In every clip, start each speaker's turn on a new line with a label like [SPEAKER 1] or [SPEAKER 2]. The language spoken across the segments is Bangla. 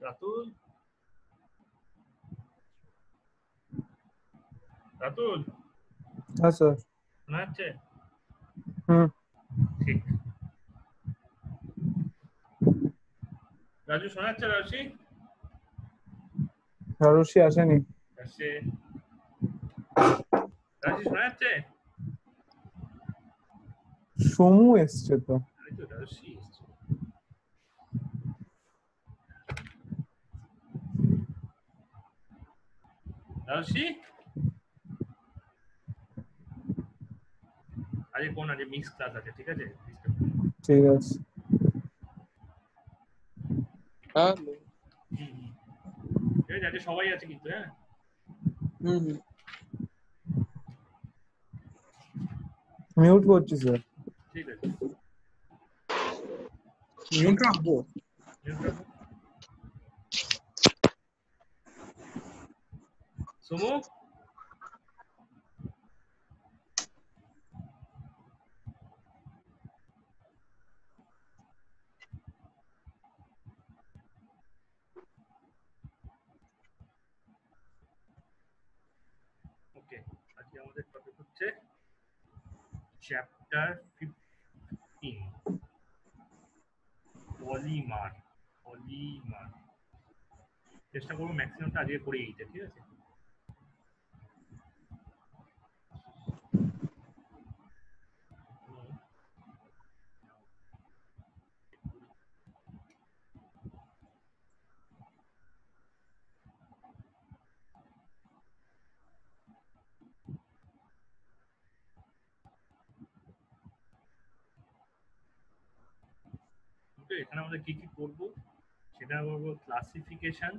[SPEAKER 1] রাতুল রাতুল
[SPEAKER 2] হ্যাঁ স্যার।
[SPEAKER 1] শোনা যাচ্ছে? ঠিক। রাজু শোনা যাচ্ছে? রাজু
[SPEAKER 2] রাজস্বী আসেনি।
[SPEAKER 1] আসছে। রাজু শোনা যাচ্ছে?
[SPEAKER 2] সমু এসছে তো।
[SPEAKER 1] এই তো রাজু এসছে। রাজু আজকে কোন আছে? মিক্স ক্লাস আছে, ঠিক আছে?
[SPEAKER 2] ঠিক আছে।
[SPEAKER 3] হ্যালো।
[SPEAKER 1] ঠিক আছে, আজকে সবাই আছে কিন্তু। হ্যাঁ
[SPEAKER 2] মিউট করছি স্যার।
[SPEAKER 1] ঠিক আছে,
[SPEAKER 3] মিউট রাখবো।
[SPEAKER 1] মিউট রাখো। সুমু ওকে, আজকে আমাদের টপিক হচ্ছে চ্যাপ্টার 15 পলিমার। চেষ্টা করবো ম্যাক্সিমামটা আজকে করে দিতে, ঠিক আছে? ওকে, এখানে আমাদের কি কি করবো সেটা করবো। ক্লাসিফিকেশন।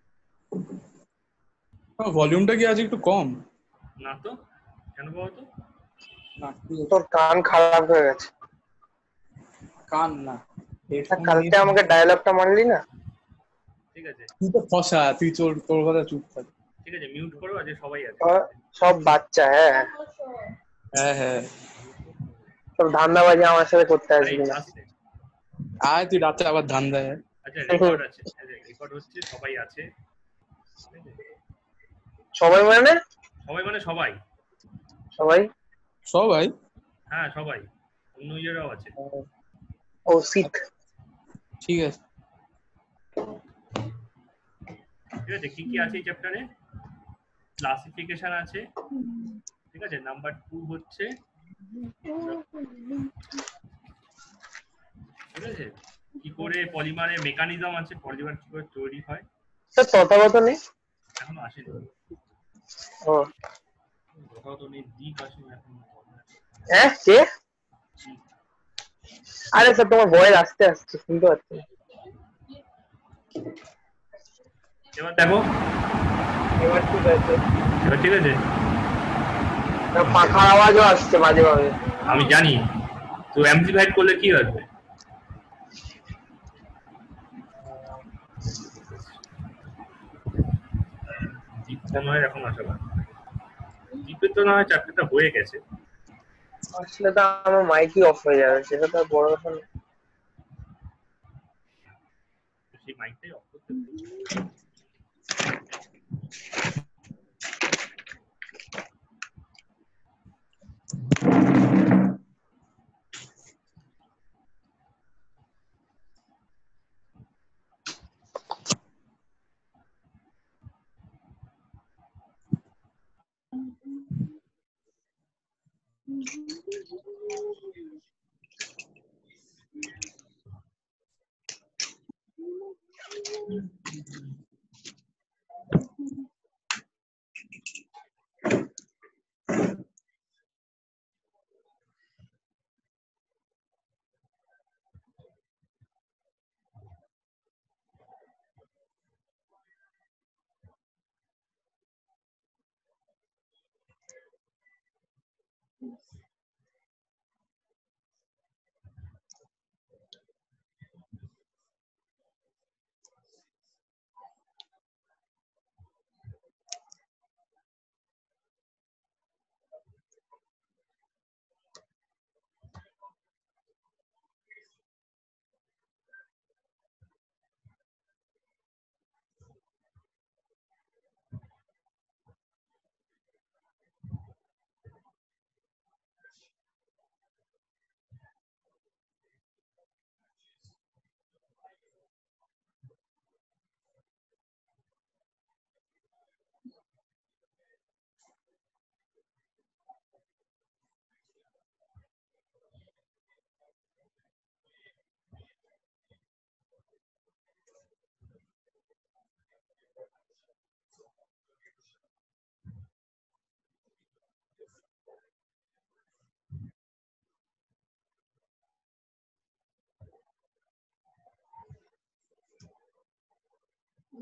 [SPEAKER 3] ভলিউমটা কি আজ একটু কম?
[SPEAKER 1] না তো, কেন বলতো?
[SPEAKER 4] তোর কান খারাপ হয়ে গেছে।
[SPEAKER 3] কান না,
[SPEAKER 4] কালকে আমাকে ডায়লগটা মানলি না।
[SPEAKER 1] ঠিক আছে,
[SPEAKER 3] তুই তো ফসা, তুই তোর কথা চুপ থাক।
[SPEAKER 1] ঠিক আছে, মিউট করো। আজকে সবাই আছে।
[SPEAKER 4] সব বাচ্চা। হ্যাঁ
[SPEAKER 3] হ্যাঁ
[SPEAKER 4] সব ধান্দাবাজি আমার সাথে করতে আসবি না।
[SPEAKER 3] আয় তুই রাতে আবার ধান দেয়।
[SPEAKER 1] আচ্ছা, রেকর্ড আছে, রেকর্ড হচ্ছে, সবাই আছে।
[SPEAKER 4] সবাই মানে?
[SPEAKER 1] সবাই মানে সবাই।
[SPEAKER 4] সবাই
[SPEAKER 3] সবাই?
[SPEAKER 1] হ্যাঁ সবাই, অন্য ইয়েরাও আছে।
[SPEAKER 4] ও শিখ।
[SPEAKER 3] ঠিক আছে,
[SPEAKER 1] ঠিক আছে। কি কি আছে এই চ্যাপ্টারে? ক্লাসিফিকেশন আছে, ঠিক আছে। নাম্বার 2 হচ্ছে, ঠিক আছে, কি করে পলিমারের মেকানিজম আছে, পলিমার কি করে তৈরি হয়।
[SPEAKER 4] স্যার তথাগত নেই
[SPEAKER 1] এখনো আসেনি।
[SPEAKER 4] ও
[SPEAKER 1] তথাগত নেই, দিক আসেনি এখন।
[SPEAKER 4] হ্যাঁ কে? আরে স্যার তোমার ভয়েস আসতে আসছে, শুনতে পাচ্ছি।
[SPEAKER 1] এবার দেখো,
[SPEAKER 4] এবার ঠিক আছে।
[SPEAKER 1] এবার ঠিক আছে।
[SPEAKER 4] পাখার আওয়াজও আসছে মাঝে মাঝে।
[SPEAKER 1] আমি জানি, তো অ্যামপ্লিফাইড করলে কি হবে? দীপটা নয় এখন আসা না, দীপের তো না হয় চ্যাপ্টারটা হয়ে গেছে।
[SPEAKER 4] আসলে তো আমার মাইকই অফ হয়ে যাবে, সেটা তো বড় কথা না।
[SPEAKER 1] সেই মাইকটাই অফ করতে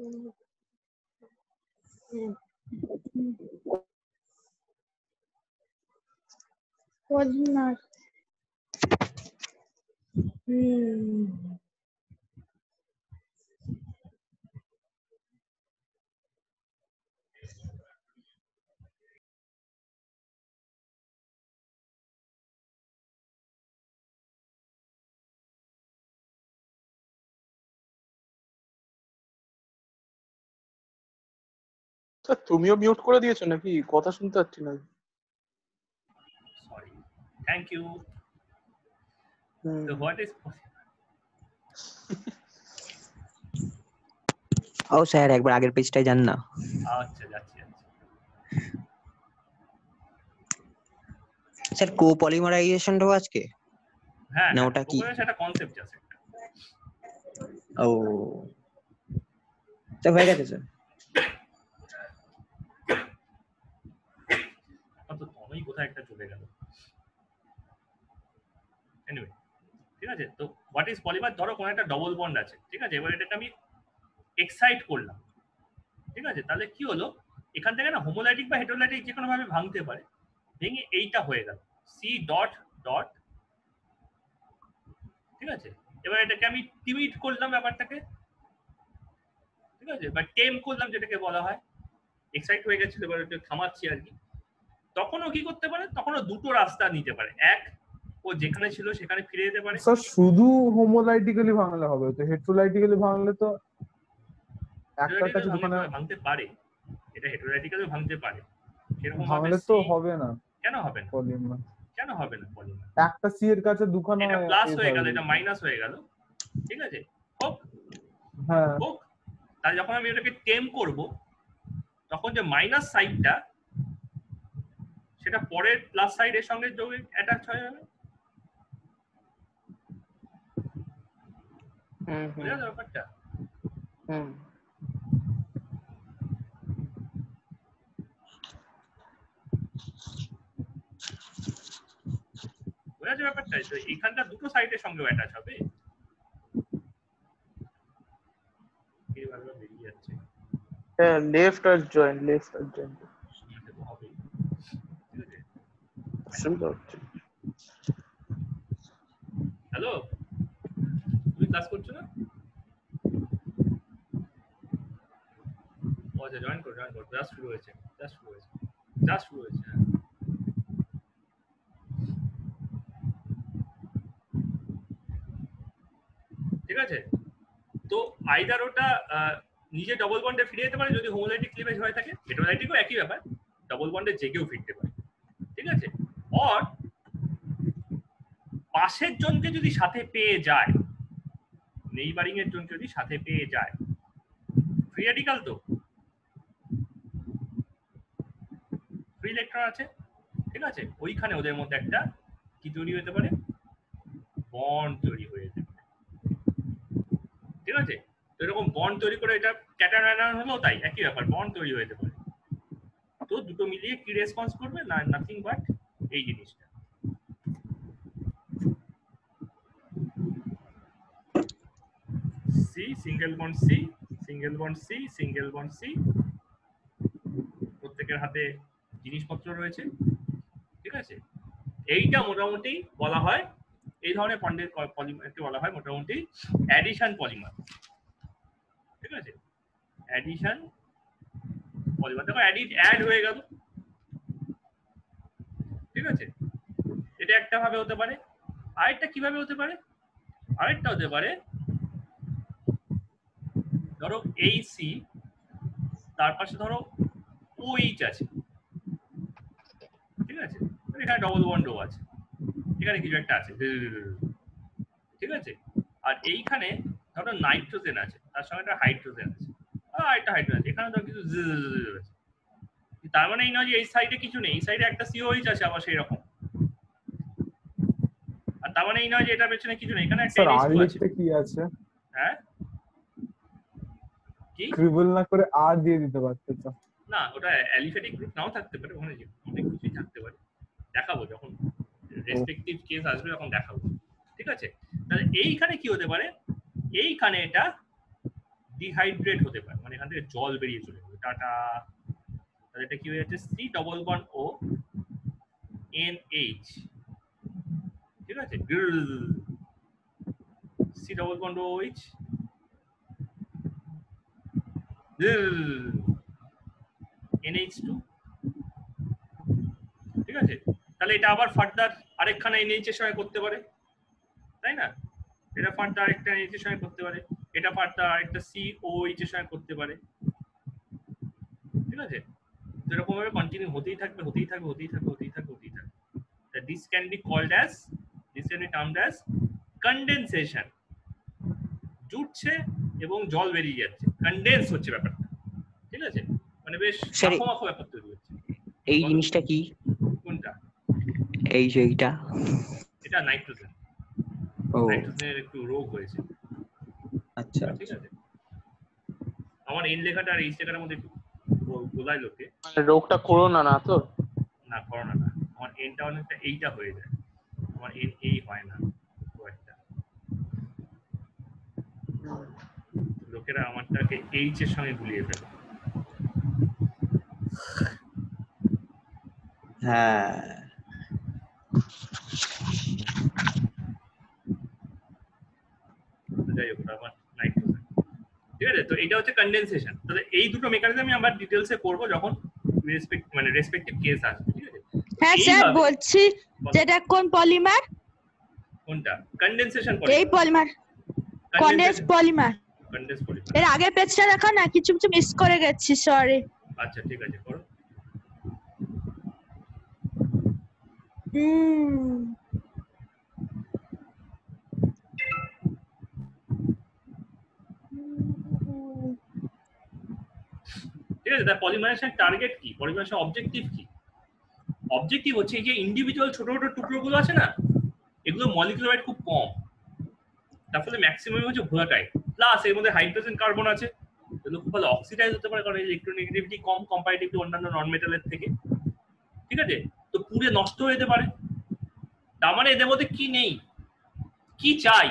[SPEAKER 5] Polymer.
[SPEAKER 3] স্যার তুমিও মিউট করে দিয়েছো নাকি? কথা শুনতে পাচ্ছি না।
[SPEAKER 1] Sorry, thank you. So what is
[SPEAKER 6] ও স্যার একবার আগের পেজটাই যান না।
[SPEAKER 1] আচ্ছা যাচ্ছি।
[SPEAKER 6] স্যার কোপলিমারাইজেশনটাও আজকে?
[SPEAKER 1] হ্যাঁ,
[SPEAKER 6] না ওটা কি?
[SPEAKER 1] সেটা কনসেপ্ট আছে একটা।
[SPEAKER 6] ও তো হয়ে গেছে স্যার।
[SPEAKER 1] তো তবেই কোথায় একটা চলে গেল। এনিওয়ে, ঠিক আছে। তো হোয়াট ইজ পলিমার? ধরো কোনো একটা ডবল বন্ড আছে, ঠিক আছে। এবার এটাকে আমি এক্সাইট করলাম, ঠিক আছে। তাহলে কি হলো, এখান থেকে না হোমোলাইটিক বা হেটেরোলাইটিক যে কোনো ভাবে ভাঙতে পারে, ভেঙে এইটা হয়ে গেল সি ডট ডট, ঠিক আছে। এবার এটাকে আমি টিমিট করলাম ব্যাপারটাকে, ঠিক আছে, বা টেম করলাম যেটাকে বলা হয়। এক্সাইট হয়ে গেছিল, এবার এটা থামাচ্ছি আর কি। তখনও কি করতে পারে, তখনও দুটো রাস্তা নিতে পারে। এক, ও যেখানে ছিল সেখানে ফিরে যেতে পারে।
[SPEAKER 2] স্যার শুধু হোমোলাইটিক্যালি ভাঙলে হবে, তো হেটেরোলাইটিক্যালি ভাঙলে তো একটা কাছে দুখানে
[SPEAKER 1] ভাঙতে পারে, এটা হেটেরোলাইটিক্যালি ভাঙতে পারে। সেরকম
[SPEAKER 2] ভাঙলে তো হবে না।
[SPEAKER 1] কেন হবে না?
[SPEAKER 2] পলিমার
[SPEAKER 1] কেন হবে না? পলিমার
[SPEAKER 2] একটা সি এর কাছে দুখানা
[SPEAKER 1] এটা প্লাস হয়ে গেল, এটা মাইনাস হয়ে গেল, ঠিক আছে। হোক,
[SPEAKER 2] হ্যাঁ
[SPEAKER 1] হোক। তাহলে যখন আমি এটাকে টেম করব, তখন যে মাইনাস সাইডটা সেটা পরের প্লাস সাইডের সঙ্গে যোগে অ্যাটাচ হয়ে যাবে। বুঝা গেল ব্যাপারটা? বুঝা যাচ্ছে ব্যাপারটা? তো এখানটা দুটো সাইডের সঙ্গে অ্যাটাচ হবে। এইভাবে বেরিয়ে যাচ্ছে।
[SPEAKER 3] হ্যাঁ, লেফট আর জয়েন্ট, লেফট আর জয়েন্ট।
[SPEAKER 1] এটা তো হবেই, ঠিক আছে।
[SPEAKER 3] শুনতে পাচ্ছি।
[SPEAKER 1] হ্যালো, তুমি ক্লাস করছো না? ও আচ্ছা, জয়েন করো। জাস্ট শুরু হয়েছে। হ্যাঁ। ঠিক আছে। তো আইদার ওটা নিজে ডবল বন্ডে ফিরে যেতে পারে যদি হোমোলাইটিক ক্লিভেজ হয়ে থাকে, হেটেরোলাইটিকও একই ব্যাপার, ডবল বন্ডে জেগেও ফিরতে পারে, ঠিক আছে। অর পাশের জনকে যদি সাথে পেয়ে যায়, নেইবারিং এর জনকে যদি সাথে পেয়ে যায়, ফ্রি রেডিক্যাল তো ফ্রি ইলেকট্রন আছে, ঠিক আছে। ওইখানে ওদের মধ্যে একটা কি তৈরি হতে পারে, বন্ড তৈরি হয়ে যেতে পারে, ঠিক আছে। তো এরকম বন্ড তৈরি করে এটা ক্যাটায়ন আয়ন হলো, তাই একই ব্যাপার, বন্ড তৈরি হয়ে যেতে পারে। তো দুটো মিলিয়ে কি রেসপন্স করবে না, নাথিং বাট এই জিনিসটা। C single bond C, single bond C, single bond C, প্রত্যেকের হাতে জিনিসপত্র রয়েছে, ঠিক আছে। এইটা মোটামুটি বলা হয়, এই ধরনের বন্ডের পলিমারকে বলা হয় মোটামুটি অ্যাডিশন পলিমার, ঠিক আছে। অ্যাডিশন পলিমার, দেখো অ্যাড হয়ে গেল, ঠিক আছে। এটা একটা ভাবে হতে পারে। আরেকটা কিভাবে হতে পারে, আরেকটা হতে পারে, ধরো এই সি, তার পাশে ধরো OH আছে, ঠিক আছে। এখানে ডবল বন্ডও আছে, এখানে কিছু একটা আছে, ঠিক আছে। আর এইখানে ধরো নাইট্রোজেন আছে, তার সঙ্গে একটা হাইড্রোজেন আছে, আর একটা হাইড্রোজেন আছে, এখানে ধরো কিছু আছে। তার মানে এই নয় যে এই সাইডে কিছু নেই, এই সাইডে একটা COH আছে আবার সেই রকম। আর তার মানে এই নয় যে এটা পেছনে কিছু নেই, এখানে একটা
[SPEAKER 2] স্যার আর
[SPEAKER 1] NH2 আছে।
[SPEAKER 2] লিখতে কি আছে?
[SPEAKER 1] হ্যাঁ, কি
[SPEAKER 2] ট্রিবল না করে আর দিয়ে দিতে পারতে তো।
[SPEAKER 1] না, ওটা অ্যালিফ্যাটিক গ্রুপ নাও থাকতে পারে, ওখানে অনেক কিছুই থাকতে পারে, দেখাবো যখন রেসপেক্টিভ কেস আসবে তখন দেখাবো, ঠিক আছে। তাহলে এইখানে কি হতে পারে, এইখানে এটা ডিহাইড্রেট হতে পারে, মানে এখান থেকে জল বেরিয়ে চলে যাবে, টাটা। তাহলে এটা কি হয়ে যাচ্ছে C double bond O NH, ঠিক আছে, C double bond O OH, NH2, ঠিক আছে। তাহলে এটা আবার ফার্দার আরেকখানা NH এর সঙ্গে করতে পারে, তাই না? এটা ফার্দার আরেকটা NH এর সঙ্গে করতে পারে, এটা ফার্দার আরেকটা COH এর সঙ্গে করতে পারে, ঠিক আছে। এরকম ভাবে কন্টিনিউ হতেই থাকবে, হতেই থাকবে, হতেই থাকবে, হতেই থাকবে, হতেই থাকবে। This can be called as, this can be termed as condensation. জুটছে এবং জল বেরিয়ে যাচ্ছে, কনডেন্স হচ্ছে ব্যাপারটা, ঠিক আছে, মানে বেশ
[SPEAKER 6] Sorry.
[SPEAKER 1] মাখো মাখো ব্যাপার তৈরি হচ্ছে।
[SPEAKER 6] এই জিনিসটা কি?
[SPEAKER 1] কোনটা?
[SPEAKER 6] এই যে এইটা?
[SPEAKER 1] এটা নাইট্রোজেন।
[SPEAKER 6] ও
[SPEAKER 1] নাইট্রোজেনের একটু রোগ হয়েছে,
[SPEAKER 6] আচ্ছা
[SPEAKER 1] ঠিক আছে। আমার এন লেখাটা আর এইচ লেখাটার মধ্যে একটু গোলায় লোকে,
[SPEAKER 3] মানে রোগটা করোনা না তো?
[SPEAKER 1] না করোনা না, আমার এনটা অনেকটা এইটা হয়ে যায়, আমার এন এই হয় না খুব একটা। লোকেরা আমারটাকে এইচ এর সঙ্গে গুলিয়ে ফেলে।
[SPEAKER 6] হ্যাঁ
[SPEAKER 1] যাই হোক, আমার নাইট্রোজেন, ঠিক আছে। তো এটা হচ্ছে কনডেনসেশন। তাহলে এই দুটো মেকানিজম আমি আবার ডিটেইলসে করব যখন রেসপেক্টিভ কেস আসবে, ঠিক আছে।
[SPEAKER 5] হ্যাঁ স্যার
[SPEAKER 1] এইভাবে-
[SPEAKER 5] বলছি যেটা কোন পলিমার?
[SPEAKER 1] কোনটা? কনডেনসেশন
[SPEAKER 5] এই polymer, condense polymer.
[SPEAKER 1] Condense polymer.
[SPEAKER 5] এর আগের পেজটা দেখো না, কিছু কিছু মিস করে গেছি, সরি।
[SPEAKER 1] আচ্ছা ঠিক আছে, করো। ঠিক আছে, তার পলিমারেশন টার্গেট কি, পলিমারেশন অবজেক্টিভ কি? অবজেক্টিভ হচ্ছে এই যে ইন্ডিভিজুয়াল ছোট ছোট টুকরোগুলো আছে না, এগুলো মলিকুলার ওয়েট খুব কম, তার ফলে ম্যাক্সিমাম হচ্ছে ভোলাটাইল, প্লাস এর মধ্যে হাইড্রোজেন কার্বন আছে, এগুলো খুব ভালো অক্সিডাইজ হতে পারে কারণ ইলেকট্রোনেগেটিভিটি কম কম্পারেটিভলি অন্যান্য নন মেটালের থেকে, ঠিক আছে। তো পুড়ে নষ্ট হয়ে যেতে পারে। তার মানে এদের মধ্যে কি নেই, কি চাই,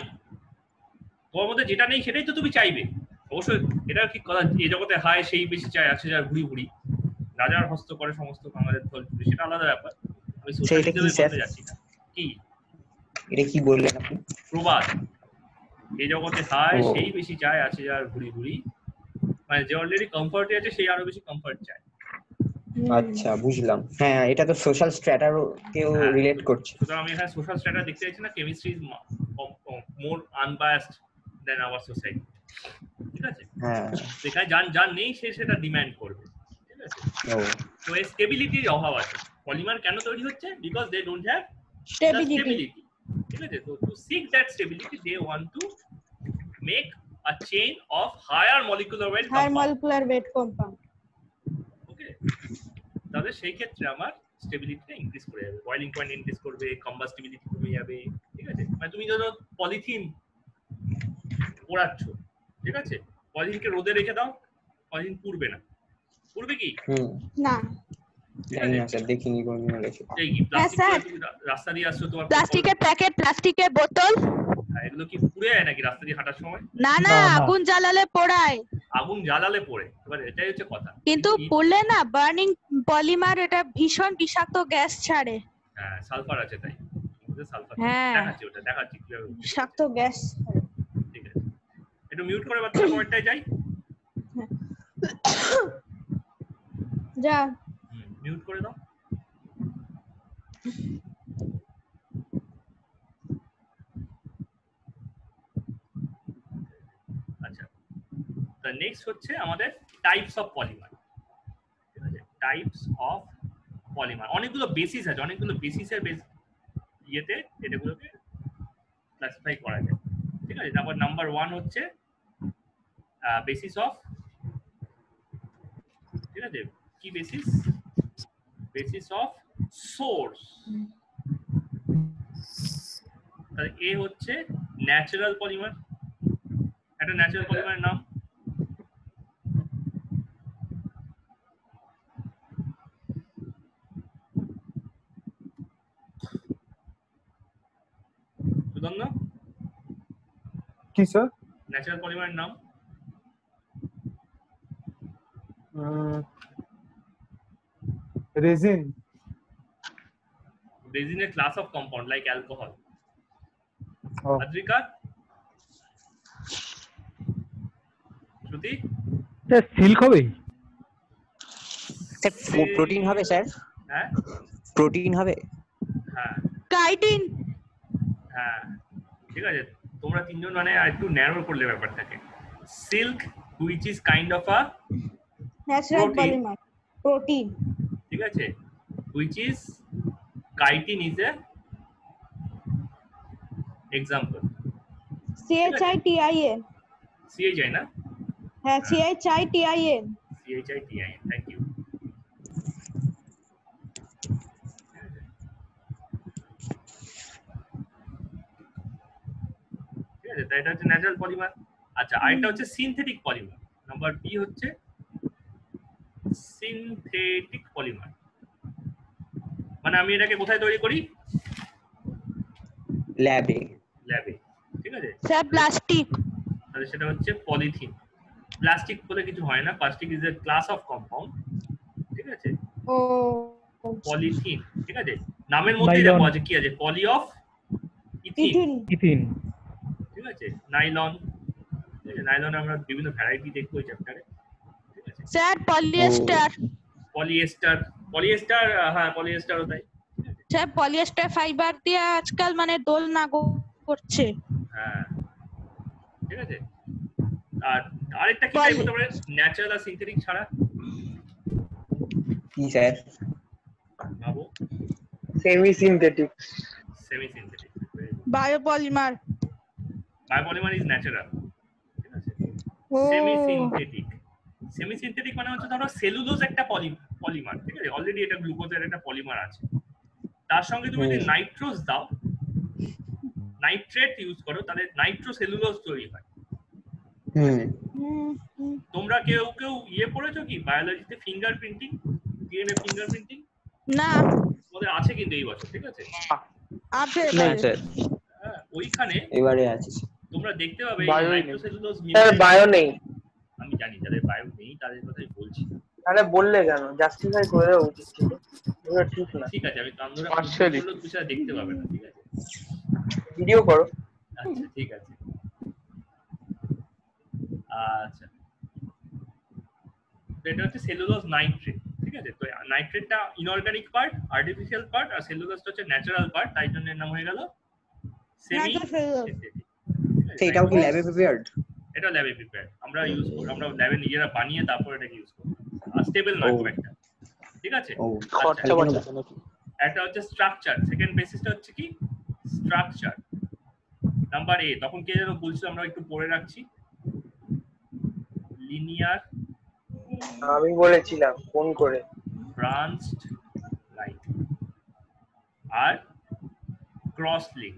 [SPEAKER 1] তোমার মধ্যে যেটা নেই সেটাই তো তুমি চাইবে। অবশ্যই এটা কি কথা, এই জগতে হায় সেই বেশি চাই, আছে যার ঘুরি ঘুরি, রাজার হস্ত করে সমস্ত বাঙালির ফল চুরি, সেটা আলাদা ব্যাপার। আমি
[SPEAKER 6] সেইটা কি স্যার?
[SPEAKER 1] বলতে যাচ্ছি না। কি
[SPEAKER 6] এটা কি বললেন আপনি?
[SPEAKER 1] প্রবাদ, এই জগতে হায়
[SPEAKER 6] ও।
[SPEAKER 1] সেই বেশি চায়, আছে যার ঘুরি ঘুরি, মানে যে অলরেডি কমফর্টে আছে সেই আরো বেশি কমফর্ট চায়।
[SPEAKER 6] আচ্ছা বুঝলাম, হ্যাঁ এটা তো সোশ্যাল স্ট্র্যাটাকেও
[SPEAKER 1] হ্যাঁ।
[SPEAKER 6] রিলেট করছে।
[SPEAKER 1] সুতরাং আমি এখানে সোশ্যাল স্ট্যাটাস দেখতে চাইছি না, chemistry is more unbiased than our society, ঠিক আছে।
[SPEAKER 6] হ্যাঁ
[SPEAKER 1] যেখানে যার নেই সে সেটা ডিমান্ড করবে, ঠিক আছে।
[SPEAKER 6] ও
[SPEAKER 1] তো এই স্টেবিলিটির অভাব আছে। পলিমার কেন তৈরি হচ্ছে? Because they don't have
[SPEAKER 5] stability.
[SPEAKER 1] stability, ঠিক আছে। তো to seek that stability they want to make a chain of higher molecular weight
[SPEAKER 5] high molecular weight compound.
[SPEAKER 1] Okay, তাহলে সেই ক্ষেত্রে আমার স্টেবিলিটিটা ইনক্রিজ করে যাবে, বয়লিং পয়েন্ট ইনক্রিজ করবে, কম্বাস্টিবিলিটি কমে যাবে, ঠিক আছে। মানে তুমি ধরো পলিথিন পোড়াচ্ছ, ঠিক আছে, পলিথিনকে রোদে রেখে দাও, পলিথিন পুড়বে না, পুড়বে কি?
[SPEAKER 5] না,
[SPEAKER 6] জানি না স্যার, দেখিনি কোনদিন রেখে।
[SPEAKER 1] এই কি প্লাস্টিক
[SPEAKER 5] স্যার।
[SPEAKER 1] তুমি রাস্তা দিয়ে আসছো, তোমার
[SPEAKER 5] প্লাস্টিকের প্যাকেট, প্লাস্টিকের বোতল,
[SPEAKER 1] এগুলো কি পুড়ে যায় নাকি রাস্তা দিয়ে হাঁটার সময়?
[SPEAKER 5] না না
[SPEAKER 2] না, না।
[SPEAKER 5] আগুন জ্বালালে পোড়ায়,
[SPEAKER 1] আগুন জ্বালালে পড়ে, এবার এটাই হচ্ছে কথা।
[SPEAKER 5] কিন্তু পুড়লে না, বার্নিং পলিমার এটা ভীষণ বিষাক্ত গ্যাস ছাড়ে।
[SPEAKER 1] হ্যাঁ সালফার আছে, তাই সালফার
[SPEAKER 5] হ্যাঁ।
[SPEAKER 1] দেখাচ্ছি, ওটা দেখাচ্ছি কিভাবে।
[SPEAKER 5] বিষাক্ত গ্যাস।
[SPEAKER 1] ঠিক আছে, একটু মিউট করে বাচ্চা পয়েন্টটাই যাই।
[SPEAKER 5] যা
[SPEAKER 1] মিউট করে দাও। আচ্ছা, তো নেক্সট হচ্ছে আমাদের টাইপস অফ পলিমার, ঠিক আছে। টাইপস অফ পলিমার, অনেকগুলো বেসিস আছে, অনেকগুলো বেসিসের ইয়েতে এটাগুলোকে ক্লাসিফাই করা যায়, ঠিক আছে। তারপর নাম্বার 1 হচ্ছে বেসিস অফ, ঠিক আছে। কি বেসিস? Basis of swords. তাহলে এ হচ্ছে ন্যাচারাল পলিমার, একটা ন্যাচারাল পলিমারের নাম। সুদন্ন,
[SPEAKER 2] কি স্যার?
[SPEAKER 1] ন্যাচারাল পলিমারের নাম?
[SPEAKER 2] Resin
[SPEAKER 1] Resin a class of compound like alcohol.
[SPEAKER 2] Oh.
[SPEAKER 1] Adrika? Shruti?
[SPEAKER 7] Sir silk হবে?
[SPEAKER 6] স্যার প্রোটিন হবে স্যার?
[SPEAKER 1] হ্যাঁ
[SPEAKER 6] প্রোটিন হবে?
[SPEAKER 1] হ্যাঁ
[SPEAKER 5] কাইটিন।
[SPEAKER 1] হ্যাঁ ঠিক আছে, তোমরা তিনজন মানে একটু ন্যারো করলে ব্যাপারটাকে। Silk which is kind of a
[SPEAKER 5] natural
[SPEAKER 1] Protein.
[SPEAKER 5] Polymer, protein.
[SPEAKER 1] ঠিক আছে, which is chitin is a example.
[SPEAKER 5] CHITIN।
[SPEAKER 1] CHI না?
[SPEAKER 5] হ্যাঁ, CHITIN।
[SPEAKER 1] CHITIN, thank you. ঠিক আছে, তাই এটা হচ্ছে ন্যাচারাল পলিমার। আচ্ছা, আরেকটা হচ্ছে সিনথেটিক পলিমার। নাম্বার বি হচ্ছে সিনথেটিক পলিমার। মানে আমি এটাকে কোথায় তৈরি করি?
[SPEAKER 6] ল্যাবে।
[SPEAKER 1] ল্যাবে। ঠিক আছে,
[SPEAKER 5] স্যার প্লাস্টিক।
[SPEAKER 1] তাহলে সেটা হচ্ছে পলিথিন। প্লাস্টিক বলে কিছু হয় না, plastic is a class of compound. ঠিক আছে,
[SPEAKER 5] ও
[SPEAKER 1] পলিথিন। ঠিক আছে, নামের মধ্যেই দেখো আছে কি আছে, পলি অফ ইথিন।
[SPEAKER 7] ইথিন।
[SPEAKER 1] ঠিক আছে, নাইলন। ঠিক আছে, নাইলন আমরা বিভিন্ন ভ্যারাইটি দেখবো এই চ্যাপ্টারে। ঠিক আছে,
[SPEAKER 5] স্যার পলিয়েস্টার।
[SPEAKER 1] পলিয়েস্টার। পলিয়েস্টার, হ্যাঁ পলিয়েস্টারও তাই।
[SPEAKER 5] স্যার পলিয়েস্টার ফাইবার দিয়ে আজকাল মানে দোলনা করছে।
[SPEAKER 1] হ্যাঁ ঠিক আছে, আর আরেকটা কি টাইপ হতে পারে ন্যাচারাল আর সিনথেটিক ছাড়া?
[SPEAKER 6] কি স্যার?
[SPEAKER 1] ভাবো।
[SPEAKER 4] Semi synthetic.
[SPEAKER 1] Semi synthetic.
[SPEAKER 5] Biopolymer.
[SPEAKER 1] Biopolymer is natural. ঠিক আছে,
[SPEAKER 5] ও
[SPEAKER 1] সেমি সিনথেটিক। সেমি সিনথেটিক মানে হচ্ছে ধরো সেলুলোজ একটা পলিমার। ঠিক আছে, অলরেডি এটা গ্লুকোজের একটা পলিমার আছে, তার সঙ্গে তুমি যদি নাইট্রোজ দাও, নাইট্রেট ইউজ করো, তাহলে নাইট্রোসেলুলোজ তৈরি হয়। তোমরা কেউ কেউ ইয়ে পড়েছো কি বায়োলজিতে ফিঙ্গারপ্রিন্টিং, ডিএনএ ফিঙ্গারপ্রিন্টিং?
[SPEAKER 5] না,
[SPEAKER 1] আমাদের আছে কিন্তু এই বছর। ঠিক আছে,
[SPEAKER 5] আছে
[SPEAKER 6] না স্যার,
[SPEAKER 1] হ্যাঁ ওইখানে
[SPEAKER 6] এবারে আছে।
[SPEAKER 1] তোমরা দেখতে পাবে
[SPEAKER 4] Bio নেই।
[SPEAKER 1] নাইট্রোসেলুলোজ।
[SPEAKER 4] স্যার বায়ো নেই।
[SPEAKER 1] আমি জানি যাদের বায়ো নেই তাদের কথাই বলছি।
[SPEAKER 4] তাহলে বললে কেন? জাস্টিফাই করে দেওয়া উচিত ছিল। এগুলো ঠিক না।
[SPEAKER 1] ঠিক আছে, আমি কান ধরে
[SPEAKER 4] Partially.
[SPEAKER 1] বললো, তুমি সেটা দেখতে পাবে না। ঠিক আছে,
[SPEAKER 4] ভিডিও করো।
[SPEAKER 1] আচ্ছা ঠিক আছে। আচ্ছা, তো এটা হচ্ছে সেলুলোজ নাইট্রেট। ঠিক আছে, তো নাইট্রেটটা ইনঅর্গানিক পার্ট, আর্টিফিশিয়াল পার্ট, আর সেলুলোজটা হচ্ছে ন্যাচারাল পার্ট, তাই জন্য এর নাম হয়ে গেল সেমি সিনথেটিক।
[SPEAKER 6] এটাও কি ল্যাবে প্রিপেয়ার্ড?
[SPEAKER 1] এটা ল্যাবে প্রিপেয়ার, আমরা ইউজ করি, আমরা ল্যাবে নিজেরা বানিয়ে তারপর এটাকে ইউজ করি। আর স্টেবল নয় খুব একটা। ঠিক আছে,
[SPEAKER 3] খরচা বাঁচাতে নাকি?
[SPEAKER 1] একটা হচ্ছে স্ট্রাকচার, সেকেন্ড বেসিসটা হচ্ছে কি স্ট্রাকচার। নাম্বার এ, তখন কে যেন বলছিল, আমরা একটু পড়ে রাখছি। লিনিয়ার
[SPEAKER 4] আমি বলেছিলাম ফোন করে।
[SPEAKER 1] ব্রাঞ্চড লাইন আর ক্রস লিঙ্ক।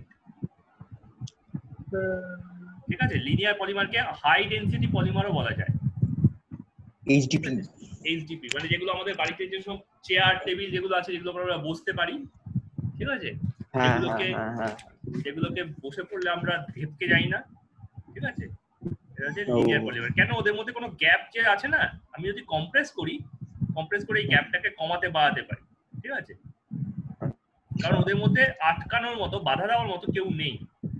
[SPEAKER 1] ঠিক আছে, লিনিয়ার পলিমারকে হাই ডেনসিটি পলিমারও বলা যায়,
[SPEAKER 6] এইচডিপি।
[SPEAKER 1] এইচডিপি মানে যেগুলো আমাদের বাড়িতে যে সব চেয়ার টেবিল যেগুলো আছে, যেগুলো আমরা বসতে পারি। ঠিক আছে,
[SPEAKER 6] হ্যাঁ
[SPEAKER 1] যেগুলোকে
[SPEAKER 6] হ্যাঁ হ্যাঁ।
[SPEAKER 1] যেগুলোকে বসে পড়লে আমরা ধেপকে যাই না। ঠিক আছে, এটা হচ্ছে লিনিয়ার পলিমার। কেন? ওদের মধ্যে কোনো গ্যাপ যে আছে না, আমি যদি কম্প্রেস করে এই গ্যাপটাকে কমাতে বাড়াতে পারি। ঠিক আছে, কারণ ওদের মধ্যে আটকানোর মতো, বাধা দেওয়ার মতো কেউ নেই।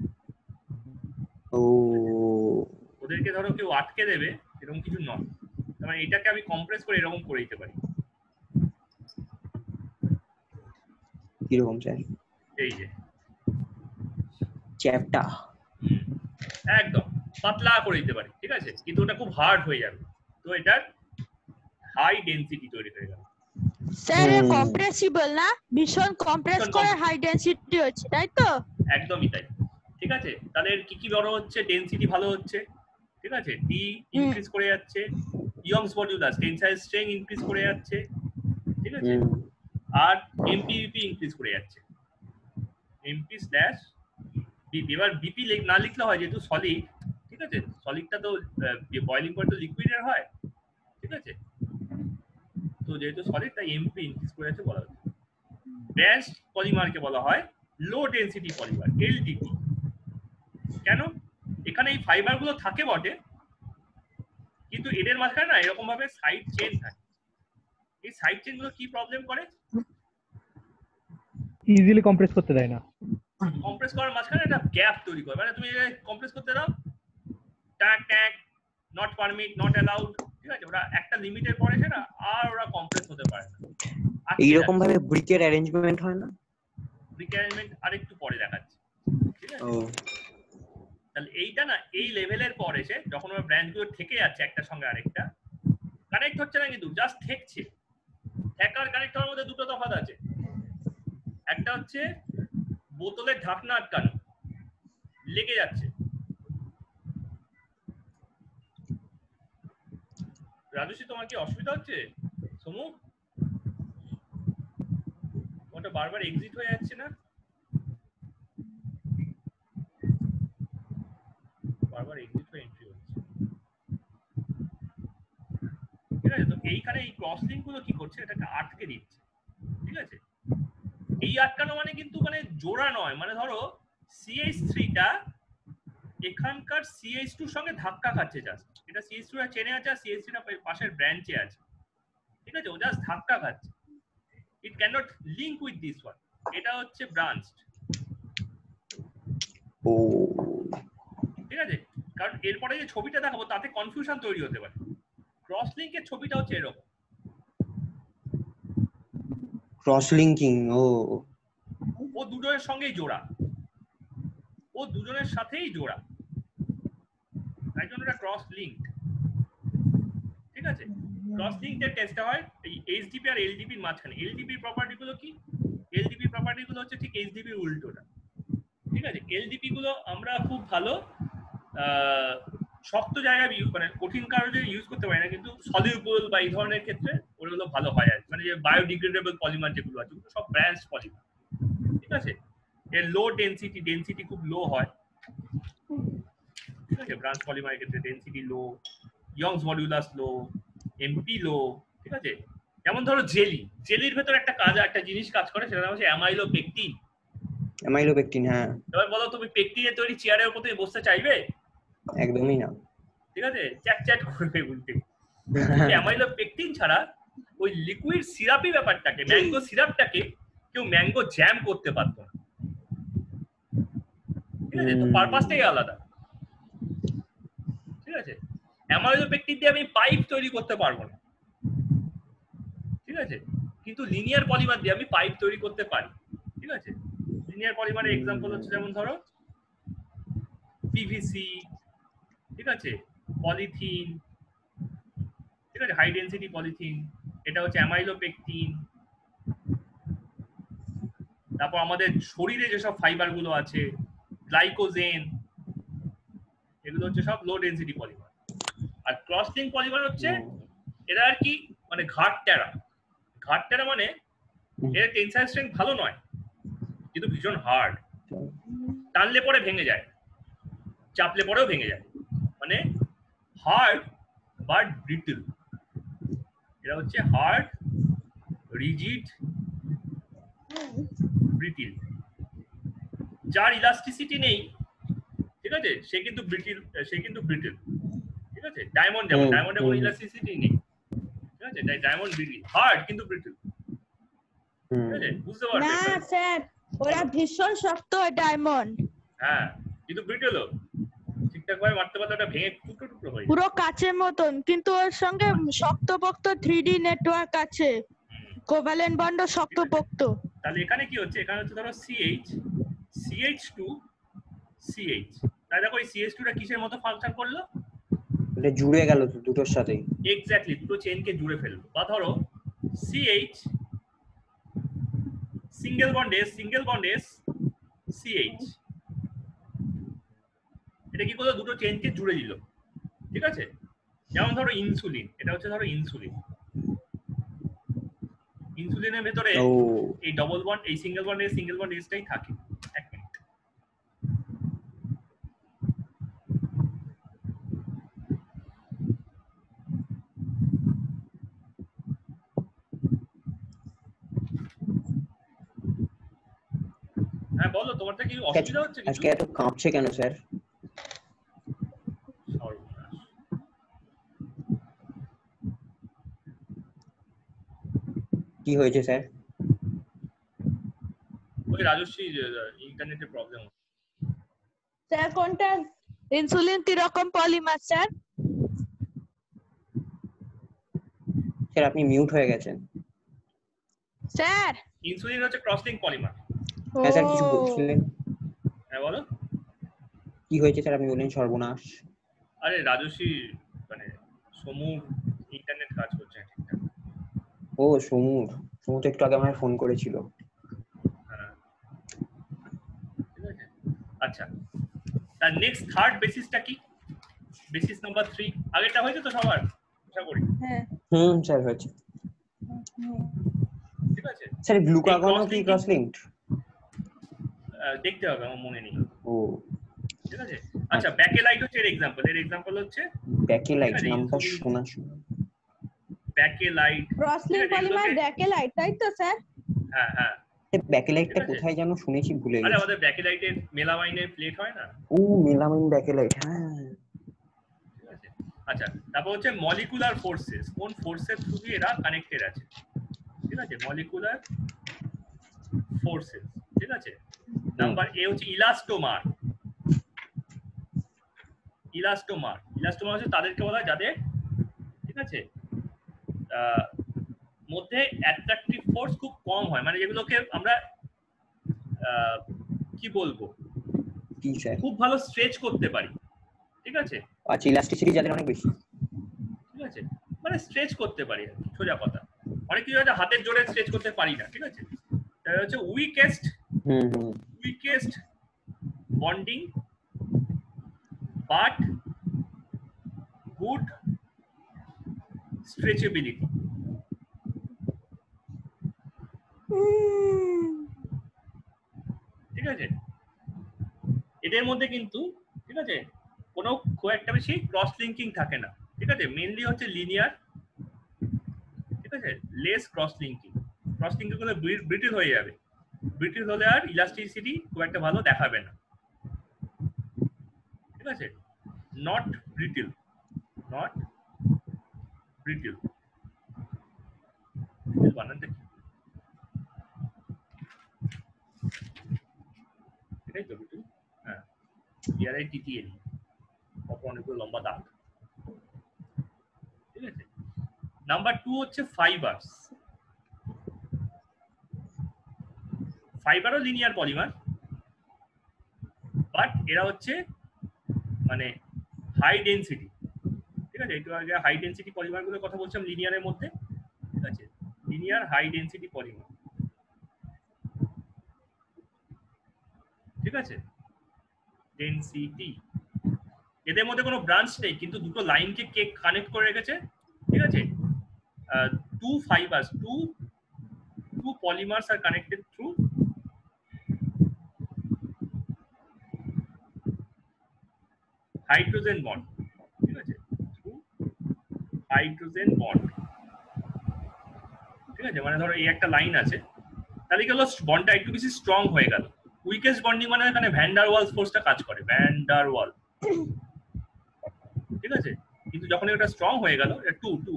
[SPEAKER 6] ও,
[SPEAKER 1] ওদেরকে ধরো কেউ আটকে দেবে এরকম কিছু নয়, মানে এটাকে আমি কম্প্রেস করে এরকম করে দিতে পারি।
[SPEAKER 6] কিরকম স্যার?
[SPEAKER 1] এই যে
[SPEAKER 6] চ্যাপটা
[SPEAKER 1] একদম পাতলা করে দিতে পারি। ঠিক আছে, কিন্তু ওটা খুব হার্ড হয়ে যাবে, তো এটার হাই ডেনসিটি তৈরি হয়ে গেল।
[SPEAKER 5] স্যার কম্প্রেসিবল না, ভীষণ কম্প্রেস করে হাই ডেনসিটি হচ্ছে, তাই তো?
[SPEAKER 1] একদমই তাই। ঠিক আছে, তাহলে এর কি কি বড় হচ্ছে? ডেনসিটি ভালো হচ্ছে। ঠিক আছে, ডি ইনক্রিজ করে যাচ্ছে, Young's modulus tensile strength increase করে যাচ্ছে। ঠিক আছে, আর এমপিভিপি ইনক্রিজ করে যাচ্ছে, এমপি স্ল্যাশ বিপি। এবার বিপি না লিখলে হয়, যেহেতু সলিড। ঠিক আছে, সলিডটা তো বয়লিং করে তো লিকুইডের হয়। ঠিক আছে, তো যেহেতু সলিড তাই এমপি ইনক্রিজ করে যাচ্ছে বলা হচ্ছে। বেস্ট পলিমারকে বলা হয় লো ডেনসিটি পলিমার, এলডিপি। কেন? এখানে এই ফাইবারগুলো থাকে বটে, কিন্তু এদের মাঝখানে না এরকম ভাবে সাইড চেন থাকে। এই সাইড চেন গুলো কি প্রবলেম করে?
[SPEAKER 7] ইজিলি কম্প্রেস করতে দেয় না।
[SPEAKER 1] কম্প্রেস করার মাঝখানে একটা গ্যাপ তৈরি করে, মানে তুমি কম্প্রেস করতে দাও ট্যাক ট্যাক নট পারমিট নট অ্যালাউড, ঠিক আছে, ওরা একটা লিমিটের পরে সেটা আর ওরা কম্প্রেস হতে পারে না।
[SPEAKER 6] এইরকম ভাবে ব্রিকের অ্যারেঞ্জমেন্ট হয় না?
[SPEAKER 1] ব্রিক অ্যারেঞ্জমেন্ট আরেকটু পরে দেখাচ্ছি, ঠিক আছে।
[SPEAKER 6] ও
[SPEAKER 1] তাহলে এইটা না এই লেভেলের পর এসে যখন ওরা ব্র্যান্ডগুলো থেকে যাচ্ছে একটা সঙ্গে আরেকটা, কানেক্ট হচ্ছে না কিন্তু জাস্ট ঠেকছে। ঠেকার কানেক্ট হওয়ার মধ্যে দুটো তফাৎ আছে। একটা হচ্ছে বোতলের ঢাকনা আটকানো, লেগে যাচ্ছে। রাজুশ্রী তোমার কি অসুবিধা হচ্ছে? সমু ওটা বারবার এক্সিট হয়ে যাচ্ছে না? বারবার এক্সিট হয়ে এন্ট্রি হচ্ছে, ঠিক আছে। তো এইখানে এই ক্রস লিঙ্ক গুলো কি করছে, এটাকে আটকে দিচ্ছে, ঠিক আছে। এই আটকানো মানে কিন্তু মানে জোড়া নয়, মানে ধরো CH3টা এখানকার CH2 এর সঙ্গে ধাক্কা খাচ্ছে, জাস্ট এটা CH2 টা চেনে আছে আর CH3টা পাশের ব্রাঞ্চে আছে, ঠিক আছে, ও জাস্ট ধাক্কা খাচ্ছে। It can not link with this one, এটা হচ্ছে ব্রাঞ্চড,
[SPEAKER 6] ও
[SPEAKER 1] ঠিক আছে। কারণ এরপরে যে ছবিটা দেখাবো তাতে কনফিউশন তৈরি হতে পারে। ক্রস লিঙ্কের ছবিটা হচ্ছে এরকম,
[SPEAKER 6] ক্রস লিঙ্কিং।
[SPEAKER 1] ও দুজনের সঙ্গেই জোড়া, ও দুজনের সাথেই জোড়া, তাই জন্য এটা ক্রস লিঙ্ক, ঠিক আছে। ক্রস লিঙ্কের টেস্টটা হয় এই HDP আর LDP এর মাঝখানে। LDP এর প্রপার্টি গুলো কি? LDP এর প্রপার্টি গুলো হচ্ছে ঠিক HDP এর উল্টোটা, ঠিক আছে। LDP গুলো আমরা খুব ভালো শক্ত জায়গায় মানে কঠিন কারণে ইউজ করতে পারি না, কিন্তু সলিউবল বা এই ধরনের ক্ষেত্রে ওগুলো ভালো হয় আর মানে যে বায়োডিগ্রেডেবল পলিমার যেগুলো আছে ওগুলো সব ব্রাঞ্চ পলিমার, ঠিক আছে। এর লো ডেনসিটি খুব লো হয়, ঠিক আছে। ব্রাঞ্চ পলিমারের ক্ষেত্রে density low, Young's modulus low, MP low, ঠিক আছে। যেমন ধরো জেলির ভেতর একটা জিনিস কাজ করে, সেটা হচ্ছে অ্যামাইলোপেকটিন।
[SPEAKER 6] অ্যামাইলোপেকটিন, হ্যাঁ।
[SPEAKER 1] এবার বলো তুমি পেকটিনের তৈরি চেয়ারের উপর তুমি বসতে চাইবে?
[SPEAKER 6] একদমই না,
[SPEAKER 1] ঠিক আছে, চ্যাট করবে উল্টে। অ্যামাইলোপেকটিন ছাড়া ওই লিকুইড সিরাপি ব্যাপারটাকে, ম্যাঙ্গো সিরাপটাকে কেউ ম্যাঙ্গো জ্যাম করতে পারতো না, ঠিক আছে। তো পারপাসটাই আলাদা, ঠিক আছে। অ্যামাইলোপেকটিন দিয়ে আমি পাইপ তৈরি করতে পারবো না, ঠিক আছে, কিন্তু লিনিয়ার পলিমার দিয়ে আমি পাইপ তৈরি করতে পারি, ঠিক আছে। লিনিয়ার পলিমারের এক্সাম্পল হচ্ছে যেমন ধরো পিভিসি, ঠিক আছে, পলিথিন, ঠিক আছে, হাই ডেনসিটি পলিথিন, এটা হচ্ছে অ্যামাইলোপেকটিন। তারপর আমাদের শরীরে যেসব ফাইবার গুলো আছে, গ্লাইকোজেন, এগুলো হচ্ছে সব লো ডেনসিটি পলিমার। আর ক্রস লিঙ্ক পলিমার হচ্ছে এরা আর কি মানে ঘাটটেরা মানে এর টেনসাইল স্ট্রেংথ ভালো নয় কিন্তু ভীষণ হার্ড, টানলে পরে ভেঙে যায়, চাপলে পরেও ভেঙে যায়, মানে হার্ড বাট ব্রিটল। এটা হচ্ছে হার্ড, রিজিড, ব্রিটিল। যার ইলাস্টিসিটি নেই, ঠিক আছে, সে কিন্তু ব্রিটিল, ঠিক আছে। ডায়মন্ড যেমন, ডায়মন্ডের কোনো ইলাস্টিসিটি নেই, ঠিক আছে, তাই ডায়মন্ড ব্রিটিল, হার্ড কিন্তু ব্রিটিল, ঠিক আছে, বুঝতে পারবে?
[SPEAKER 5] না স্যার, ওরা ভীষণ শক্ত ডায়মন্ড,
[SPEAKER 1] হ্যাঁ, কিন্তু ব্রিটেলও ঠিকঠাক ভাবে মারতে পারলে ওটা ভেঙে টুকরো টুকরো হয়ে যায়,
[SPEAKER 5] পুরো কাচের মতন, কিন্তু ওর সঙ্গে শক্তপোক্ত 3D নেটওয়ার্ক আছে, কোভ্যালেন্ট বন্ড শক্তপোক্ত।
[SPEAKER 1] তাহলে এখানে কি হচ্ছে, এখানে হচ্ছে ধরো CH2 CH, তাই দেখো এই CH2 টা কিসের মতো ফাংশন করলো,
[SPEAKER 6] এটা জুড়ে গেল তো দুটোর সাথে,
[SPEAKER 1] এক্স্যাক্টলি দুটো চেইনকে জুড়ে ফেললো। বা ধরো CH single bond S CH, এটা কি করলো, দুটো চেইনকে জুড়ে দিল, ঠিক আছে। যেমন ধরো ইনসুলিন, এটা হচ্ছে ধরো ইনসুলিনের ভেতরে এই ডবল বন্ড, এই সিঙ্গেল বন্ড এসটাই থাকে। এক মিনিট, হ্যাঁ বলো, তোমারটা কি অসুবিধা হচ্ছে কিছু?
[SPEAKER 6] আজকে এত কাঁপছে কেন স্যার? কি হয়েছে স্যার?
[SPEAKER 1] ওই রাজশ্রী ইন্টারনেটের প্রবলেম।
[SPEAKER 5] স্যার কোনটা ইনসুলিন তিরকম পলিমার স্যার?
[SPEAKER 6] স্যার আপনি মিউট হয়ে গেছেন।
[SPEAKER 5] স্যার
[SPEAKER 1] ইনসুলিন হচ্ছে ক্রসলিঙ্ক পলিমার।
[SPEAKER 6] হ্যাঁ স্যার কিছু বলছিলেন,
[SPEAKER 1] হ্যাঁ বলো।
[SPEAKER 6] কি হয়েছে স্যার? আপনি বললেন সর্বনাশ।
[SPEAKER 1] আরে রাজশ্রী মানে সমুর ইন্টারনেট কাজ করছে না ঠিকঠাক।
[SPEAKER 6] ও সমুর, সমুর তো একটু আগে আমায় ফোন করেছিল।
[SPEAKER 1] হ্যাঁ, ঠিক আছে। আচ্ছা, তার নেক্সট থার্ড বেসিসটা কি? বেসিস নাম্বার 3 আগেরটা হয়েছে তো সবার, আশা করি।
[SPEAKER 5] হ্যাঁ
[SPEAKER 6] স্যার হয়েছে।
[SPEAKER 1] ঠিক আছে,
[SPEAKER 6] স্যার গ্লুকাগনও কি ক্রস লিঙ্কড?
[SPEAKER 1] দেখতে হবে, আমার মনে নেই।
[SPEAKER 6] ও
[SPEAKER 1] ঠিক আছে। আচ্ছা, ব্যাকেলাইট হচ্ছে এর এক্সাম্পল। এর এক্সাম্পল হচ্ছে
[SPEAKER 6] ব্যাকেলাইট, নামটা শোনা শোনা।
[SPEAKER 1] ব্যাকেলাইট
[SPEAKER 5] ক্রসলিঙ্ক পলিমার ব্যাকেলাইট, তাই তো স্যার?
[SPEAKER 1] হ্যাঁ হ্যাঁ।
[SPEAKER 6] ব্যাকেলাইটটা কোথায় যেন শুনেছি, ভুলে
[SPEAKER 1] আরে
[SPEAKER 6] গেছি।
[SPEAKER 1] আমাদের ব্যাকেলাইটের মেলামাইনের প্লেট হয় না?
[SPEAKER 6] ও মেলামাইন ব্যাকেলাইট, হ্যাঁ।
[SPEAKER 1] ঠিক আছে। আচ্ছা, তারপর হচ্ছে মলিকুলার ফোর্সেস, কোন ফোর্সের থ্রু দিয়ে এরা কানেক্টেড আছে। ঠিক আছে, মলিকুলার ফোর্সেস। ঠিক আছে। নাম্বার এ হচ্ছে ইলাস্টোমার। ইলাস্টোমার ইলাস্টোমার হচ্ছে তাদেরকে বলা হয় যাদের, ঠিক আছে, মধ্যে অ্যাট্রাকটিভ ফোর্স খুব কম হয়, মানে যেগুলোকে আমরা কি বলবো,
[SPEAKER 6] কি স্যার?
[SPEAKER 1] খুব ভালো স্ট্রেচ করতে পারি। ঠিক আছে।
[SPEAKER 6] আচ্ছা, ইলাস্টিসিটি যাদের অনেক বেশি।
[SPEAKER 1] ঠিক আছে, মানে স্ট্রেচ করতে পারি, সোজা কথা। অনেক কিছু আছে হাতের জোরে স্ট্রেচ করতে পারি না। ঠিক আছে, এটা হচ্ছে weakest bonding but good stretchability. ঠিক আছে, এদের মধ্যে কিন্তু, ঠিক আছে, কোনো খুব একটা বেশি ক্রস লিঙ্কিং থাকে না। ঠিক আছে, মেইনলি হচ্ছে লিনিয়ার। ঠিক আছে, less cross linking. Cross linking করলে ব্রিটিল হয়ে যাবে, ব্রিটিল হলে আর ইলাস্টিসিটি খুব একটা ভালো দেখাবে না। ঠিক আছে, নট ব্রিটিল, নট ব্রিটিল। বানানটা কি? এটাই তো ব্রিটিল। হ্যাঁ, BRITTL, অপর অনেকগুলো লম্বা দাগ। ঠিক আছে। নাম্বার 2 হচ্ছে ফাইবারস। ফাইবারও লিনিয়ার পলিমার, বাট এরা হচ্ছে মানে হাই ডেনসিটি। ঠিক আছে, একটু আগে হাই ডেনসিটি পলিমার গুলোর কথা বলছিলাম লিনিয়ারের মধ্যে। ঠিক আছে, লিনিয়ার হাই ডেনসিটি পলিমার। ঠিক আছে, ডেনসিটি। এদের মধ্যে কোনো ব্রাঞ্চ নেই, কিন্তু দুটো লাইনকে কে কানেক্ট করে রেখেছে। ঠিক আছে, two fibres, two polymers are connected through hydrogen bond. ঠিক আছে, থ্রু হাইড্রোজেন বন্ড। ঠিক আছে, মানে ধরো এই একটা লাইন আছে, তাহলে কি হলো, বন্ডটা একটু বেশি স্ট্রং হয়ে গেল। উইকেস্ট বন্ডিং মানে এখানে ভ্যান ডার ওয়ালস ফোর্সটা কাজ করে, ভ্যান ডার ওয়াল। ঠিক আছে, কিন্তু যখন এটা স্ট্রং হয়ে গেল, টু টু।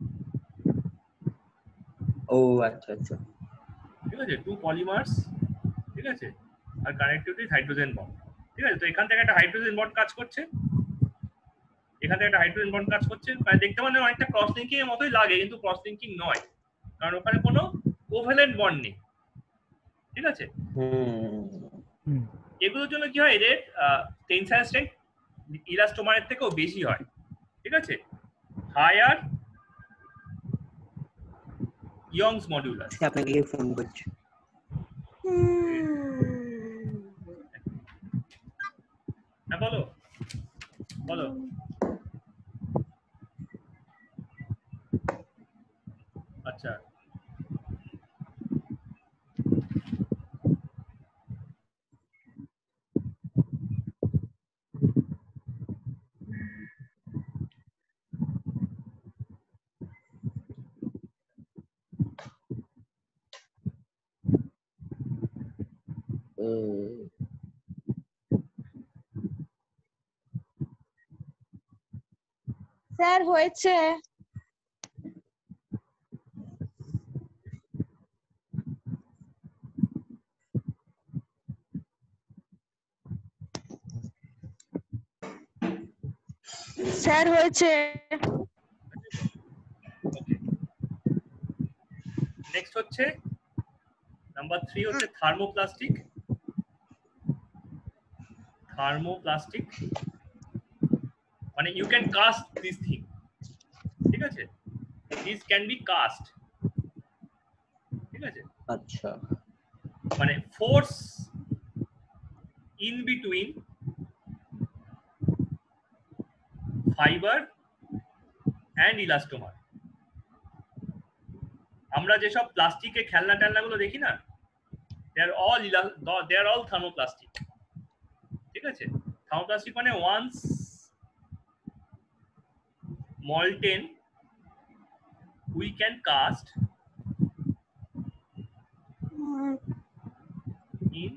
[SPEAKER 6] ও আচ্ছা আচ্ছা।
[SPEAKER 1] ঠিক আছে, টু পলিমার্স। ঠিক আছে, আর কানেক্টেড উইথ হাইড্রোজেন বন্ড। ঠিক আছে, তো এখান থেকে একটা হাইড্রোজেন বন্ড কাজ করছে, এখান থেকে একটা হাইড্রোজেন বন্ড কাজ করছে। মানে দেখতে মানে অনেকটা ক্রস লিঙ্কিং এর মতোই লাগে, কিন্তু ক্রস লিঙ্কিং নয়, কারণ ওখানে কোনো কোভ্যালেন্ট বন্ড নেই। ঠিক আছে, এগুলোর জন্য কি হয়, এদের টেনসাইল স্ট্রেংথ ইলাস্টোমারের থেকেও বেশি হয়। ঠিক আছে, হায়ার ইয়ংস মডুলাস।
[SPEAKER 6] আপনাকে ফোন করছে।
[SPEAKER 1] হ্যাঁ বলো বলো। আচ্ছা,
[SPEAKER 5] স্যার হয়েছে। স্যার হয়েছে।
[SPEAKER 1] ওকে, নেক্সট হচ্ছে নাম্বার 3 হচ্ছে থার্মোপ্লাস্টিক। থার্মোপ্লাস্টিক মানে you can cast this thing, ঠিক আছে, দিস ক্যান বি কাস্ট, ঠিক আছে,
[SPEAKER 6] আচ্ছা
[SPEAKER 1] মানে force in between fibre and elastomer. আমরা যেসব প্লাস্টিকের খেলনা টেলনাগুলো দেখি না, দে আর অল থার্মোপ্লাস্টিক, ঠিক আছে। থার্মোপ্লাস্টিক মানে once molten we can cast in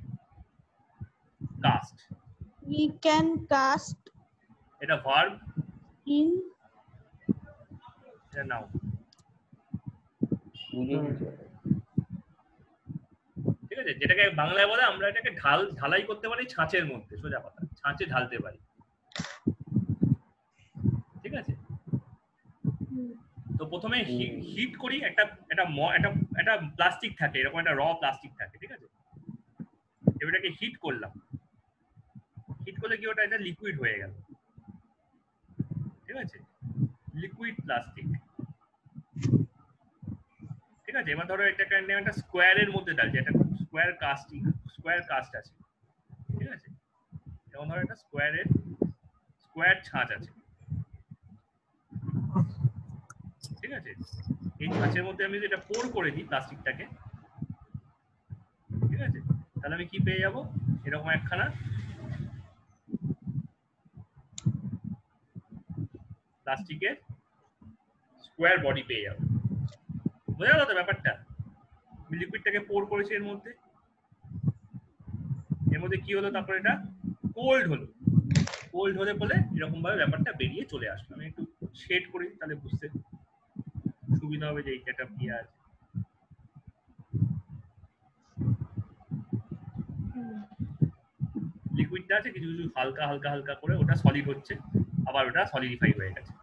[SPEAKER 1] cast,
[SPEAKER 5] We can cast
[SPEAKER 1] এটা ভার্ব,
[SPEAKER 5] in
[SPEAKER 1] এটা নাউন, ঠিক আছে। যেটাকে বাংলায় বলে আমরা এটাকে ঢালাই করতে পারি ছাঁচের মধ্যে, সোজা কথা, ছাঁচে ঢালতে পারি, ঠিক আছে। তো প্রথমে হিট করি, একটা প্লাস্টিক থাকে, এরকম একটা র প্লাস্টিক থাকে, ঠিক আছে। এটাকে হিট করলাম, হিট করলে কি ওটা এটা লিকুইড হয়ে গেল, ঠিক আছে, লিকুইড প্লাস্টিক, ঠিক আছে। এবার ধরো এটাকে একটা স্কোয়ারের মধ্যে ডালছে, একটা স্কোয়ার কাস্ট আছে, ঠিক আছে। যেমন ধরো একটা স্কোয়ার ছাঁচ আছে, ঠিক আছে। এই ছাঁচের মধ্যে আমি যদি এটা পোর করে দিই প্লাস্টিকটাকে, ঠিক আছে, তাহলে আমি কি পেয়ে যাব, এরকম একখানা প্লাস্টিকের স্কোয়ার বডি পেয়ে যাব। বোঝা গেল তো ব্যাপারটা? লিকুইডটাকে পোর করেছি এর মধ্যে কি হলো, তারপরে এটা কোল্ড হলে বলে এরকম ভাবে ব্যাপারটা বেরিয়ে চলে আসলো। আমি একটু শেড করি, তাহলে বুঝতে সুবিধা হবে যে এইটা কি আছে। লিকুইডটা আছে, কিছু কিছু হালকা হালকা হালকা করে ওটা সলিড হচ্ছে, আবার ওটা সলিডিফাই হয়ে গেছে।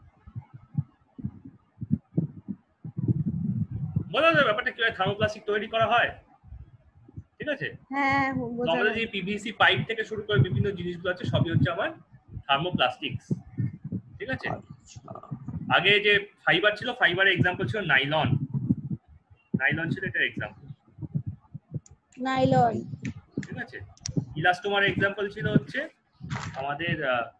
[SPEAKER 1] বোঝা যায় ব্যাপারটা কিভাবে থার্মোপ্লাস্টিক তৈরি করা হয়, ঠিক আছে।
[SPEAKER 5] হ্যাঁ
[SPEAKER 1] আমাদের যে পিভিসি পাইপ থেকে শুরু করে বিভিন্ন জিনিসগুলো আছে সবই হচ্ছে আমার থার্মোপ্লাস্টিক্স, ঠিক আছে। আগে যে ফাইবার ছিল, ফাইবারের এক্সাম্পল ছিল নাইলন ছিল এটার এক্সাম্পল,
[SPEAKER 5] নাইলন,
[SPEAKER 1] ঠিক আছে। ইলাস্টোমার এক্সাম্পল ছিল হচ্ছে আমাদের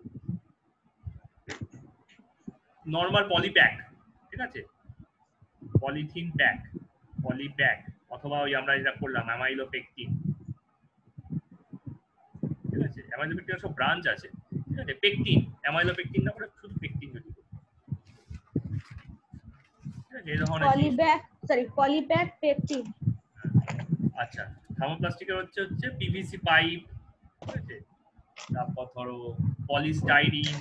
[SPEAKER 1] নরমাল পলিপ্যাক, ঠিক আছে, পলিথিন প্যাক, পলিপ্যাক, অথবা ওই আমরা যেটা করলাম অ্যামাইলোপেকটিন, ঠিক আছে। অ্যামাইলোপেকটিন সব ব্রাঞ্চ আছে, ঠিক আছে। পেকটিন, অ্যামাইলোপেকটিন না করে শুধু পেকটিন যদি, ঠিক আছে, এই ধরনের
[SPEAKER 5] পলিপ্যাক পেকটিন।
[SPEAKER 1] আচ্ছা, থার্মোপ্লাস্টিকের হচ্ছে পিভিসি পাইপ, ঠিক আছে, তারপর ধরো পলিস্টাইরিন,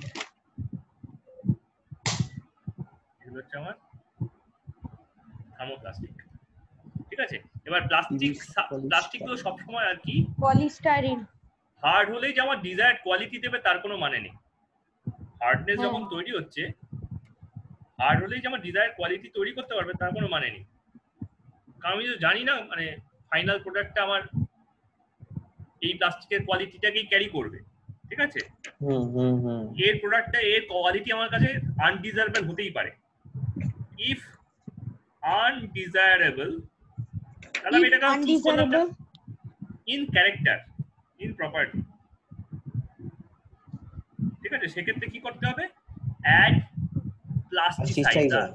[SPEAKER 1] এগুলো হচ্ছে আমার থার্মোপ্লাস্টিক, ঠিক আছে। এবার প্লাস্টিক গুলো সবসময় আর কি
[SPEAKER 5] পলিস্টাইরিন
[SPEAKER 1] হার্ড হলেই যে আমার ডিজায়ার্ড কোয়ালিটি দেবে তার কোনো মানে নেই। হার্ডনেস যখন তৈরি হচ্ছে, হার্ড হলেই যে আমার ডিজায়ার্ড কোয়ালিটি তৈরি করতে পারবে তার কোনো মানে নেই। কারণ আমি তো জানি না মানে ফাইনাল প্রোডাক্টটা আমার এই প্লাস্টিকের কোয়ালিটিটাকেই ক্যারি করবে, ঠিক আছে। এর প্রোডাক্টটা এর কোয়ালিটি আমার কাছে আনডিজায়ারেবল হতেই পারে। ইফ আনডিজায়ারেবল, তাহলে আমি এটাকে চুজ করলাম না ইন ক্যারেক্টার, ইন প্রপার্টি, ঠিক আছে। সেক্ষেত্রে কি করতে হবে, অ্যাড প্লাস্টিসাইজার,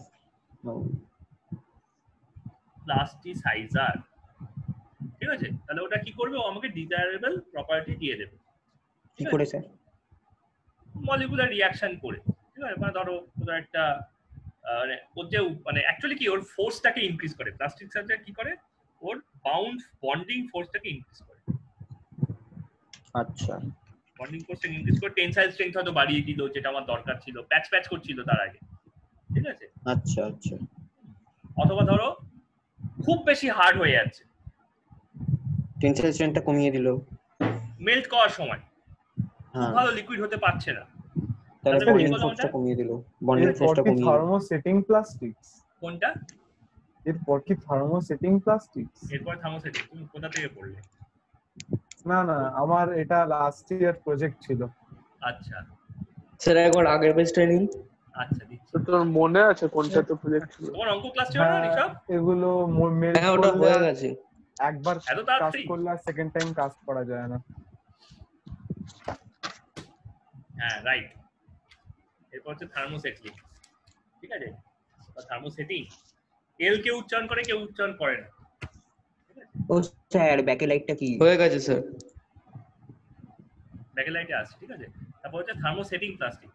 [SPEAKER 1] ঠিক আছে। তাহলে ওটা কি করবে, ও আমাকে ডিজায়ারেবল প্রপার্টি দিয়ে দেবে,
[SPEAKER 6] কি করে স্যার?
[SPEAKER 1] মলিকুলার রিঅ্যাকশন করে, ঠিক আছে। মানে ধরো একটা মানে ওর যে মানে অ্যাকচুয়ালি কি ওর ফোর্সটাকে ইনক্রিজ করে, প্লাস্টিক সার্জার কি করে, ওর বন্ডিং ফোর্সটাকে ইনক্রিজ করে।
[SPEAKER 6] আচ্ছা,
[SPEAKER 1] বন্ডিং ফোর্সটাকে ইনক্রিজ করে টেনসাইল স্ট্রেংথ হয়তো বাড়িয়ে দিল, যেটা আমার দরকার ছিল, প্যাচ করছিল তার আগে, ঠিক আছে।
[SPEAKER 6] আচ্ছা আচ্ছা।
[SPEAKER 1] অথবা ধরো খুব বেশি হার্ড হয়ে যাচ্ছে,
[SPEAKER 6] টেনসাইল স্ট্রেংথটা কমিয়ে দিল,
[SPEAKER 1] মেল্ট করার সময় খুব ভালো লিকুইড হতে পারছে না,
[SPEAKER 6] তাহলে
[SPEAKER 1] তাহলে
[SPEAKER 6] বন্ডিং
[SPEAKER 1] কি করলাম
[SPEAKER 6] ফোর্সটা
[SPEAKER 1] ওটা?
[SPEAKER 6] কমিয়ে দিল, বন্ডিং
[SPEAKER 2] এরপর
[SPEAKER 6] ফোর্সটা
[SPEAKER 2] কি
[SPEAKER 6] কমিয়ে দিল।
[SPEAKER 2] Thermosetting plastics?
[SPEAKER 1] কোনটা?
[SPEAKER 2] এরপর কি থার্মোসেটিং প্লাস্টিক্স?
[SPEAKER 1] এরপর থার্মোসেটিং তুমি কোথা থেকে পড়লে?
[SPEAKER 2] না না, আমার এটা লাস্ট ইয়ার প্রজেক্ট ছিল।
[SPEAKER 1] আচ্ছা
[SPEAKER 6] স্যার একবার আগের পেজটা নিন।
[SPEAKER 1] আচ্ছা দিচ্ছি।
[SPEAKER 3] তো তোর মনে আছে কোনটা তো প্রজেক্ট ছিল?
[SPEAKER 1] তোমার অঙ্ক ক্লাস ছিল না
[SPEAKER 2] হ্যাঁ,
[SPEAKER 1] ঋষভ?
[SPEAKER 2] এগুলো মেল
[SPEAKER 6] হ্যাঁ ওটা
[SPEAKER 2] করলে
[SPEAKER 6] হয়ে গেছে।
[SPEAKER 2] একবার
[SPEAKER 1] এত
[SPEAKER 2] কাজ
[SPEAKER 1] তাড়াতাড়ি?
[SPEAKER 2] করলে আর সেকেন্ড টাইম কাজ করা যায় না।
[SPEAKER 1] হ্যাঁ রাইট। এরপর হচ্ছে থার্মোসেটিং, ঠিক আছে, বা থার্মোসেটিং। এল কে উচ্চারণ করে, কেউ উচ্চারণ করে না।
[SPEAKER 6] ও স্যার ব্যাকেলাইটটা কি?
[SPEAKER 3] হয়ে গেছে স্যার।
[SPEAKER 1] ব্যাকেলাইটে আসছে, ঠিক আছে। তারপর হচ্ছে থার্মোসেটিং প্লাস্টিক।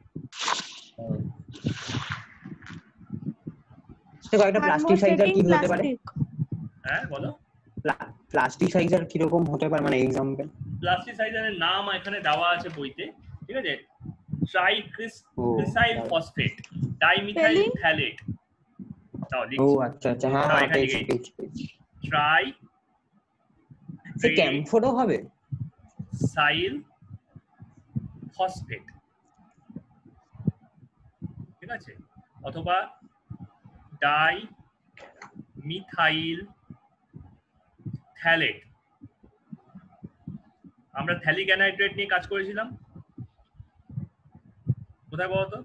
[SPEAKER 6] স্যার একটা প্লাস্টিসাইজার কি হতে পারে?
[SPEAKER 1] হ্যাঁ বলো।
[SPEAKER 6] প্লাস্টিসাইজার কিরকম হতে পারে, মানে এক্সাম্পল?
[SPEAKER 1] প্লাস্টিসাইজারের নাম এখানে দেওয়া আছে বইতে, ঠিক আছে। Tricresyl phosphate dimethyl phthalate. তাও
[SPEAKER 6] ও
[SPEAKER 1] লিখছি।
[SPEAKER 6] আচ্ছা আচ্ছা, হ্যাঁ
[SPEAKER 1] তাও
[SPEAKER 6] হ্যাঁ
[SPEAKER 1] এখানে
[SPEAKER 6] পেয়েছি
[SPEAKER 1] লিখেছি।
[SPEAKER 6] পেয়েছি।
[SPEAKER 1] ট্রাই
[SPEAKER 6] সে ক্যাম্ফোরও হবে?
[SPEAKER 1] সাইল ফসফেট, ঠিক আছে, অথবা ডাই মিথাইল থ্যালেট। আমরা থ্যালিক অ্যানহাইড্রেট নিয়ে কাজ করেছিলাম, কোথায় বলতো?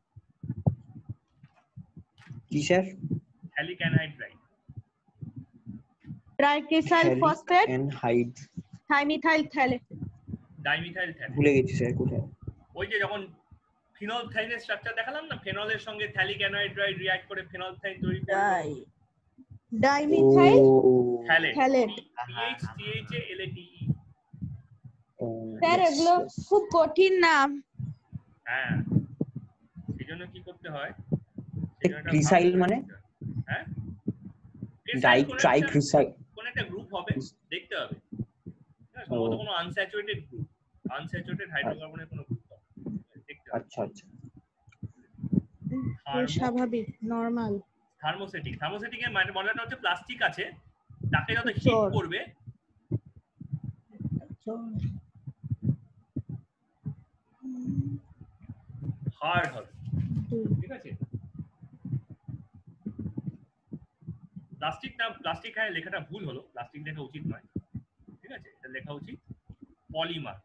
[SPEAKER 6] কি স্যার?
[SPEAKER 1] থ্যালিক অ্যানহাইড্রাইড,
[SPEAKER 5] ট্রাইক্রিসাইল ফসফেট,
[SPEAKER 6] অ্যানহাইড,
[SPEAKER 5] থাইমিথাইল থ্যালেট।
[SPEAKER 1] Dimethyl phthalate.
[SPEAKER 6] ভুলে গেছি স্যার কোথায়।
[SPEAKER 1] ওই যে যখন ফিনলথাইনের স্ট্রাকচার দেখালাম না, ফেনলের সঙ্গে থ্যালিক অ্যানহাইড্রাইড রিঅ্যাক্ট করে ফেনলথাইন তৈরি করে
[SPEAKER 5] dimethyl
[SPEAKER 1] phthalate.
[SPEAKER 5] Phthalate.
[SPEAKER 1] PHTHALATE।
[SPEAKER 5] Sir এগুলো খুব কঠিন নাম।
[SPEAKER 1] হ্যাঁ, সেজন্য কি করতে হয়?
[SPEAKER 6] ক্রিসাইল মানে?
[SPEAKER 1] হ্যাঁ,
[SPEAKER 6] ট্রাইক্রিসাইল
[SPEAKER 1] কোন একটা গ্রুপ হবে, দেখতে হবে। সম্ভবত কোনো আনস্যাচুরেটেড গ্রুপ, আনস্যাচুরেটেড হাইড্রোকার্বনের কোনো গ্রুপ হবে, দেখতে হবে।
[SPEAKER 6] আচ্ছা আচ্ছা।
[SPEAKER 5] স্বাভাবিক নরমাল।
[SPEAKER 1] থার্মোসেটিং, থার্মোসেটিং এর মডেলটা হচ্ছে প্লাস্টিক আছে, তাকে যত হিট করবে হার্ড হবে, ঠিক আছে। প্লাস্টিক না, প্লাস্টিক হ্যাঁ লেখাটা ভুল হলো, প্লাস্টিক লেখা উচিত নয়, ঠিক আছে, এটা লেখা উচিত পলিমার,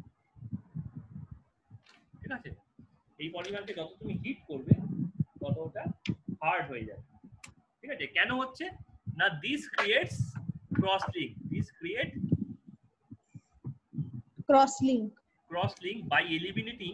[SPEAKER 1] ঠিক আছে। এই পলিমারকে যত তুমি হিট করবে তত ওটা হার্ড হয়ে যাবে, ঠিক আছে। কেন হচ্ছে না? This creates cross link, this create
[SPEAKER 5] cross link
[SPEAKER 1] by eliminating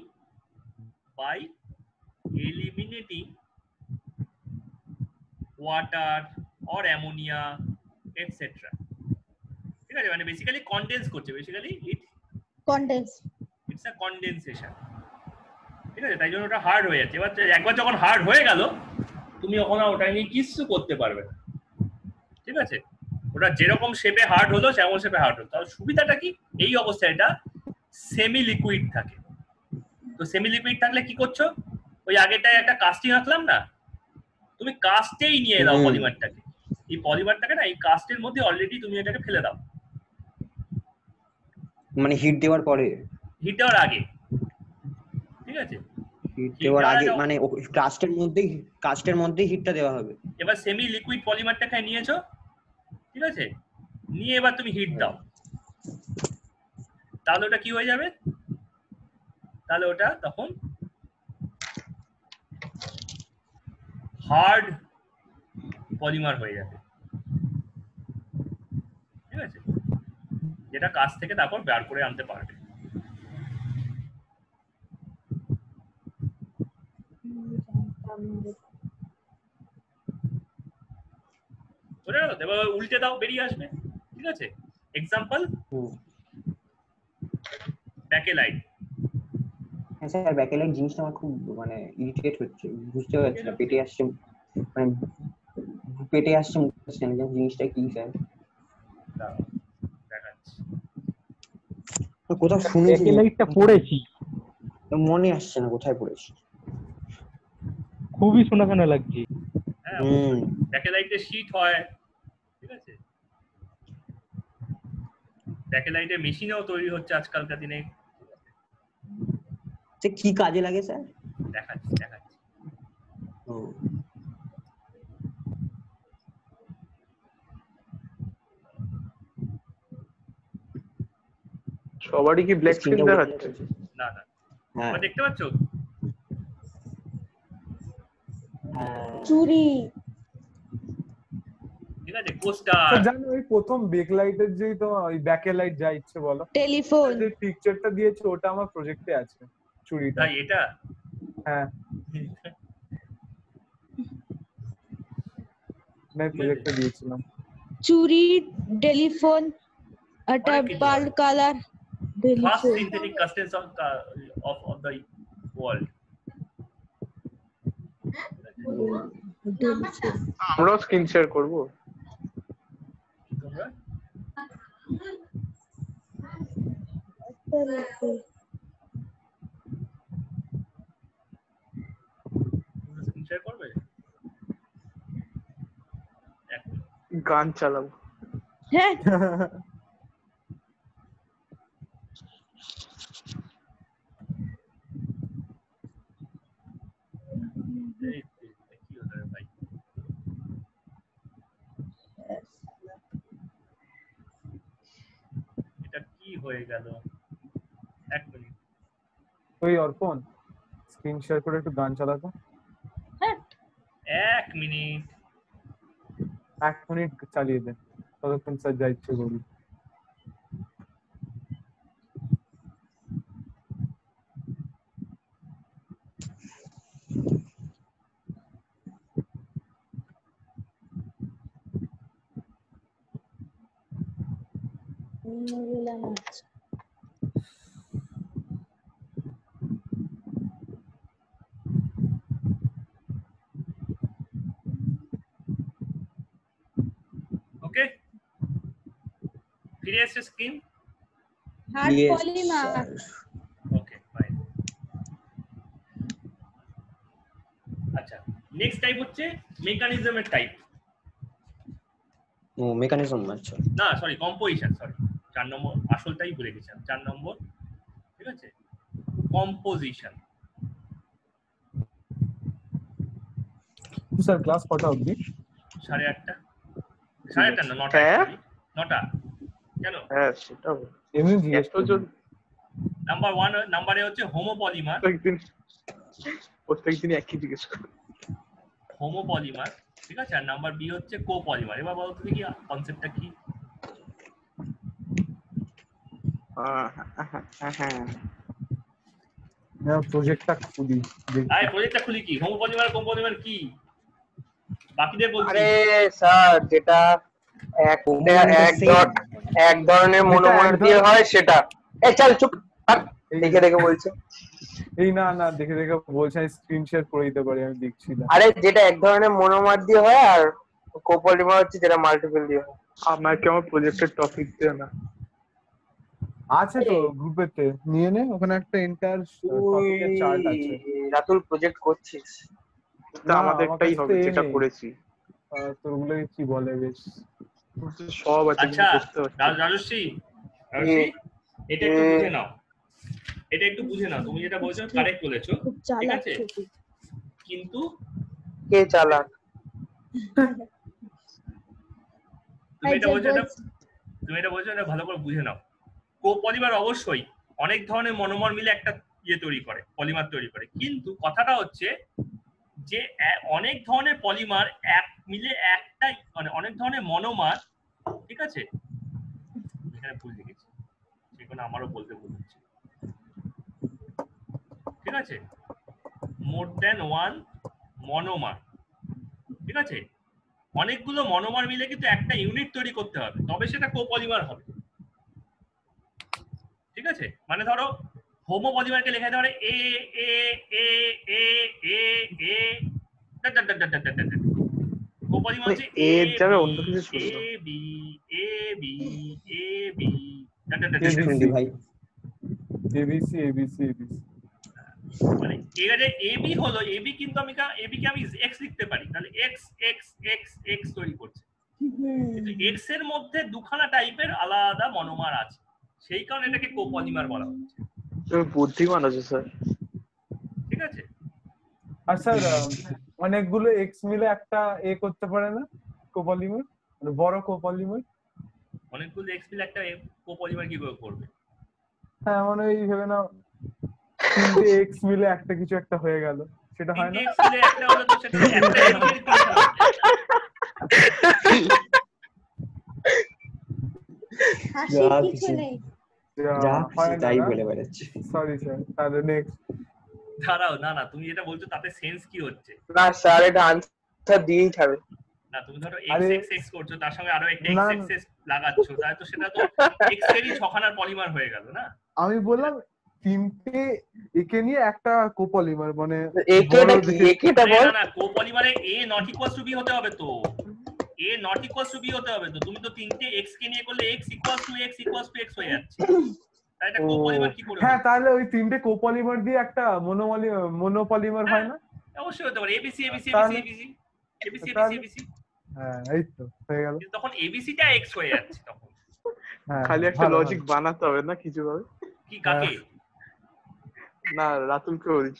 [SPEAKER 1] water or ammonia etc, ঠিক আছে। মানে বেসিক্যালি কনডেন্স করছে, বেসিক্যালি ইটস আ কনডেনসেশন, ঠিক আছে। তাই জন্য ওটা হার্ড হয়ে যাচ্ছে। এবার একবার যখন হার্ড হয়ে গেল, তুমি ওখানে ওটা নিয়ে কিছু করতে পারবে না, ঠিক আছে। ওটা যেরকম শেপে হার্ড হলো সেরকম শেপে হার্ড হলো। তাহলে সুবিধাটা কি? এই অবস্থায় এটা সেমি লিকুইড থাকে। তো সেমি লিকুইড থাকলে কি করছো? ওই আগেরটায় একটা কাস্টিং আঁকলাম না, তুমি কাস্টেই নিয়ে দাও পলিমারটাকে, এই পলিমারটাকে না এই কাস্টের মধ্যে অলরেডি তুমি এটাকে ফেলে দাও,
[SPEAKER 6] মানে হিট দেওয়ার পরে?
[SPEAKER 1] হিট দেওয়ার আগে, ঠিক আছে।
[SPEAKER 6] হিট দেওয়ার আগে মানে কাস্টের মধ্যেই হিটটা দেওয়া হবে।
[SPEAKER 1] এবার সেমি লিকুইড পলিমারটাকে নিয়েছো, ঠিক আছে, নিয়ে এবার তুমি হিট দাও, তাহলে ওটা কি হয়ে যাবে? তাহলে ওটা তখন হার্ড পলিমার হয়ে যাবে, ঠিক আছে, যেটা কাজ থেকে তারপর বের করে আনতে পারবে। বুঝে গেল? এবার উল্টে দাও, বেরিয়ে আসবে, ঠিক আছে। Example bakelite.
[SPEAKER 6] হ্যাঁ স্যার, ব্যাকেলাইট জিনিসটা আমার খুব মানে ইরিটেট হচ্ছে, বুঝতে পারছি না, পেটে আসছে, মানে পেটে আসছে, মুখে আসছে না, জিনিসটা কি স্যার?
[SPEAKER 1] দেখাচ্ছি,
[SPEAKER 6] কোথাও শুনেছি,
[SPEAKER 7] ব্যাকেলাইটটা পড়েছি,
[SPEAKER 6] মনে আসছে না কোথায় পড়েছি।
[SPEAKER 7] খুবই শোনা শোনা লাগছে।
[SPEAKER 1] হ্যাঁ, ব্যাকেলাইটে শীট হয়, ঠিক আছে। ব্যাকেলাইটে মেশিনেও তৈরি হচ্ছে আজকালকার দিনে।
[SPEAKER 6] সে কি কাজে লাগে স্যার?
[SPEAKER 3] সবারই কি ব্ল্যাক স্ক্রিন দেখাচ্ছে?
[SPEAKER 1] না না,
[SPEAKER 6] হ্যাঁ
[SPEAKER 1] তোমরা দেখতে পাচ্ছ?
[SPEAKER 5] চুরি
[SPEAKER 1] ঠিক আছে, কোস্টার।
[SPEAKER 2] স্যার জানো ওই প্রথম বেক লাইটের যেই তো ওই ব্যাকে লাইট যা ইচ্ছে বলো,
[SPEAKER 5] টেলিফোন
[SPEAKER 2] যে পিকচারটা দিয়েছে ওটা আমার প্রজেক্টে আছে, চুরিটা।
[SPEAKER 1] তাই এটা
[SPEAKER 2] হ্যাঁ मैं প্রজেক্টে দিয়েছিলাম।
[SPEAKER 5] চুরি টেলিফোন একটা
[SPEAKER 1] অনেক কিছু
[SPEAKER 5] পার্ল
[SPEAKER 1] আছে।
[SPEAKER 5] Colour
[SPEAKER 1] first
[SPEAKER 5] telephone
[SPEAKER 1] synthetic substance of the world.
[SPEAKER 3] আমরাও স্ক্রিন শেয়ার করবো।
[SPEAKER 1] তোমরা স্ক্রিন শেয়ার করবে? এক মিনিট।
[SPEAKER 3] গান চালাবো।
[SPEAKER 5] হ্যাঁ
[SPEAKER 1] এই কি হলো রে ভাই? এটা কি হয়ে গেল? এক মিনিট।
[SPEAKER 2] ওই অর্পণ স্ক্রিন শেয়ার করে একটু গান চালাতো।
[SPEAKER 1] এক মিনিট।
[SPEAKER 2] 1 মিনিট চালিয়ে দে, ততক্ষণ স্যার যা ইচ্ছে করবি।
[SPEAKER 1] ওকে, ফিরে এসছে screen.
[SPEAKER 5] Hard
[SPEAKER 6] Yes,
[SPEAKER 5] polymer
[SPEAKER 6] sir.
[SPEAKER 1] Okay fine. আচ্ছা, নেক্সট টাইপ হচ্ছে মেকানিজমের টাইপ।
[SPEAKER 6] ও মেকানিজম, আচ্ছা।
[SPEAKER 1] না সরি, কম্পোজিশন, সরি 4 নম্বর, আসলটাই ভুলে গেছিলাম। 4 নম্বর, ঠিক আছে, কম্পোজিশন।
[SPEAKER 2] স্যার ক্লাস কটা অবধি?
[SPEAKER 1] 8:30। 8:30 না, 9টা।
[SPEAKER 3] হ্যাঁ?
[SPEAKER 1] 9টা কেন?
[SPEAKER 3] হ্যাঁ সেটা
[SPEAKER 2] এমনি জিজ্ঞেস
[SPEAKER 3] এত জন
[SPEAKER 1] নাম্বার 1 নাম্বারে হচ্ছে হোমোপলিমার।
[SPEAKER 3] প্রত্যেকদিন একই জিজ্ঞেস করে।
[SPEAKER 1] হোমোপলিমার, ঠিক আছে। আর নাম্বার বি হচ্ছে কোপলিমার। এবার বলো তো দেখি কনসেপ্টটা কি?
[SPEAKER 2] হ্যাঁ প্রজেক্টটা খুলি দেখি।
[SPEAKER 1] আরে প্রজেক্টটা খুলি কি? হোমোপলিমার কোপলিমার কি? বাকিদের বলছি।
[SPEAKER 4] আরে স্যার, যেটা এক ধরনের মনোমার দিয়ে হয় সেটা। এই চল চুপ থাক, দেখে দেখে বলছে।
[SPEAKER 2] এই না না দেখে দেখে বলছে, স্ক্রিন শেয়ার করে দিতে পারি, আমি দেখছি না।
[SPEAKER 4] আরে যেটা এক ধরনের মনোমার দিয়ে হয় আর কোপলিমার হচ্ছে যেটা মাল্টিপল দিয়ে হয়।
[SPEAKER 3] আমাকে আমার প্রজেক্টের টপিক দিও না।
[SPEAKER 2] আছে তো গ্রুপেতে, নিয়ে নে, ওখানে একটা এন্টার টপিকের চার্ট আছে।
[SPEAKER 4] রাতুল প্রজেক্ট করছিস?
[SPEAKER 3] তা আমাদেরটাই হবে যেটা করেছি।
[SPEAKER 2] তোরগুলো কি বলে বেশ
[SPEAKER 3] সব আছে
[SPEAKER 1] আচ্ছা রাজশ্রী, এটা একটু বুঝে নাও, এটা একটু বুঝে নাও। তুমি যেটা বলছো কারেক্ট বলেছো,
[SPEAKER 5] খুব
[SPEAKER 1] ঠিক
[SPEAKER 5] চালাক
[SPEAKER 1] আছে,
[SPEAKER 5] ছবি।
[SPEAKER 1] কিন্তু
[SPEAKER 4] কে চালাক?
[SPEAKER 1] তুমি এটা বলছো এটা ভালো করে বুঝে নাও। কোপলিমার অবশ্যই অনেক ধরনের মনোমার মিলে একটা তৈরি করে, পলিমার তৈরি করে। কিন্তু কথাটা হচ্ছে যে অনেক ধরনের পলিমার মিলে একটাই, মানে অনেক ধরনের মনোমার, ঠিক আছে। এখানে ভুল লিখেছি, সেখানে আমারও বলতে ভুল হচ্ছে, ঠিক আছে। মোর দ্যান ওয়ান মনোমার, ঠিক আছে। অনেকগুলো মনোমার মিলে কিন্তু একটা ইউনিট তৈরি করতে হবে, তবে সেটা কোপলিমার হবে, ঠিক আছে। মানে ধরো হোমোপলিমারকে লেখা যেতে পারে এ এ এ এ এ এ কোপলিমার হচ্ছে
[SPEAKER 3] এ এর জায়গায় অন্য কিছু
[SPEAKER 1] এ
[SPEAKER 3] শুনলাম।
[SPEAKER 1] B A B A B
[SPEAKER 6] ভাই
[SPEAKER 2] এবিসি এবিসি এবিসি।
[SPEAKER 1] মানে এবারে এ বি হলো এ বি, কিন্তু আমি এবি কে আমি এক্স লিখতে পারি, তাহলে এক্স এক্স এক্স এক্স তৈরি করছে। কিন্তু এক্স এর মধ্যে দুখানা টাইপের আলাদা মনোমার আছে, সেই কারণে এটাকে কোপলিমার বলা হচ্ছে।
[SPEAKER 3] তুমি বুদ্ধিমান আছো স্যার।
[SPEAKER 1] ঠিক আছে।
[SPEAKER 2] আর স্যার অনেকগুলো এক্স মিলে একটা এ করতে পারে না কোপলিমার, মানে বড় কোপলিমার?
[SPEAKER 1] অনেকগুলো এক্স মিলে একটা কোপলিমার কি করে করবে?
[SPEAKER 2] হ্যাঁ মানে ওই ভেবে নাও 3টে এক্স মিলে একটা কিছু একটা হয়ে গেল, সেটা হয় না?
[SPEAKER 1] 3টে এক্স মিলে একটা হলো তো সেটা একটা এলিমেন্ট কি হবে?
[SPEAKER 5] হাসির কিছু নেই।
[SPEAKER 6] যা
[SPEAKER 2] হয় না
[SPEAKER 6] তাই
[SPEAKER 2] না?
[SPEAKER 6] বলে বেড়াচ্ছে।
[SPEAKER 2] সরি স্যার, তাহলে নেক্সট।
[SPEAKER 1] দাঁড়াও, না না, তুমি যেটা বলছো তাতে সেন্স কি হচ্ছে?
[SPEAKER 4] না স্যার, এটা আনসার দিয়েই ছাড়বে।
[SPEAKER 1] না, তুমি ধরো
[SPEAKER 2] আরে,
[SPEAKER 1] এক্স এক্স এক্স করছো, তার সঙ্গে আরো একটা
[SPEAKER 2] না,
[SPEAKER 1] এক্স এক্স লাগাচ্ছ, তাহলে তো সেটা তো এক্স এরই ছখানার পলিমার হয়ে গেল না?
[SPEAKER 2] আমি বললাম 3টে একে নিয়ে একটা কোপলিমার, মানে
[SPEAKER 4] একেটা
[SPEAKER 2] বড়
[SPEAKER 4] কি?
[SPEAKER 2] দেখে-
[SPEAKER 4] একেটা
[SPEAKER 1] আরে
[SPEAKER 4] বল।
[SPEAKER 1] না না, কোপলিমারে A not equals to B হতে হবে তো। A not equals to B হতে হবে তো। তুমি তো 3টে এক্স কে নিয়ে করলে X equals to X equals to X হয়ে যাচ্ছে। তাই এটা কোপলিমার কি করে
[SPEAKER 2] হ্যাঁ
[SPEAKER 1] হবে?
[SPEAKER 2] তাহলে ওই 3টে কোপলিমার দিয়ে একটা মনোপলিমার হয় না?
[SPEAKER 1] অবশ্যই হতে পারে। এবিসি এবিসি
[SPEAKER 2] তাহলে-
[SPEAKER 1] এবিসি এবিসি এবিসি
[SPEAKER 2] তাহলে-
[SPEAKER 1] এবিসি।
[SPEAKER 2] হ্যাঁ এই তো হয়ে গেল।
[SPEAKER 1] তখন এবিসিটা এক্স হয়ে যাচ্ছে তখন।
[SPEAKER 2] হ্যাঁ
[SPEAKER 3] খালি একটা
[SPEAKER 2] ভালো,
[SPEAKER 3] লজিক বানাতে হবে না কিছু ভাবে?
[SPEAKER 1] কি কাকে?
[SPEAKER 3] না, রাতুলকে বলছি।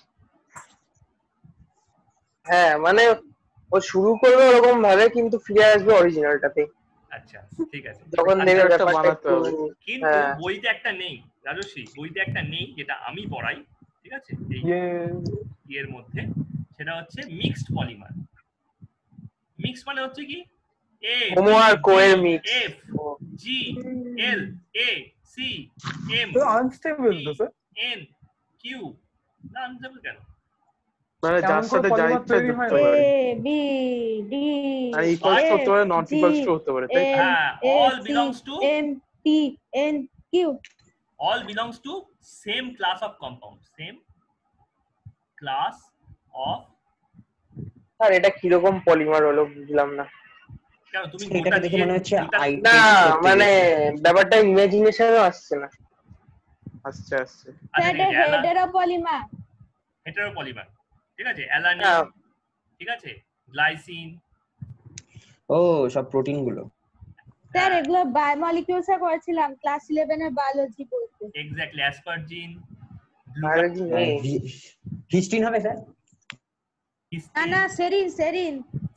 [SPEAKER 4] হ্যাঁ মানে ও শুরু করবে ওরকম ভাবে, কিন্তু ফিরে আসবে অরিজিনালটাতে
[SPEAKER 1] আচ্ছা ঠিক আছে।
[SPEAKER 4] যখন
[SPEAKER 1] আচ্ছা,
[SPEAKER 4] দেখবে
[SPEAKER 3] একটা
[SPEAKER 4] ব্যাপারটা
[SPEAKER 3] বানাতে
[SPEAKER 4] একটু।
[SPEAKER 3] হবে।
[SPEAKER 1] কিন্তু
[SPEAKER 4] হ্যাঁ।
[SPEAKER 1] বইতে একটা নেই রাজস্বী, বইতে একটা নেই যেটা আমি পড়াই, ঠিক আছে, এই
[SPEAKER 2] ইয়ে
[SPEAKER 1] এর মধ্যে। সেটা হচ্ছে মিক্সড পলিমার। মিক্স মানে হচ্ছে কি এ
[SPEAKER 4] হোমো আর কোয়ের mix।
[SPEAKER 1] F G L A C M
[SPEAKER 2] তো আনস্টেবল তো স্যার।
[SPEAKER 1] N Q. না আনস্টেবল কেন?
[SPEAKER 3] মানে
[SPEAKER 2] কেমন
[SPEAKER 3] যার
[SPEAKER 2] করে
[SPEAKER 3] সাথে যা
[SPEAKER 2] polymer
[SPEAKER 3] ইচ্ছা
[SPEAKER 2] তৈরি হয়
[SPEAKER 3] ধরতে
[SPEAKER 2] না?
[SPEAKER 3] পারে।
[SPEAKER 5] A B D
[SPEAKER 3] R equals
[SPEAKER 1] A,
[SPEAKER 3] হতে পারে, নট ইকুয়ালস টু হতে পারে, তাই তো?
[SPEAKER 1] হ্যাঁ, all belongs to
[SPEAKER 5] M T N Q.
[SPEAKER 1] all belongs to same class of compound, same class of।
[SPEAKER 4] আর এটা কিরকম পলিমার হলো বুঝলাম না।
[SPEAKER 1] কেন তুমি
[SPEAKER 6] এটাকে
[SPEAKER 1] গোটা
[SPEAKER 6] দেখে
[SPEAKER 1] দিয়ে
[SPEAKER 6] মনে হচ্ছে
[SPEAKER 1] গোটা-
[SPEAKER 6] আই
[SPEAKER 4] না
[SPEAKER 6] টেস্ট করতে
[SPEAKER 4] মানে
[SPEAKER 6] গেছে।
[SPEAKER 4] ব্যাপারটা ইমাজিনেশনও আসছে না।
[SPEAKER 3] আসছে আসছে।
[SPEAKER 1] আচ্ছা, ঠিক আছে,
[SPEAKER 5] হেডেরো পলিমার।
[SPEAKER 1] হেটারো পলিমার, ঠিক আছে, অ্যালানিন,
[SPEAKER 4] হ্যাঁ।
[SPEAKER 1] ঠিক আছে, গ্লাইসিন।
[SPEAKER 6] ও সব প্রোটিন গুলো।
[SPEAKER 5] স্যার এগুলো বায়োমলিকিউলস এ করেছিলাম ক্লাস 11 এর বায়োলজি বইতে।
[SPEAKER 1] এক্স্যাক্টলি, অ্যাসপারজিন,
[SPEAKER 4] বায়োলজি নেই।
[SPEAKER 6] হিস্টিন হবে স্যার?
[SPEAKER 5] না না serine serine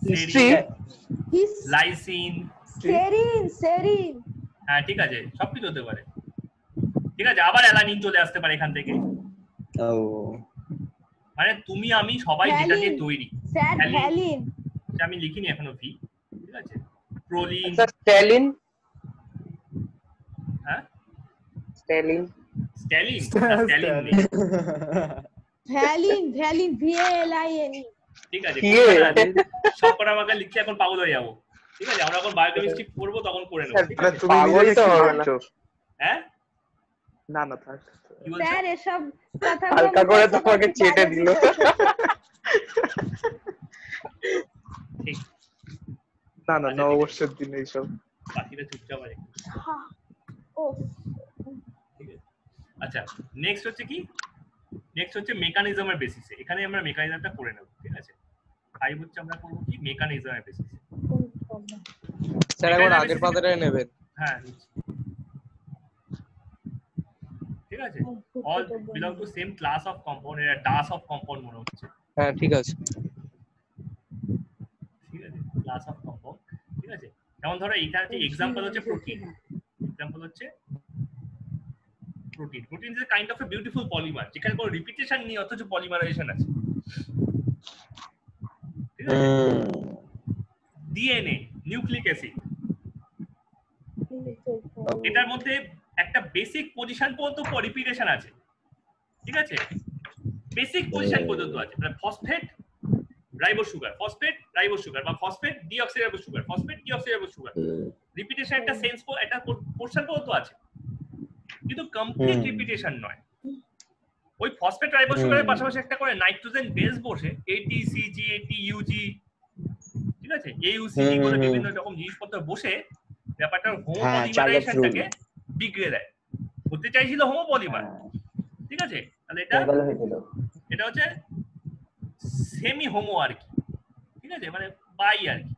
[SPEAKER 1] lysine.
[SPEAKER 5] Serine serine.
[SPEAKER 1] হ্যাঁ ঠিক আছে, সবকিছু হতে পারে। ঠিক আছে, আবার অ্যালানিন চলে আসতে পারে এখান থেকে।
[SPEAKER 6] ও
[SPEAKER 1] মানে তুমি আমি সবাই যেটা দিয়ে তৈরি।
[SPEAKER 5] Sir
[SPEAKER 1] valine.
[SPEAKER 5] ভ্যালিন।
[SPEAKER 1] সেটা আমি লিখিনি এখনো ভি, ঠিক আছে। প্রোলিন,
[SPEAKER 4] আচ্ছা স্ট্যালিন।
[SPEAKER 1] হ্যাঁ
[SPEAKER 4] স্ট্যালিন।
[SPEAKER 1] স্ট্যালিন, স্ট্যালিন নেই।
[SPEAKER 5] Valine valine V A L I N E.
[SPEAKER 1] ঠিক আছে,
[SPEAKER 4] কি
[SPEAKER 1] সব কটা আমাকে লিখতে এখন পাগল হয়ে যাবো। ঠিক আছে, আমরা এখন বায়োকেমিস্ট্রি পড়বো তখন করে নেবো, ঠিক
[SPEAKER 3] মানে
[SPEAKER 1] আছে?
[SPEAKER 3] তুমি
[SPEAKER 4] পাগল
[SPEAKER 3] নিজেকে
[SPEAKER 4] তো
[SPEAKER 3] কি
[SPEAKER 4] হবে না।
[SPEAKER 3] ভাবছো?
[SPEAKER 1] হ্যাঁ
[SPEAKER 3] না না থাক।
[SPEAKER 1] কি বলছো?
[SPEAKER 5] স্যার এসব কথা
[SPEAKER 4] হালকা করে তোমাকে চেটে দিল।
[SPEAKER 1] ঠিক,
[SPEAKER 3] না না,
[SPEAKER 1] আচ্ছা,
[SPEAKER 3] নববর্ষের দিন এইসব।
[SPEAKER 1] বাকিটা চুপচাপ আছে।
[SPEAKER 5] ও
[SPEAKER 1] ঠিক আছে, আচ্ছা নেক্সট হচ্ছে কি, নেক্সট হচ্ছে মেকানিজমের বেসিসে। এখানে আমরা মেকানিজমটা করে নেব, ঠিক আছে। 5 হচ্ছে আমরা করব কি মেকানিজমের বেসিসে।
[SPEAKER 8] স্যার একবার আগের পাতাটাই নেবেন।
[SPEAKER 1] হ্যাঁ নিচ্ছি। ঠিক আছে, all belong to same class of compound. এর ডাস অফ কম্পাউন্ড মনে হচ্ছে।
[SPEAKER 8] হ্যাঁ ঠিক আছে।
[SPEAKER 1] ঠিক আছে, ক্লাস অফ কম্পাউন্ড, ঠিক আছে। যেমন ধরো এইটা হচ্ছে এক্সাম্পল হচ্ছে প্রোটিন। এক্সাম্পল হচ্ছে protein. Protein is a kind of a beautiful polymer, যেখানে কোনো রিপিটেশন নেই অথচ পলিমারাইজেশন আছে। ঠিক আছে, ডিএনএ, নিউক্লিক অ্যাসিড, এটার মধ্যে একটা বেসিক পজিশন পর্যন্ত রিপিটেশন আছে। ঠিক আছে, বেসিক পজিশন পর্যন্ত আছে। মানে phosphate ribose sugar, phosphate ribose sugar, বা phosphate deoxyribose sugar, phosphate deoxyribose sugar. Repetition একটা সেন্স একটা পোরশন পর্যন্ত আছে, কিন্তু কমপ্লিট রিপিটেশন নয়। ওই ফসফেট রাইবোজ সুগারের পাশাপাশি একটা করে নাইট্রোজেন বেস বসে এটিসিজি, এটিইউজি, ঠিক আছে, এইউসিজি বলে বিভিন্ন রকম জিনিসপত্র বসে ব্যাপারটার হোমোপলিমারাইজেশনটাকে বিগড়ে দেয়। হতে চাইছিল হোমোপলিমার, ঠিক আছে। তাহলে এটা হচ্ছে সেমি হোমো আর কি, ঠিক আছে, মানে বাই আর কি,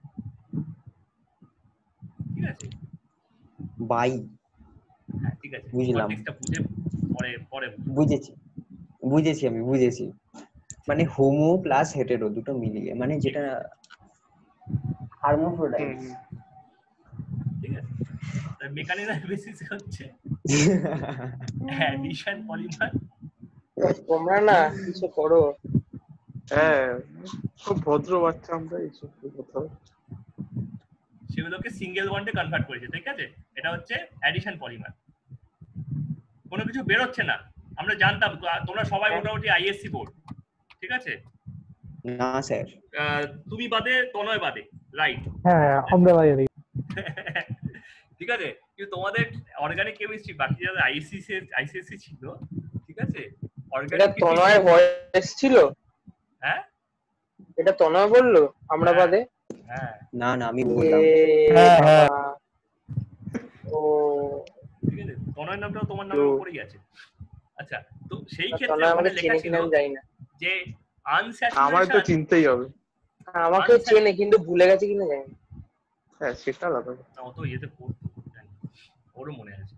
[SPEAKER 1] ঠিক আছে,
[SPEAKER 6] বাই।
[SPEAKER 1] হ্যাঁ ঠিক আছে,
[SPEAKER 6] বুঝলাম।
[SPEAKER 1] কনটেক্সটটা বুঝে পরে পরে
[SPEAKER 6] বুঝেছি বুঝেছি আমি বুঝেছি। মানে হোমো প্লাস হেটেরো দুটো মিলিয়ে, মানে যেটা হারমোফ্রোডাইটস।
[SPEAKER 1] ঠিক আছে, মেকানিক্যাল বেসিসে হচ্ছে অ্যাডিশন পলিমার।
[SPEAKER 4] তোমরা না কিছু করো।
[SPEAKER 3] হ্যাঁ, খুব ভদ্র বাচ্চা আমরা, এইসব কথা।
[SPEAKER 1] সেগুলোকে সিঙ্গেল বন্ডে কনভার্ট করেছে, ঠিক আছে? এটা হচ্ছে অ্যাডিশন পলিমার। কোনো কিছু বেরোচ্ছে না, আমরা জানতাম। তোমরা সবাই মোটামুটি আইএসসি বোর্ড, ঠিক আছে?
[SPEAKER 6] না স্যার,
[SPEAKER 1] তুমি বাদে, তনয় বাদে, রাইট?
[SPEAKER 7] হ্যাঁ আমরা বাইরে।
[SPEAKER 1] ঠিক আছে, কিন্তু তোমাদের অর্গানিক কেমিস্ট্রি, বাকি যারা আইসিএসসি ছিল, ঠিক আছে,
[SPEAKER 4] এটা
[SPEAKER 1] অর্গানিক
[SPEAKER 4] তনয়ের ভয়েস ছিল?
[SPEAKER 1] হ্যাঁ,
[SPEAKER 4] এটা তনয় বললো আমরা
[SPEAKER 1] হ্যাঁ।
[SPEAKER 4] বাদে?
[SPEAKER 1] হ্যাঁ,
[SPEAKER 6] না না আমি বললাম।
[SPEAKER 7] হ্যাঁ, হ্যাঁ।
[SPEAKER 4] বাবা। ও
[SPEAKER 1] ঠিক আছে, তনয় নামটাও তোমার নামের উপরেই আছে। আচ্ছা, তো সেই ক্ষেত্রে
[SPEAKER 4] তনয়
[SPEAKER 1] ওখানে
[SPEAKER 4] আমাকে
[SPEAKER 1] লেখা
[SPEAKER 4] চেনে
[SPEAKER 1] ছিল
[SPEAKER 4] কিনা আমি জানি না।
[SPEAKER 1] যে
[SPEAKER 3] আমার তো
[SPEAKER 1] আনস্যাচুরেশন,
[SPEAKER 3] চিনতেই হবে।
[SPEAKER 4] আমাকে চেনে কিন্তু ভুলে গেছে কিনা জানি না।
[SPEAKER 3] হ্যাঁ, সেটা আলাদা।
[SPEAKER 1] অত ইয়েতে পড়তো, জানি, ওরও মনে আছে।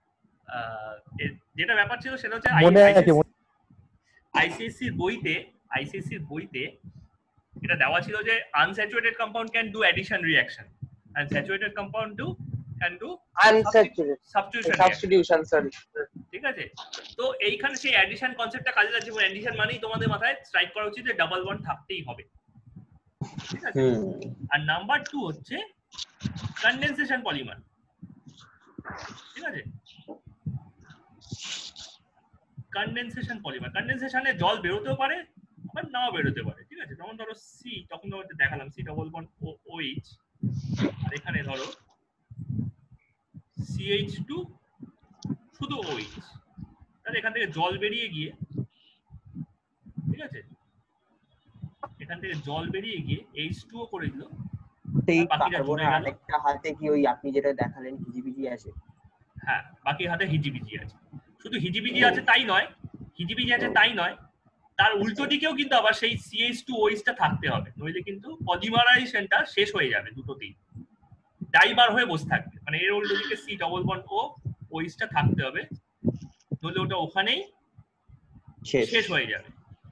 [SPEAKER 1] যেটা ব্যাপার ছিল সেটা হচ্ছে
[SPEAKER 7] মনে আছে,
[SPEAKER 1] আইসিএসসির বইতে এটা দেওয়া ছিল যে unsaturated compound can do addition reaction and saturated compound can do
[SPEAKER 4] unsaturated substitution, sorry.
[SPEAKER 1] ঠিক আছে, তো এইখানে সেই অ্যাডিশন কনসেপ্টটা কাজে লাগছে। অ্যাডিশন মানেই তোমাদের মাথায় স্ট্রাইক করা উচিত যে ডাবল বন্ড থাকতেই হবে, ঠিক আছে? আর নাম্বার 2 হচ্ছে কনডেনসেশন পলিমার, ঠিক আছে? কনডেনসেশন পলিমার, কনডেনসেশনে জল বেরোতেও পারে আবার নাও বেরোতে পারে, ঠিক আছে? যেমন ধরো তখন তোমাকে দেখালাম সি ডবল বন্ড OH, আর এখানে ধরো CH2 শুধু OH, তাহলে এখান থেকে জল বেরিয়ে গিয়ে, ঠিক আছে, এখান থেকে জল বেরিয়ে গিয়ে H2O করে দিল,
[SPEAKER 6] সেই
[SPEAKER 1] বাকিটা জুড়ে গেল।
[SPEAKER 6] আরেকটা হাতে কি ওই আপনি যেটা দেখালেন হিজিবিজি আছে?
[SPEAKER 1] হ্যাঁ, বাকি হাতে হিজিবিজি আছে। শুধু হিজিবিজি আছে তাই নয়, হিজিবিজি আছে তাই নয়, তার উল্টো দিকেও কিন্তু আবার সেই CH2OH টা থাকতে হবে, নইলে কিন্তু পলিমারাইজেশনটা শেষ হয়ে যাবে, দুটোতেই ডাইবার হয়ে বসে থাকবে। মানে এর উল্টো দিকে C ডবল বন্ড OH টা থাকতে হবে, নইলে ওটা ওখানেই শেষ হয়ে যাবে।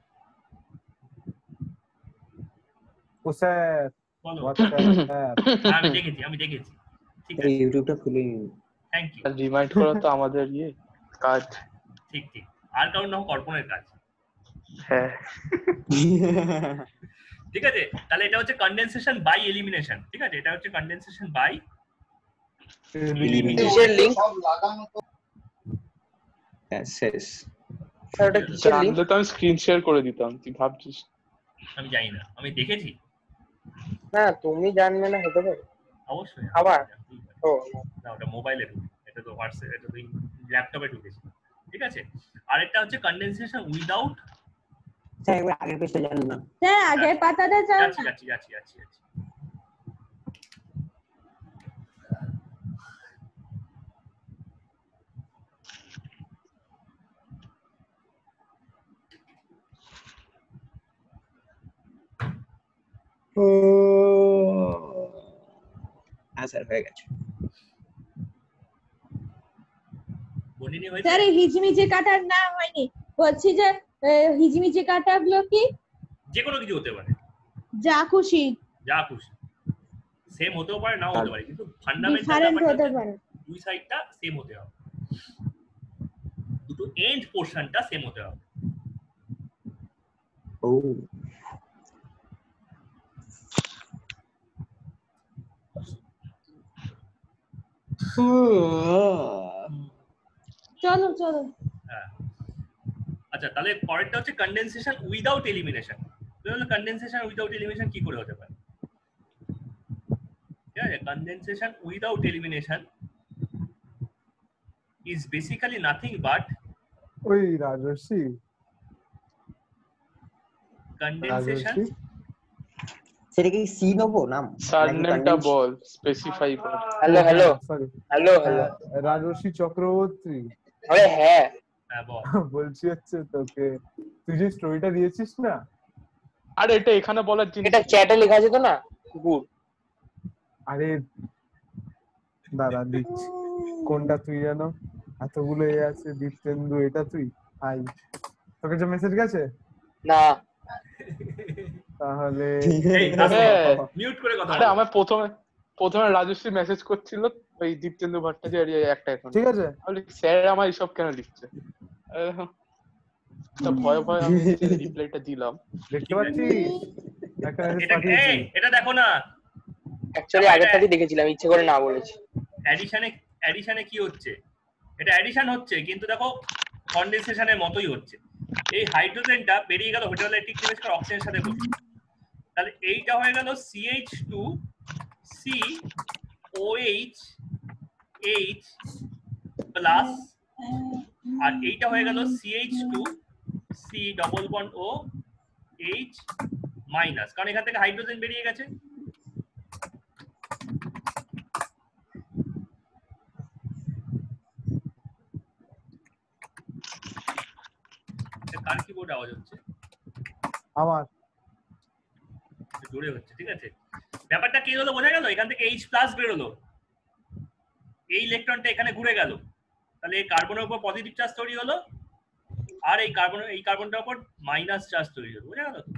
[SPEAKER 2] ও স্যার,
[SPEAKER 1] বলো।
[SPEAKER 2] স্যার
[SPEAKER 1] আমি দেখেছি, ঠিক আছে,
[SPEAKER 6] ইউটিউবটা খুলে নিন।
[SPEAKER 1] Thank you.
[SPEAKER 3] রিমাইন্ড করা তো আমাদের কাজ।
[SPEAKER 1] ঠিক, আর কারণ না কর্পণের কাজ।
[SPEAKER 3] হ্যাঁ,
[SPEAKER 1] ঠিক আছে, তাহলে এটা হচ্ছে কনডেনসেশন বাই এলিমিনেশন, ঠিক আছে? এটা হচ্ছে কনডেনসেশন বাই
[SPEAKER 6] এলিমিনেশন।
[SPEAKER 4] কিসের লিংক?
[SPEAKER 6] শেষ।
[SPEAKER 4] ওটা কিসের লিংক?
[SPEAKER 3] জানলে তো আমি স্ক্রিন শেয়ার করে দিতাম, তুই ভাবছিস?
[SPEAKER 1] আমি জানি না, আমি দেখেছি।
[SPEAKER 4] না তুমি জানবে না, হতে পারে।
[SPEAKER 1] অবশ্যই
[SPEAKER 4] আবার? ও
[SPEAKER 1] না, ওটা মোবাইলে ঢুকে, এটা তো হোয়াটসঅ্যাপ, এটা তো ল্যাপটপে ঢুকেছে, ঠিক আছে? আরেকটা হচ্ছে কনডেনসেশন উইদাউট।
[SPEAKER 6] স্যার একবার আগের পেজটা জানুন না।
[SPEAKER 5] স্যার আগের পাতাটা যান না।
[SPEAKER 1] যাচ্ছি।
[SPEAKER 6] হ্যাঁ স্যার হয়ে গেছে।
[SPEAKER 1] বনিনি হয়েছে।
[SPEAKER 5] স্যার এই হিজমিজি কাটার না হয়নি, বলছি যে হিজমিজি কাটাগুলো কি?
[SPEAKER 1] যে কোনো কিছু হতে পারে,
[SPEAKER 5] যা খুশি
[SPEAKER 1] সেম হতেও পারে, নাও হতে পারে, কিন্তু ফান্ডামেন্টাল
[SPEAKER 5] ডিফারেন্ট হতে পারে।
[SPEAKER 1] দুই সাইডটা সেম হতে হবে, দুটো এন্ড পোরশনটা সেম হতে হবে।
[SPEAKER 6] ও
[SPEAKER 5] চলো।
[SPEAKER 1] হ্যাঁ, আচ্ছা, তাহলে পরেরটা হচ্ছে কনডেনসেশন উইদাউট এলিমিনেশন। তাহলে কনডেনসেশন উইদাউট এলিমিনেশন কি করে হতে পারে? ঠিক আছে, condensation without elimination is basically nothing but
[SPEAKER 2] ওই রাজর্ষি
[SPEAKER 1] condensation.
[SPEAKER 6] সেটা কি সি নেবো নাম?
[SPEAKER 3] সারনেমটা বল, স্পেসিফাই কর।
[SPEAKER 4] Hello
[SPEAKER 2] sorry, Rajarshi Chakraborty.
[SPEAKER 4] আরে হ্যাঁ,
[SPEAKER 1] বল।
[SPEAKER 2] বলছি হচ্ছে তোকে, তুই যে স্টোরিটা দিয়েছিস না,
[SPEAKER 3] আরে এটা এখানে বলার জিনিস।
[SPEAKER 4] এটা চ্যাটে লেখা আছে তো না? গুড।
[SPEAKER 2] আরে দাদা দিচ্ছি, কোনটা তুই জানো? এতগুলো এ আছে, দীপ্তেন্দু, এটা তুই? হাই, তোকে যে মেসেজ গেছে
[SPEAKER 4] না
[SPEAKER 2] তাহলে
[SPEAKER 1] মিউট করে কথা
[SPEAKER 3] আরে
[SPEAKER 1] বলো।
[SPEAKER 3] আমার প্রথমে রাজশ্রী মেসেজ করছিল ওই দীপচন্দ্র ভট্টাচার্য একটা এখন
[SPEAKER 2] ঠিক আছে,
[SPEAKER 3] আমি স্যার আমার এসব কেন লিখছে তা ভয় আমি রিপ্লাইটা দিলাম।
[SPEAKER 2] দেখতে পাচ্ছিস একটা মেসেজ
[SPEAKER 1] এটা
[SPEAKER 2] পাঠিয়েছি।
[SPEAKER 1] এটা দেখো না,
[SPEAKER 4] অ্যাকচুয়ালি আগের থেকে দেখেছিলাম, ইচ্ছে করে না বলেছি।
[SPEAKER 1] অ্যাডিশনে কি হচ্ছে, এটা অ্যাডিশন হচ্ছে কিন্তু দেখো কনডেনসেশনের মতোই হচ্ছে। এই হাইড্রোজেনটা বেরিয়ে গেল হাইড্রোলাইটিক লিভেজ করে অক্সিজেনের সাথে বসে, তাহলে এইটা হয়ে গেল CH2COH প্লাস, আর এইটা হয়ে গেল CH2C double bond OH minus, কারণ এখান থেকে হাইড্রোজেন বেরিয়ে গেছে। কার কিবোর্ড আওয়াজ হচ্ছে?
[SPEAKER 2] আমার
[SPEAKER 1] জোরে হচ্ছে, ঠিক আছে। ব্যাপারটা কি হলো বোঝা গেল? এখান থেকে H প্লাস বেরোলো, এই ইলেকট্রনটা এখানে ঘুরে গেল, তাহলে এই কার্বনের উপর পজিটিভ চার্জ তৈরি হলো, আর এই কার্বনটার উপর মাইনাস চার্জ তৈরি হলো, বোঝা গেল?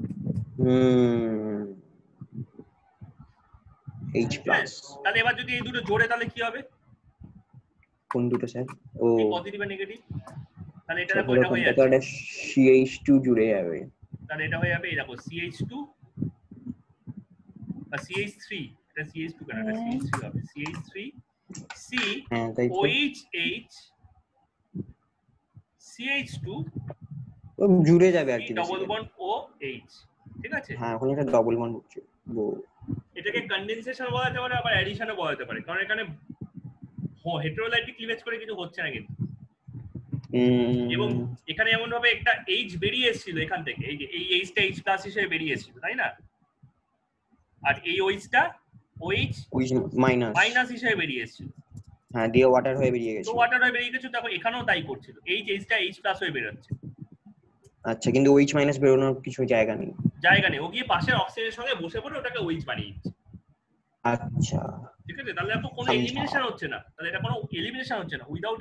[SPEAKER 6] H প্লাস
[SPEAKER 1] তাহলে এবার যদি এই দুটো জোড়ে তাহলে কি হবে?
[SPEAKER 6] কোন দুটো স্যার? ও
[SPEAKER 1] পজিটিভ আর নেগেটিভ, তাহলে এটা দেখো এটা হয়ে যাচ্ছে,
[SPEAKER 6] তাহলে CH2 জুড়ে যাবে।
[SPEAKER 1] তাহলে এটা হয়ে যাবে এই দেখো CH2 বা CH3, এটা CH2 কেন, এটা CH3 হবে, CH3 C
[SPEAKER 6] হ্যাঁ তাই তো,
[SPEAKER 1] OH CH2
[SPEAKER 6] জুড়ে যাবে আর কি
[SPEAKER 1] ডবল বন্ড OH, ঠিক আছে।
[SPEAKER 6] হ্যাঁ ওখানে একটা ডবল বন্ড হচ্ছে।
[SPEAKER 1] এটাকে কনডেনসেশন বলা যেতে পারে, আবার অ্যাডিশনও বলা যেতে পারে, কারণ এখানে হেটেরোলাইটিক ক্লিভেজ করে কিছু হচ্ছে না কিন্তু। এবং এখানে এমন ভাবে একটা H বেরিয়ে এসেছিল এখান থেকে, এই যে এই Hটা H প্লাস হিসেবে বেরিয়ে এসেছিল, তাই না? আর এই OHটা OH মাইনাস হিসেবে বেরিয়ে এসেছিল,
[SPEAKER 6] হ্যাঁ দিয়ে ওয়াটার হয়ে বেরিয়ে গেছে।
[SPEAKER 1] তো ওয়াটার হয়ে বেরিয়ে গেছে, দেখো এখানেও তাই করছিল, Hটা H প্লাস হয়ে বেরোচ্ছে।
[SPEAKER 6] আচ্ছা কিন্তু OH মাইনাস বেরোনোর কিছু জায়গা নেই,
[SPEAKER 1] ও গিয়ে পাশের অক্সিজেনের সঙ্গে বসে পড়ে ওটাকে OH বানিয়ে দিচ্ছে।
[SPEAKER 6] আচ্ছা
[SPEAKER 1] ঠিক আছে, তাহলে দেখো কোনো এলিমিনেশন হচ্ছে না, তাহলে এটা কোনো এলিমিনেশন হচ্ছে না, উইদাউট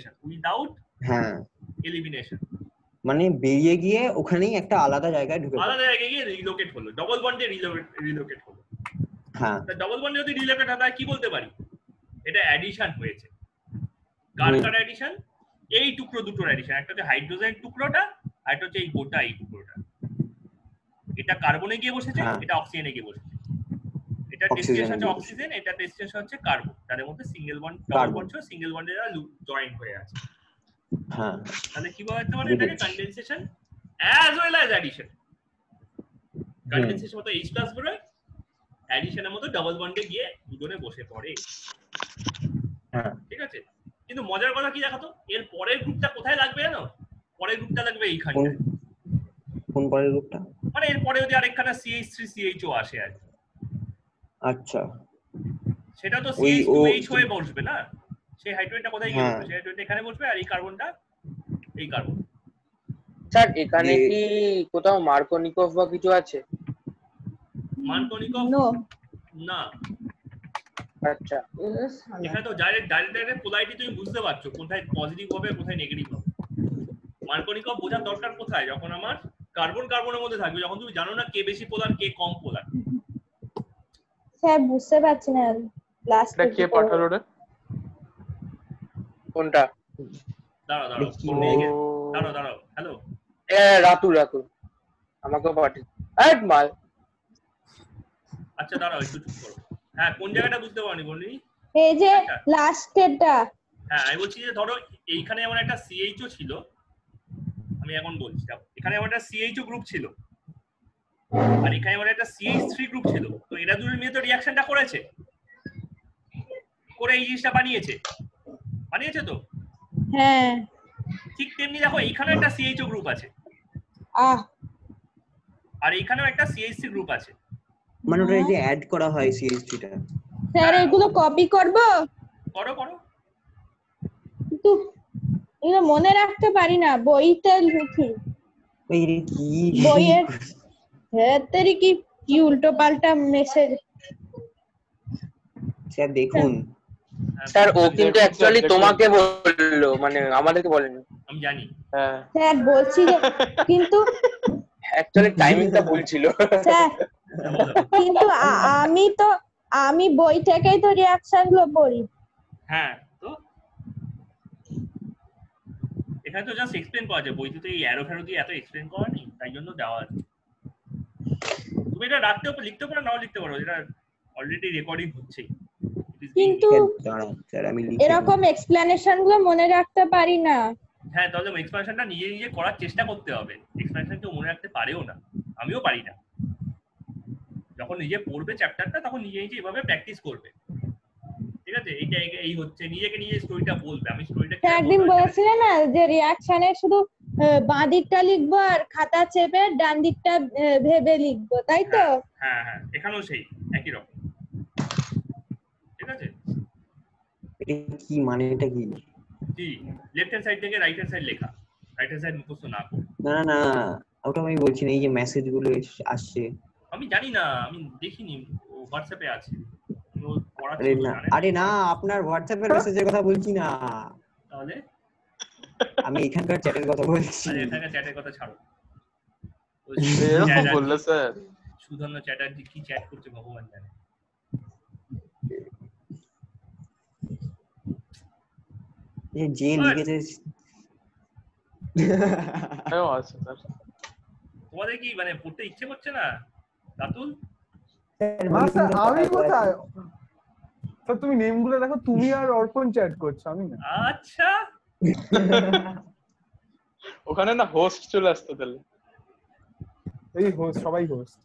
[SPEAKER 1] এলিমিনেশন
[SPEAKER 6] মানে বেরিয়ে গিয়ে ওখানেই একটা আলাদা জায়গায় ঢুকে
[SPEAKER 1] আলাদা জায়গায় গিয়ে রিলোকেট হলো, ডবল বন্ডে রিলোকেট হলো।
[SPEAKER 6] হ্যাঁ
[SPEAKER 1] ডবল বন্ডে যদি রিলোকেট হয় তাহলে কি বলতে পারি? এটা অ্যাডিশন হয়েছে। কার অ্যাডিশন? এই টুকরো দুটোর অ্যাডিশন, একটা হচ্ছে হাইড্রোজেন টুকরোটা, আর একটা হচ্ছে এই গোটা এই টুকরোটা। এটা কার্বনে গিয়ে বসেছে, এটা অক্সিজেনে গিয়ে বসেছে। এটা ডেস্টিনেশন হচ্ছে অক্সিজেন, এটা ডেস্টিনেশন হচ্ছে কার্বন, তাদের মধ্যে সিঙ্গেল বন্ড ডবল বন্ড ছিল, সিঙ্গেল বন্ডে জয়েন্ট হয়ে আছে।
[SPEAKER 6] হ্যাঁ
[SPEAKER 1] তাহলে কি বলতে পারে? এটাকে condensation as well as addition. Condensation মতো H প্লাস বেরোয়, অ্যাডিশনের মতো ডাবল বন্ডে গিয়ে দুজনে বসে পড়ে।
[SPEAKER 6] হ্যাঁ
[SPEAKER 1] ঠিক আছে, কিন্তু মজার কথা কি দেখাতো, এর পরের গ্রুপটা কোথায় লাগবে জানো? পরের গ্রুপটা লাগবে এইখানে।
[SPEAKER 6] কোন পরের গ্রুপটা?
[SPEAKER 1] মানে এর পরে যদি আরেকখানা CH3CHO আসে আর কি।
[SPEAKER 6] আচ্ছা
[SPEAKER 1] সেটা তো CH2H হয়ে বসবে না, সেই হাইড্রোজেনটা কোথায় গিয়ে বসবে? সেই হাইড্রোজেনটা এখানে বসবে, আর এই কার্বনটা এই কার্বন।
[SPEAKER 4] স্যার এখানে কি কোথাও মার্কোনিকভ বা কিছু আছে?
[SPEAKER 1] মার্কোনিকভ না।
[SPEAKER 4] আচ্ছা
[SPEAKER 1] এখানে তো ডাইরেক্ট পোলারিটি তুমি বুঝতে পারছো কোথায় পজিটিভ হবে কোথায় নেগেটিভ হবে। মার্কোনিকভ বোঝার দরকার কোথায়? যখন আমার কার্বনের মধ্যে থাকবে, যখন তুমি জানো না কে বেশি পোলার কে কম পোলার।
[SPEAKER 5] স্যার বুঝতে পারছি না লাস্ট
[SPEAKER 3] কে পাঠালো রে?
[SPEAKER 4] কোনটা?
[SPEAKER 1] দাঁড়াও হ্যালো
[SPEAKER 4] রাতুল আমাকে পাঠিয়ে মাল।
[SPEAKER 1] আচ্ছা দাঁড়াও একটু চুপ করো। হ্যাঁ কোন জায়গাটা বুঝতে পারনি বলি?
[SPEAKER 5] এই যে লাস্টেরটা।
[SPEAKER 1] হ্যাঁ আমি বলছি যে ধরো এইখানে আমার একটা CHO ছিল, আমি এখন বলছি এখানে আমার একটা CHO গ্রুপ ছিল, আর এখানে আমার একটা CH3 গ্রুপ ছিল, তো এরা দুজন মিলে তো রিঅ্যাকশনটা করেছে, করে এই জিনিসটা বানিয়েছে তো।
[SPEAKER 5] হ্যাঁ
[SPEAKER 1] ঠিক তেমনি দেখো এইখানে একটা CHO গ্রুপ আছে, আর এইখানেও একটা CH3 গ্রুপ আছে।
[SPEAKER 6] মানে ওটা এই যে অ্যাড করা হয় CH3 টা।
[SPEAKER 5] স্যার এগুলো কপি করব?
[SPEAKER 1] করো
[SPEAKER 5] কিন্তু এগুলো মনে রাখতে পারি না, বইতে লিখি।
[SPEAKER 6] এই রে কি
[SPEAKER 5] বইয়ের ভেতরে কি উল্টো পাল্টা মেসেজ।
[SPEAKER 6] স্যার দেখুন
[SPEAKER 4] স্যার ও কিন্তু অ্যাকচুয়ালি তোমাকে বললো, মানে আমাদেরকে বলেনি।
[SPEAKER 1] আমি জানি।
[SPEAKER 5] স্যার বলছি যে কিন্তু
[SPEAKER 4] অ্যাকচুয়ালি টাইমিংটা ভুল ছিল।
[SPEAKER 5] স্যার কিন্তু আমি বই থেকেই তো রিয়াকশন গুলো পড়ি।
[SPEAKER 1] হ্যাঁ, তো এখানে তো জাস্ট এক্সপ্লেন করা যায়, বইতে তো এই অ্যারো ফ্যারো দিয়ে এত এক্সপ্লেন করা নেই, তাই জন্য দেওয়া আছে। তুমি এটা রাখতেও লিখতে পারো, নাও লিখতে পারো, এটা অলরেডি রেকর্ডিং হচ্ছে।
[SPEAKER 5] কিন্তু
[SPEAKER 6] স্যার আমি
[SPEAKER 5] এরকম এক্সপ্লেনেশন গুলো মনে রাখতে পারি না।
[SPEAKER 1] হ্যাঁ, তাহলে এক্সপ্লেনেশনটা নিজে নিজে করার চেষ্টা করতে হবে। এক্সপ্লেনেশন কেউ মনে রাখতে পারেও না, আমিও পারি না। যখন নিজে পড়বে চ্যাপ্টারটা তখন নিজে নিজে এভাবে প্র্যাকটিস করবে, ঠিক আছে? এইটা এই হচ্ছে, নিজেকে নিজে স্টোরিটা বলবে। আমি স্টোরিটা
[SPEAKER 5] একদিন বলেছিলেন না যে রিয়াকশনে শুধু বাঁ দিকটা লিখবো আর খাতা চেপে ডান দিকটা ভেবে লিখবো, তাই তো?
[SPEAKER 1] হ্যাঁ হ্যাঁ, এখানেও সেই একই রকম, ঠিক আছে?
[SPEAKER 6] কি মানে এটা কি?
[SPEAKER 1] জি, লেফট হ্যান্ড সাইড থেকে রাইট হ্যান্ড সাইড লেখা, রাইট হ্যান্ড সাইড মুখস্থ না করে।
[SPEAKER 6] না না, ওটা আমি বলছি না, এই যে মেসেজ গুলো আসছে।
[SPEAKER 1] আমি জানি না, আমি দেখিনি, হোয়াটসঅ্যাপে আছে।
[SPEAKER 6] আরে না, আপনার হোয়াটসঅ্যাপের মেসেজের কথা বলছি না,
[SPEAKER 1] তাহলে
[SPEAKER 6] আমি এখানকার চ্যাটের কথা বলছি।
[SPEAKER 1] আরে এখানকার চ্যাটের কথা ছাড়ো।
[SPEAKER 3] এরকম বললে স্যার?
[SPEAKER 1] সুধন্য চ্যাটার্জি কি চ্যাট করছে ভগবান জানে।
[SPEAKER 6] যে লিখেছে
[SPEAKER 3] আচ্ছা স্যার,
[SPEAKER 1] তোমাদের কি মানে পড়তে ইচ্ছে করছে না রাতুল?
[SPEAKER 2] আমি কোথায় স্যার, তুমি নেম গুলো দেখো, তুমি আর অর্পণ চ্যাট করছো, আমি না।
[SPEAKER 1] আচ্ছা,
[SPEAKER 3] ওখানে না হোস্ট চলে আসতো তাহলে।
[SPEAKER 2] এই হোস্ট, সবাই হোস্ট।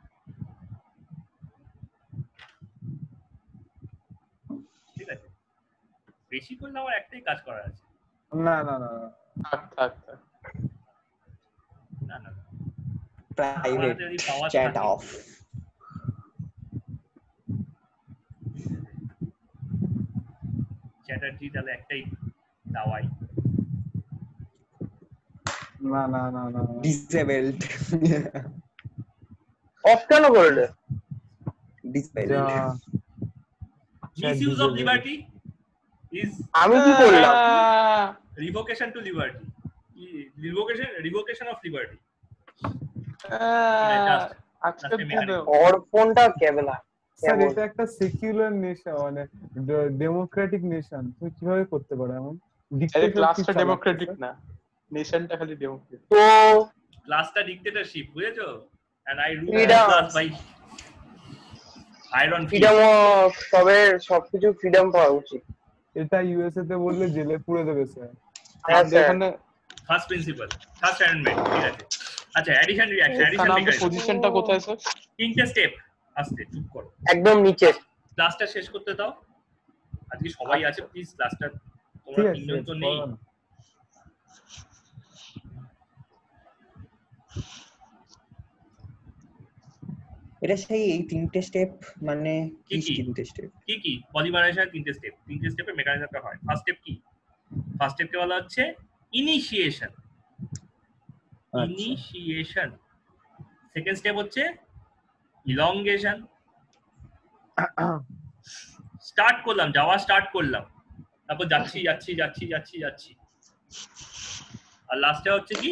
[SPEAKER 1] ঠিক আছে, বেশি করলে আমার একটাই কাজ করার আছে।
[SPEAKER 2] না না না
[SPEAKER 3] থাক থাক থাক,
[SPEAKER 1] না না,
[SPEAKER 6] প্রাইভেট চ্যাট অফ।
[SPEAKER 1] চ্যাটার্জি তাহলে একটাই দাওয়াই।
[SPEAKER 2] না না না না,
[SPEAKER 6] ডিসেবলড।
[SPEAKER 4] অফ কেন করলে?
[SPEAKER 6] Disabled.
[SPEAKER 1] Misuse of liberty is
[SPEAKER 4] আমি কি করলাম?
[SPEAKER 1] Revocation to liberty, revocation of liberty.
[SPEAKER 4] অর্পণটা কেবলা
[SPEAKER 2] স্যার এটা একটা সেকুলার নেশন, মানে ডেমোক্রেটিক নেশন, তুমি কিভাবে করতে পারো এমন?
[SPEAKER 3] আরে ক্লাসটা ডেমোক্রেটিক না, নেশনটা খালি ডেমোক্রেটিক।
[SPEAKER 4] তো
[SPEAKER 1] ক্লাসটা ডিক্টেটরশিপ, বুঝেছো? And I rule
[SPEAKER 4] Freedom.
[SPEAKER 1] Class by iron
[SPEAKER 4] freedom, তবে সবকিছু ফ্রিডম পাওয়া উচিত।
[SPEAKER 2] এটা ইউএসএ তে বললে জেলে পুরে দেবে স্যার।
[SPEAKER 4] হ্যাঁ স্যার,
[SPEAKER 3] এখানে
[SPEAKER 1] ফার্স্ট প্রিন্সিপাল, ফার্স্ট অ্যামেন্ডমেন্ট, ঠিক আছে? আচ্ছা, অ্যাডিশন রিঅ্যাকশন, অ্যাডিশন
[SPEAKER 3] আমাদের
[SPEAKER 1] মেকানিজম,
[SPEAKER 3] পজিশনটা কোথায় স্যার?
[SPEAKER 1] তিনটে স্টেপ। আস্তে চুপ করো,
[SPEAKER 4] একদম নিচে।
[SPEAKER 1] ক্লাসটা শেষ করতে দাও। আজকে সবাই আছে, প্লিজ ক্লাসটা, তোমরা
[SPEAKER 2] ঠিক আছে,
[SPEAKER 1] তিনজন তো নেই।
[SPEAKER 2] করো না।
[SPEAKER 6] এটা সেই এই তিনটে স্টেপ, মানে কি
[SPEAKER 1] কি?
[SPEAKER 6] তিনটে স্টেপ?
[SPEAKER 1] কি কি পলিমারাইজেশন তিনটে স্টেপ, তিনটে স্টেপে মেকানিজমটা হয়। ফার্স্ট স্টেপ কি? ফার্স্ট স্টেপকে বলা হচ্ছে ইনিশিয়েশন। ইনিশিয়েশন। সেকেন্ড স্টেপ হচ্ছে ইলংগেশন। স্টার্ট করলাম, যাওয়া স্টার্ট করলাম, তারপর যাচ্ছি যাচ্ছি যাচ্ছি যাচ্ছি যাচ্ছি, আর লাস্টে হচ্ছে কি?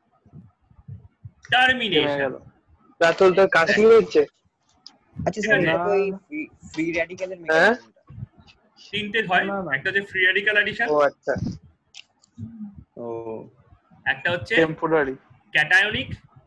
[SPEAKER 1] টার্মিনেশন।
[SPEAKER 4] রাতুল তো কাশি হচ্ছে।
[SPEAKER 6] আচ্ছা স্যার,
[SPEAKER 1] ঠিক আছে।
[SPEAKER 6] এটা তো এই ফ্রি র্যাডিক্যালের
[SPEAKER 4] হ্যাঁ?
[SPEAKER 6] মেকানিজমটা।
[SPEAKER 1] তিনটে হয়,
[SPEAKER 2] না, না।
[SPEAKER 1] একটা হচ্ছে ফ্রি র্যাডিক্যাল অ্যাডিশন,
[SPEAKER 4] ও আচ্ছা,
[SPEAKER 6] ও
[SPEAKER 1] একটা হচ্ছে
[SPEAKER 3] টেম্পোরারি।
[SPEAKER 1] ক্যাটায়নিক,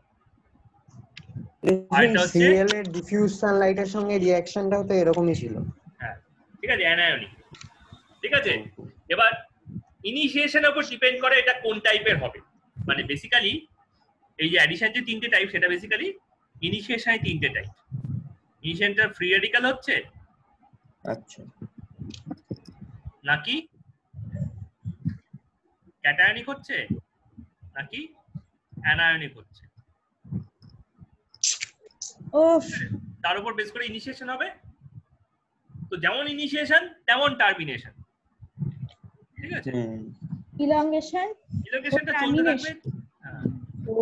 [SPEAKER 1] আরেকটা হচ্ছে
[SPEAKER 6] সিরিয়াল এর ডিফিউজ সানলাইটের সঙ্গে রিঅ্যাকশনটাও তো এরকমই ছিল।
[SPEAKER 1] হ্যাঁ, ঠিক আছে, অ্যানায়নিক। ঠিক আছে, এবার ইনিশিয়েশনের উপর ডিপেন্ড করে এটা কোন টাইপের হবে। মানে বেসিক্যালি এই যে অ্যাডিশন যে তিনটে টাইপ, সেটা বেসিক্যালি ইনিশিয়েশনে তিনটে টাইপ। ইনিশিয়েশনটা ফ্রি র্যাডিক্যাল হচ্ছে,
[SPEAKER 6] আচ্ছা,
[SPEAKER 1] নাকি ক্যাটায়নিক হচ্ছে, নাকি অ্যানায়নিক হচ্ছে,
[SPEAKER 5] ওফ,
[SPEAKER 1] তার উপর বেস করে ইনিশিয়েশন হবে। তো যেমন ইনিশিয়েশন তেমন টার্মিনেশন। ঠিক আছে,
[SPEAKER 5] ইলংগেশন,
[SPEAKER 1] ইলংগেশনটা চলতে থাকবে। হ্যাঁ,
[SPEAKER 5] ও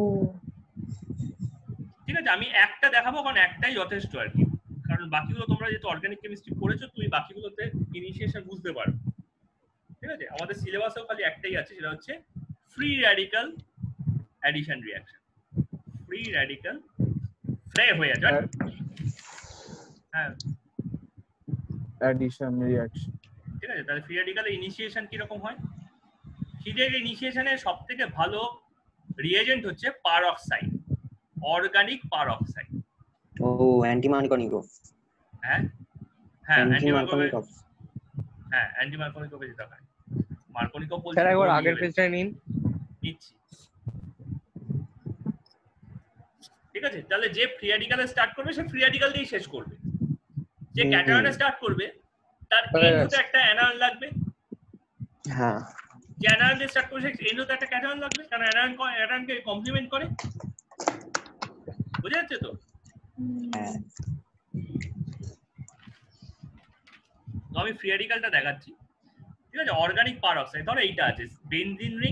[SPEAKER 1] ঠিক আছে, আমি একটা দেখাবো, কারণ একটাই যথেষ্ট আর কি। কারণ বাকিগুলো তোমরা যেহেতু অর্গানিক কেমিস্ট্রি পড়েছো, তুমি বাকিগুলোতে ইনিশিয়েশন বুঝতে পারো। ঠিক আছে, আমাদের সিলেবাসেও খালি একটাই আছে, সেটা হচ্ছে free radical addition reaction. Free radical free হয়ে যাবে হ্যাঁ
[SPEAKER 2] অ্যাডিশন রিঅ্যাকশন।
[SPEAKER 1] ঠিক আছে, তাহলে ফ্রি র্যাডিক্যালের ইনিশিয়েশন কিরকম হয়? হিটের ইনিশিয়েশনের সব থেকে ভালো রিএজেন্ট হচ্ছে পারঅক্সাইড, অর্গানিক পারঅক্সাইড।
[SPEAKER 6] ও অ্যান্টিমার্কনিকো।
[SPEAKER 1] হ্যাঁ হ্যাঁ
[SPEAKER 6] অ্যান্টিমার্কনিকো।
[SPEAKER 1] হ্যাঁ অ্যান্টিমার্কনিকো যেটা হয়, মার্কনিকো বলছি
[SPEAKER 8] স্যার একবার আগের পেজটা নিন।
[SPEAKER 1] নিচ্ছি। ঠিক আছে, তাহলে যে ফ্রি র্যাডিক্যালে স্টার্ট করবে সে ফ্রি র্যাডিক্যাল দিয়েই শেষ করবে। যে ক্যাটায়নে স্টার্ট করবে তার এন্ডতে একটা অ্যানায়ন লাগবে।
[SPEAKER 6] হ্যাঁ,
[SPEAKER 1] যে অ্যানায়ন দিয়ে স্টার্ট করবে সে এন্ডতে একটা ক্যাটায়ন লাগবে, কারণ অ্যানায়নকে কমপ্লিমেন্ট করে। বুঝা যাচ্ছে তো?
[SPEAKER 6] হ্যাঁ।
[SPEAKER 1] তো আমি ফ্রি র্যাডিক্যালটা দেখাচ্ছি। ঠিক আছে, অর্গানিক পারঅক্সাইড ধরো এইটা আছে, benzene ring,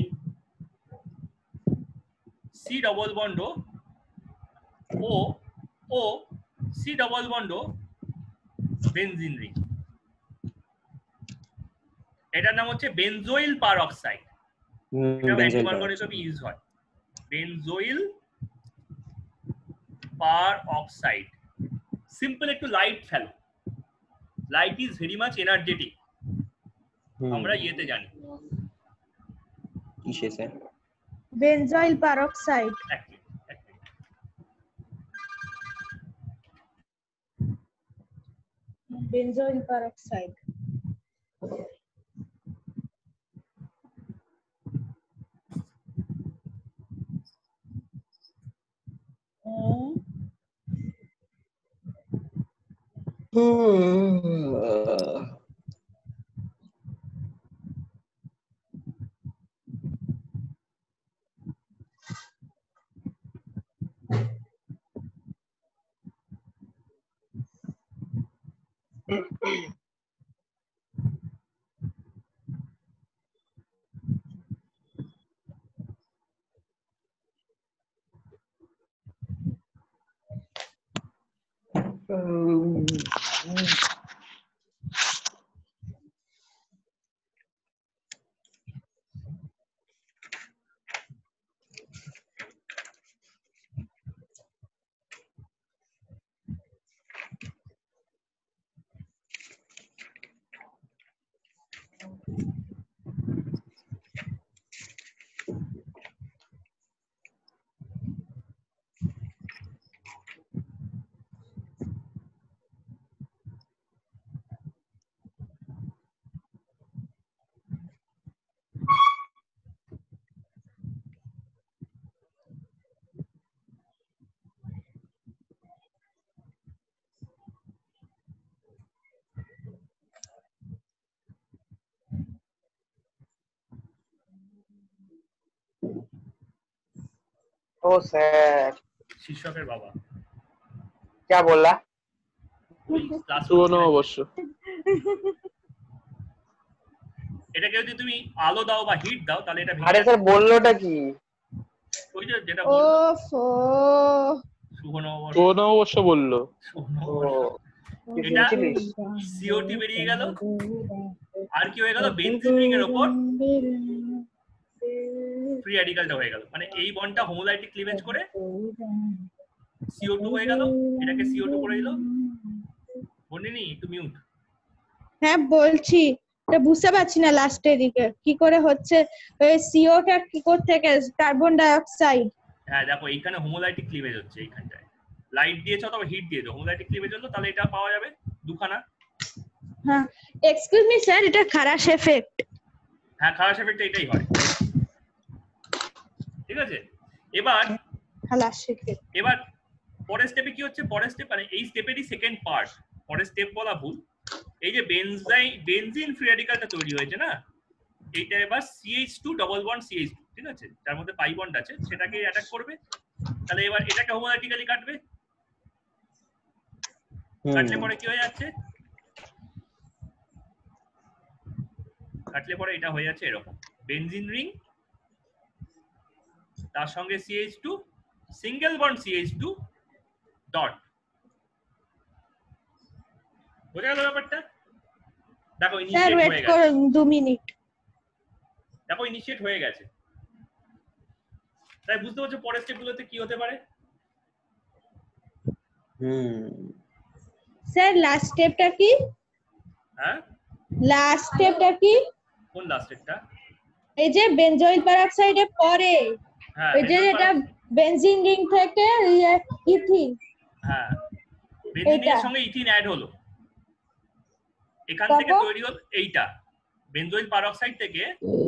[SPEAKER 1] C double bond O O C double bond benzene ring. এটার নাম হচ্ছে বেনজোইল পারঅক্সাইড। এটা অ্যান্টিমার্কনিকো ইউজ হয়। Benzoyl peroxide. সিম্পল একটু লাইট ফেলো। Light is very much energetic. আমরা ইয়েতে জানি
[SPEAKER 6] কিসে sir?
[SPEAKER 5] Benzoyl peroxide. Benzoyl peroxide.
[SPEAKER 4] ओ सर
[SPEAKER 1] শিক্ষকের বাবা
[SPEAKER 4] क्या बोला?
[SPEAKER 3] শুভনো অবশ্য
[SPEAKER 1] এটাকে যদি তুমি আলো দাও বা হিট দাও তাহলে এটা
[SPEAKER 4] আরে স্যার বললোটা কি?
[SPEAKER 1] ওই যে যেটা বললো
[SPEAKER 5] ওফো,
[SPEAKER 3] শুভনো অবশ্য বললো।
[SPEAKER 1] এটা সিওটি বেরিয়ে গেল, আর কি হয়ে গেল? বেনজিন রিং এর উপর ফ্রি র্যাডিক্যালটা হয়ে গেল। মানে এই বন্ডটা হোমোলাইটিক ক্লিভেজ করে CO2 হয়ে গেল, এটাকে CO2 করে দিল। বলিনি একটু মিউট।
[SPEAKER 5] হ্যাঁ বলছি, এটা বুঝতে পারছি না লাস্টের দিকে কি করে হচ্ছে। ওই সিওটা কি করতে থেকে কার্বন ডাই অক্সাইড।
[SPEAKER 1] হ্যাঁ দেখো এইখানে হোমোলাইটিক ক্লিভেজ হচ্ছে, এইখানটায় লাইট দিয়েছো অথবা হিট দিয়েছো, হোমোলাইটিক ক্লিভেজ হলো, তাহলে এটা পাওয়া যাবে দুখানা।
[SPEAKER 5] হ্যাঁ এক্সকিউজ মি স্যার, এটা খারাশ এফেক্ট।
[SPEAKER 1] হ্যাঁ খারাশ এফেক্ট এটাই হয়। ঠিক আছে, এবার
[SPEAKER 5] খারাশ এফেক্ট।
[SPEAKER 1] এবার পরের স্টেপে কি হচ্ছে? পরের স্টেপ মানে এই স্টেপেরই সেকেন্ড পার্ট, পরের স্টেপ বলা ভুল। এই যে বেনজিন ফ্রি র্যাডিক্যালটা তৈরি হয়েছে না, এইটা এবার CH2 ডবল বন্ড CH2, ঠিক আছে, যার মধ্যে পাই বন্ড আছে, সেটাকে অ্যাটাক করবে। তাহলে এবার এটাকে হোমোলাইটিক্যালি কাটবে, কাটলে পরে কি হয়ে যাচ্ছে? কাটলে পরে এটা হয়ে যাচ্ছে এরকম, বেনজিন রিং, তার সঙ্গে CH2, single bond CH2 dot. বোঝা গেল ব্যাপারটা? দেখো
[SPEAKER 5] স্যার
[SPEAKER 1] ইনিশিয়েট
[SPEAKER 5] ওয়েট
[SPEAKER 1] হয়ে গেছে,
[SPEAKER 5] করুন 2 মিনিট।
[SPEAKER 1] দেখো ইনিশিয়েট হয়ে গেছে। তাই বুঝতে পারছো পরের স্টেপগুলোতে কি হতে পারে?
[SPEAKER 5] স্যার লাস্ট স্টেপটা কি?
[SPEAKER 1] হ্যাঁ
[SPEAKER 5] লাস্ট স্টেপটা কি?
[SPEAKER 1] কোন লাস্ট একটা?
[SPEAKER 5] এই যে বেনজোইল পেরক্সাইডে পরে
[SPEAKER 1] হ্যাঁ
[SPEAKER 5] এই যে এটা বেনজিন রিং থেকে ইথিন,
[SPEAKER 1] হ্যাঁ বেনজিনের
[SPEAKER 5] এটা।
[SPEAKER 1] সঙ্গে ইথিন অ্যাড হলো, এখান থেকে
[SPEAKER 5] তারপর?
[SPEAKER 1] তৈরি হলো এইটা বেনজোইল পারক্সাইড থেকে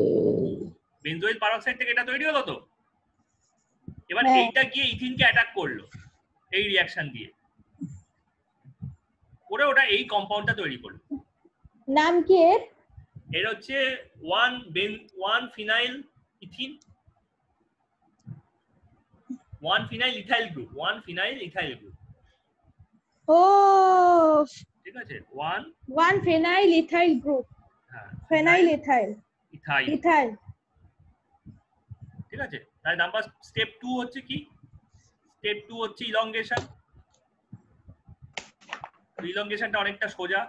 [SPEAKER 1] এটা তৈরি হলো তো। এবার
[SPEAKER 5] হ্যাঁ।
[SPEAKER 1] এইটা গিয়ে ইথিনকে অ্যাটাক করলো এই রিঅ্যাকশন দিয়ে, করে ওটা এই কম্পাউন্ডটা তৈরি করলো।
[SPEAKER 5] নাম কি এর?
[SPEAKER 1] এর হচ্ছে 1 phenyl ethene 1 phenyl ethyl group
[SPEAKER 5] ও
[SPEAKER 1] ঠিক আছে
[SPEAKER 5] 1 ফেনাইল ইথাইল গ্রুপ,
[SPEAKER 1] হ্যাঁ
[SPEAKER 5] ফেনাইল ইথাইল
[SPEAKER 1] ইথাইল
[SPEAKER 5] ইথাইল।
[SPEAKER 1] ঠিক আছে। তাই নাম্বার স্টেপ 2 হচ্ছে কি? স্টেপ 2 হচ্ছে ইলংগেশন। ইলংগেশনটা অনেকটা সোজা।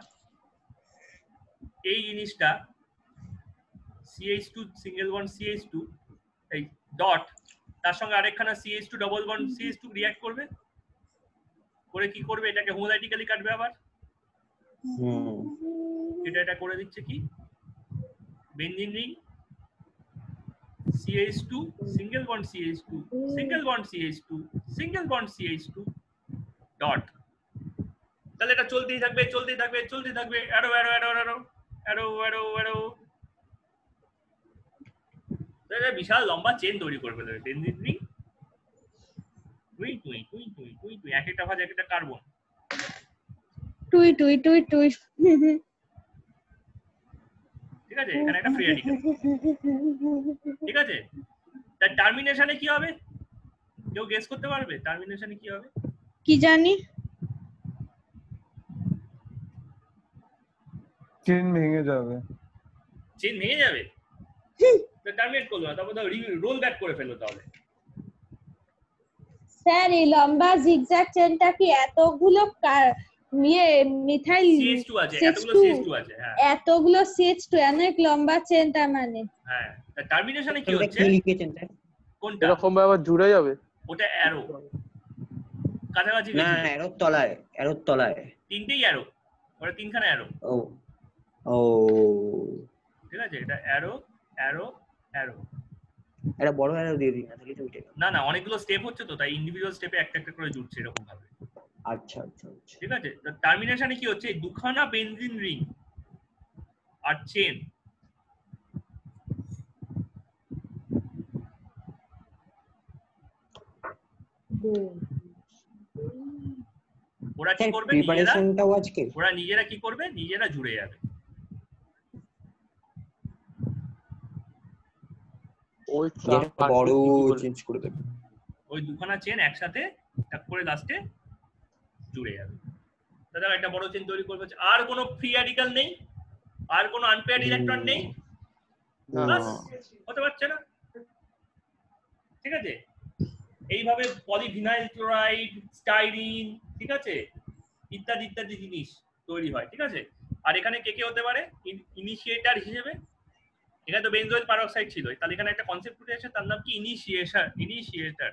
[SPEAKER 1] এই জিনিসটা CH2 সিঙ্গেল বন্ড CH2 এই ডট তার সঙ্গে আরেকখানা CH2 double bond CH2 react করবে, করে কি করবে এটাকে হোমোলাইটিক্যালি কাটবে আবার। এটা করে দিচ্ছে কি benzene ring CH2 single bond CH2 single bond CH2 single bond CH2 dot. তাহলে এটা চলতেই থাকবে arrow arrow arrow arrow arrow arrow arrow, এটা বিশাল লম্বা চেন তৈরি করবে বেনজিন রিং। তুই এক একটা ভাঁজ এক একটা কার্বন।
[SPEAKER 5] টুই
[SPEAKER 1] ঠিক আছে, এখানে একটা ফ্রি রেডিক্যাল। ঠিক আছে, তার টার্মিনেশনে কি হবে কেউ গেস করতে পারবে? টার্মিনেশনে কি হবে?
[SPEAKER 5] কি জানি।
[SPEAKER 2] চেন ভেঙে যাবে।
[SPEAKER 1] তো টার্মিনেট করলো না, তারপর রোল ব্যাক করে ফেললো। তাহলে
[SPEAKER 5] স্যার এই লম্বা জিগজ্যাগ চেনটা কি এতগুলো মিথাইল
[SPEAKER 1] CH2 আছে, এতগুলো CH2 আছে। হ্যাঁ
[SPEAKER 5] এতগুলো CH2 অনেক লম্বা চেন তার মানে।
[SPEAKER 1] হ্যাঁ, তার টার্মিনেশনে কি হচ্ছে?
[SPEAKER 6] কি লিখেছেন স্যার?
[SPEAKER 1] কোনটা?
[SPEAKER 3] এরকম ভাবে আবার জুড়ে যাবে।
[SPEAKER 1] ওটা অ্যারো কাছাকাছি।
[SPEAKER 6] না অ্যারোর তলায়
[SPEAKER 1] তিনটেই অ্যারো, ওটা তিনখানা অ্যারো।
[SPEAKER 6] ও
[SPEAKER 1] ঠিক আছে, এটা অ্যারো অ্যারো অ্যারো।
[SPEAKER 6] এটা বড় অ্যারো দিয়ে দিন না তাহলে তো উঠে গেল।
[SPEAKER 1] না অনেকগুলো স্টেপ হচ্ছে তো, তাই ইন্ডিভিজুয়াল স্টেপে একটা একটা করে জুড়ছে এরকম ভাবে।
[SPEAKER 6] আচ্ছা
[SPEAKER 1] ঠিক আছে, তো টার্মিনেশনে কি হচ্ছে? দুখানা বেনজিন রিং আর চেন ওরা কি করবে?
[SPEAKER 6] প্রিপারেশনটাও আজকে
[SPEAKER 1] ওরা নিজেরা কি করবে? নিজেরা জুড়ে যাবে।
[SPEAKER 3] ওই
[SPEAKER 6] বড় চেঞ্জ করে দেবে।
[SPEAKER 1] ওই দুখানা চেন একসাথে টাক করে লাস্টে জুড়ে যাবে। তাহলে একটা বড় চেন তৈরি করবে। আর কোনো ফ্রি র্যাডিক্যাল নেই, আর কোনো আনপেয়ার্ড ইলেকট্রন নেই, হতে পারছে না। ঠিক আছে, এইভাবে পলিভিনাইল ক্লোরাইড, স্টাইরিন, ঠিক আছে, ইত্যাদি ইত্যাদি জিনিস তৈরি হয়। ঠিক আছে, আর এখানে কে হতে পারে ইনিশিয়েটর হিসেবে? এখানে তো বেনজোইল পারক্সাইড ছিল, তাহলে এখানে একটা কনসেপ্ট উঠে আসে, তার নাম কি? ইনিশিয়েটর।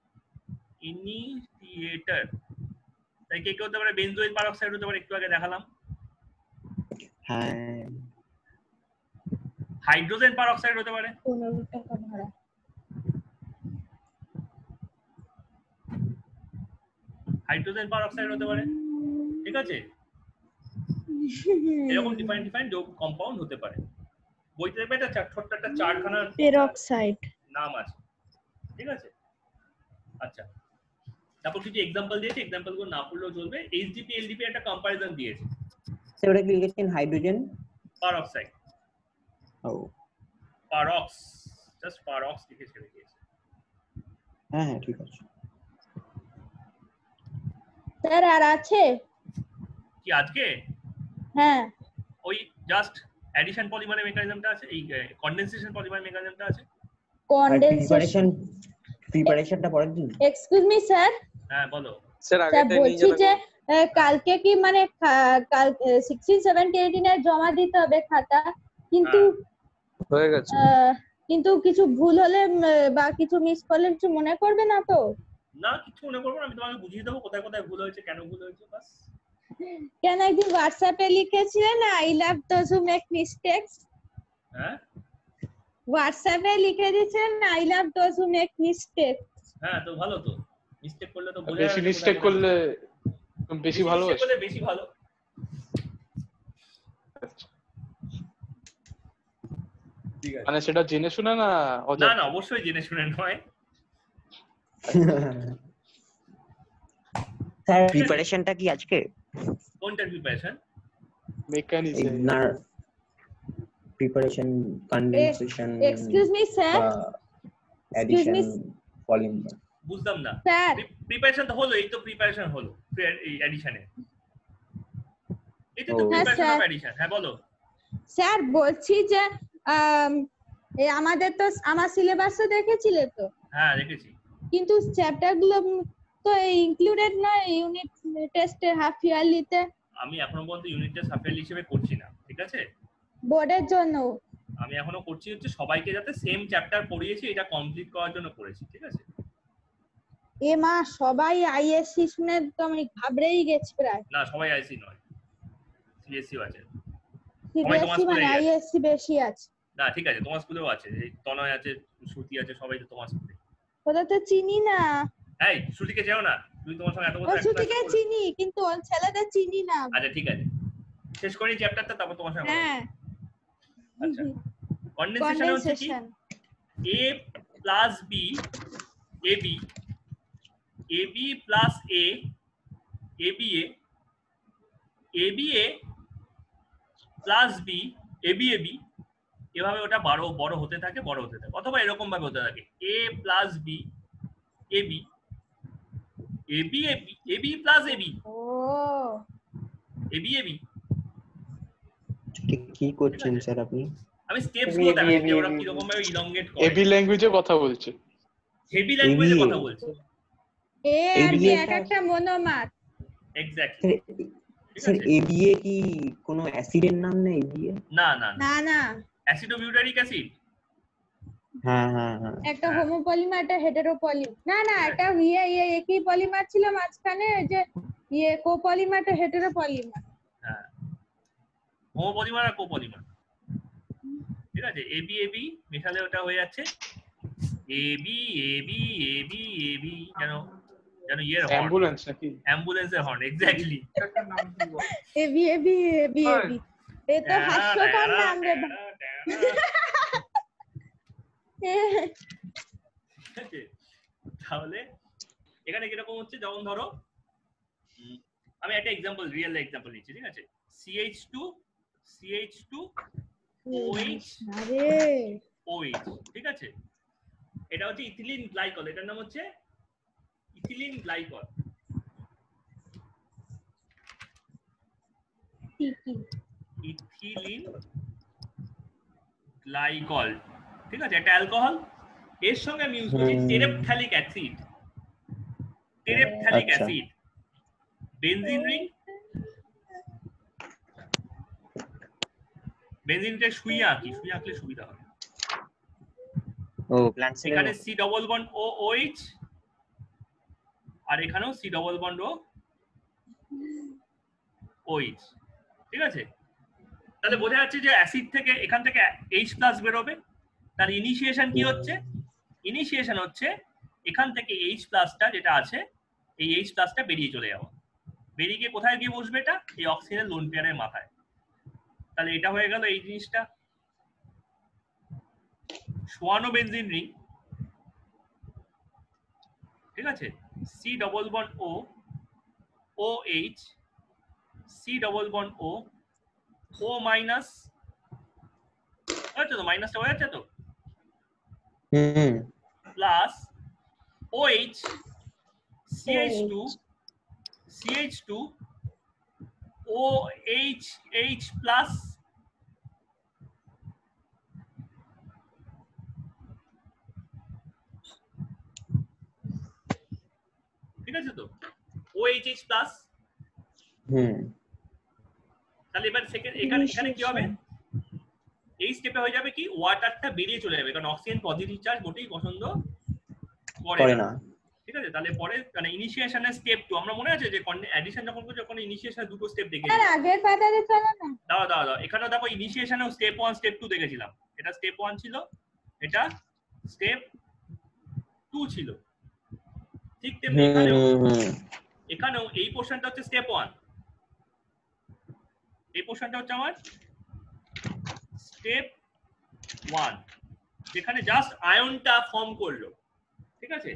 [SPEAKER 1] তাই কে হতে পারে? বেনজোইল পারক্সাইড হতে পারে, একটু আগে দেখালাম।
[SPEAKER 6] হ্যাঁ,
[SPEAKER 1] হাইড্রোজেন পারক্সাইড হতে পারে। হাইড্রোজেন পারক্সাইড হতে পারে। ঠিক আছে, এরকম ডিফাইন কম্পাউন্ড হতে পারে। বইতে দেখবে একটা ছোট্ট একটা চারখানা
[SPEAKER 5] পেরক্সাইড
[SPEAKER 1] নাম আছে। ঠিক আছে, আচ্ছা, তারপর কিছু এক্সাম্পল দিয়েছে, এক্সাম্পল গুলো না পড়লেও চলবে। HDP LDP একটা কম্পারিজন দিয়েছে।
[SPEAKER 6] সেটা কি লিখেছেন? হাইড্রোজেন
[SPEAKER 1] পারক্সাইড, পারক্স, জাস্ট পারক্স লিখে ছেড়ে দিয়েছে।
[SPEAKER 6] হ্যাঁ ঠিক আছে
[SPEAKER 5] স্যার। আর আছে
[SPEAKER 1] কি আজকে?
[SPEAKER 5] হ্যাঁ,
[SPEAKER 1] ওই জাস্ট অ্যাডিশন পলিমারের মেকানিজমটা আছে, এই কনডেনসেশন পলিমারের মেকানিজমটা আছে।
[SPEAKER 6] প্রিপারেশনটা পরের দিন।
[SPEAKER 5] Excuse me sir.
[SPEAKER 1] হ্যাঁ বলো।
[SPEAKER 8] স্যার
[SPEAKER 5] স্যার বলছি যে কালকে কি মানে কাল 16, 17, 18 এর জমা দিতে হবে খাতা, কিন্তু
[SPEAKER 8] হয়ে গেছে।
[SPEAKER 5] কিন্তু কিছু ভুল হলে বা কিছু মিস করলে কিছু মনে করবে না তো?
[SPEAKER 1] না কিছু মনে করবো না, আমি তোমাকে বুঝিয়ে দেবো কোথায় কোথায় ভুল হয়েছে, কেন ভুল হয়েছে, বাস।
[SPEAKER 5] কেন একদিন হোয়াটসঅ্যাপে লিখেছিলেন না I love those who make mistakes,
[SPEAKER 1] হ্যাঁ
[SPEAKER 5] হোয়াটসঅ্যাপে লিখে দিয়েছেন I love those who make mistakes.
[SPEAKER 1] হ্যাঁ, তো ভালো তো, মিস্টেক করলে তো বোঝা
[SPEAKER 3] বেশি
[SPEAKER 1] যাবে
[SPEAKER 3] মিস্টেক
[SPEAKER 1] কোথায়
[SPEAKER 3] করলে
[SPEAKER 1] কোথায়-
[SPEAKER 3] বেশি ভালো
[SPEAKER 1] mistake করলে বেশি ভালো। ঠিক আছে,
[SPEAKER 3] মানে সেটা জেনে শুনে না
[SPEAKER 1] না
[SPEAKER 3] অজান্তে?
[SPEAKER 1] না অবশ্যই জেনে শুনে নয়।
[SPEAKER 6] স্যার প্রিপারেশনটা কি আজকে?
[SPEAKER 1] কোনটার প্রিপারেশন?
[SPEAKER 3] মেকানিজম
[SPEAKER 6] আপনার preparation condensation
[SPEAKER 5] excuse me sir,
[SPEAKER 6] addition polymer.
[SPEAKER 1] বুঝলাম না।
[SPEAKER 5] স্যার
[SPEAKER 1] প্রিপারেশন তো হলো, এই তো প্রিপারেশন হলো এই এডিশনে, এটা তো
[SPEAKER 6] ও।
[SPEAKER 1] প্রিপারেশন
[SPEAKER 5] হ্যাঁ,
[SPEAKER 1] অফ
[SPEAKER 5] স্যার।
[SPEAKER 1] এডিশন। হ্যাঁ বলো।
[SPEAKER 5] স্যার বলছি যে এই আমাদের তো আমার সিলেবাসও দেখেছিলে তো,
[SPEAKER 1] হ্যাঁ দেখেছি।
[SPEAKER 5] কিন্তু চ্যাপ্টার গুলো তো ইনক্লুডেড নয় ইউনিট টেস্টে হাফ ইয়ারলিতে,
[SPEAKER 1] আমি এখনো পর্যন্ত ইউনিট টেস্ট হাফ ইয়ারলি হিসেবে করছি না, ঠিক আছে?
[SPEAKER 5] বোর্ডের জন্য।
[SPEAKER 1] আমি এখনো করছি হচ্ছে সবাইকে যাতে সেম চ্যাপ্টার পড়িয়েছি এটা কমপ্লিট করার জন্য করেছি, ঠিক আছে?
[SPEAKER 5] এ মা, সবাই আইএসসি শুনে তো আমি ঘাবড়েই গেছি প্রায়।
[SPEAKER 1] না সবাই আইসি নয়, সিএসসি আছে। সবাই তোমার
[SPEAKER 5] সিবিএসসি মানে
[SPEAKER 1] স্কুলেই আছে।
[SPEAKER 5] আইএসসি বেশি আছে।
[SPEAKER 1] না ঠিক আছে, তোমার স্কুলেও আছে, এই তনয় আছে, শ্রুতি আছে, সবাই তো তোমার স্কুলে।
[SPEAKER 5] ওটা তো চিনি না,
[SPEAKER 1] এই শ্রুতিকে চেনো না? তুই তোমার সঙ্গে এত
[SPEAKER 5] ও
[SPEAKER 1] বছর একটা
[SPEAKER 5] শ্রুতিকে
[SPEAKER 1] class করলে।
[SPEAKER 5] চিনি কিন্তু ওর ছেলেদের চিনি না।
[SPEAKER 1] আচ্ছা ঠিক আছে, শেষ করি চ্যাপ্টারটা, তারপর তোমার সঙ্গে কথা
[SPEAKER 5] হ্যাঁ,
[SPEAKER 1] বলবো। আচ্ছা, কনডেনসেশন হচ্ছে কি?
[SPEAKER 5] Condensation.
[SPEAKER 1] a plus b ab ab plus a aba aba plus b abab, এভাবে ওটা বড় হতে থাকে অথবা এরকম ভাবে হতে থাকে a plus b ab ab ab plus ab
[SPEAKER 5] O
[SPEAKER 1] abab।
[SPEAKER 6] কি করছেন স্যার আপনি?
[SPEAKER 1] আমি স্টেপস গুলো দেখাচ্ছি যে ওরা কি রকম ভাবে ইলংগেট করে,
[SPEAKER 3] এবি ল্যাঙ্গুয়েজে কথা বলছে।
[SPEAKER 1] হেভি ল্যাঙ্গুয়েজে কথা বলছে।
[SPEAKER 5] এ আর কি
[SPEAKER 6] ABA
[SPEAKER 5] এক একটা মনোমার।
[SPEAKER 1] এক্স্যাক্টলি।
[SPEAKER 6] স্যার এবিএ কি কোনো অ্যাসিডের নাম না এবিএ?
[SPEAKER 1] না না না,
[SPEAKER 5] না না,
[SPEAKER 1] অ্যাসিডোবিউটারিক অ্যাসিড।
[SPEAKER 6] হ্যাঁ হ্যাঁ হ্যাঁ।
[SPEAKER 5] একটা
[SPEAKER 1] হ্যাঁ।
[SPEAKER 5] হোমোপলিমার, একটা হেটেরোপলিমার। না না, একটা একই পলিমার ছিল মাঝখানে, যে কোপলিমারটা হেটেরোপলিমার।
[SPEAKER 1] হ্যাঁ, হোমোপলিমার আর কোপলিমার, ঠিক আছে? এবি এবি মেশালে ওটা হয়ে যাচ্ছে এবি এবি এবি এবি, যেন ইয়ের হর্ন,
[SPEAKER 3] অ্যাম্বুলেন্স নাকি?
[SPEAKER 1] অ্যাম্বুলেন্সের হর্ন। Exactly.
[SPEAKER 5] AB AB AB AB, এ তো হাস্যকর নাম রে।
[SPEAKER 1] তাহলে এখানে কিরকম হচ্ছে, যেমন ধরো আমি একটা এক্সাম্পল, রিয়েল এক্সাম্পল নিচ্ছি, ঠিক আছে? CH2 OH
[SPEAKER 5] আরে
[SPEAKER 1] OH, ঠিক আছে? এটা হচ্ছে ইথিলিন গ্লাইকল, এটার নাম হচ্ছে ইথিলিন গ্লাইকল। ইথিলিন গ্লাইকল, ঠিক আছে? একটা অ্যালকোহল, এর সঙ্গে আমি ইউজ করছি টেরেপথ্যালিক অ্যাসিড। টেরেপথ্যালিক
[SPEAKER 6] আচ্ছা।
[SPEAKER 1] অ্যাসিড, বেনজিন রিং, বেনজিনটা শুইয়ে আঁকলে সুবিধা হবে।
[SPEAKER 6] ও প্ল্যান্ট
[SPEAKER 1] এখানে C double bond O OH, আর এখানেও C double bond O OH, ঠিক আছে? তাহলে বোঝা যাচ্ছে যে অ্যাসিড থেকে এখান থেকে H+ বেরোবে। তার ইনিশিয়েশন কি হচ্ছে? ইনিশিয়েশন হচ্ছে এখান থেকে H+টা যেটা আছে, এই H+টা বেরিয়ে চলে যাওয়া। বেরিয়ে গিয়ে কোথায় গিয়ে বসবে? এটা এই অক্সিজেনের লোন পেয়ারের মাথায়। তাহলে এটা হয়ে গেল এই জিনিসটা, শোয়ানো বেনজিন রিং, ঠিক আছে? C double bond O OH, C double bond O O minus, হচ্ছে তো? মাইনাসটা হয়ে যাচ্ছে তো?
[SPEAKER 6] হুম
[SPEAKER 1] plus OH CH2 OH plus, ঠিক আছে তো? OH plus.
[SPEAKER 6] হুম
[SPEAKER 1] তাহলে এবার সেকেন্ড এখানে কি হবে? এই স্টেপে হয়ে যাবে কি, ওয়াটারটা বেরিয়ে চলে যাবে, কারণ অক্সিজেন পজিটিভ চার্জ মোটেই পছন্দ করে
[SPEAKER 6] করে
[SPEAKER 1] না,
[SPEAKER 6] না।
[SPEAKER 1] ঠিক ঠিক আছে, তাহলে পরে মানে ইনিশিয়েশনের স্টেপ 2 আমরা মনে আছে যে অ্যাডিশন যখন করছি যখন ইনিশিয়েশনের দুটো স্টেপ দেখেছি।
[SPEAKER 5] স্যার আগের পাতাতে চলো না।
[SPEAKER 1] দাও এখানে দেখো ইনিশিয়েশনে স্টেপ 1 স্টেপ 2 দেখেছিলাম। এটা স্টেপ 1 ছিল, এটা স্টেপ 2 ছিল। ঠিক তেমনি এখানেও এই পোরশনটা হচ্ছে স্টেপ 1, এই পোরশনটা হচ্ছে আমার স্টেপ 1 যেখানে জাস্ট আয়নটা ফর্ম করলো। ঠিক আছে,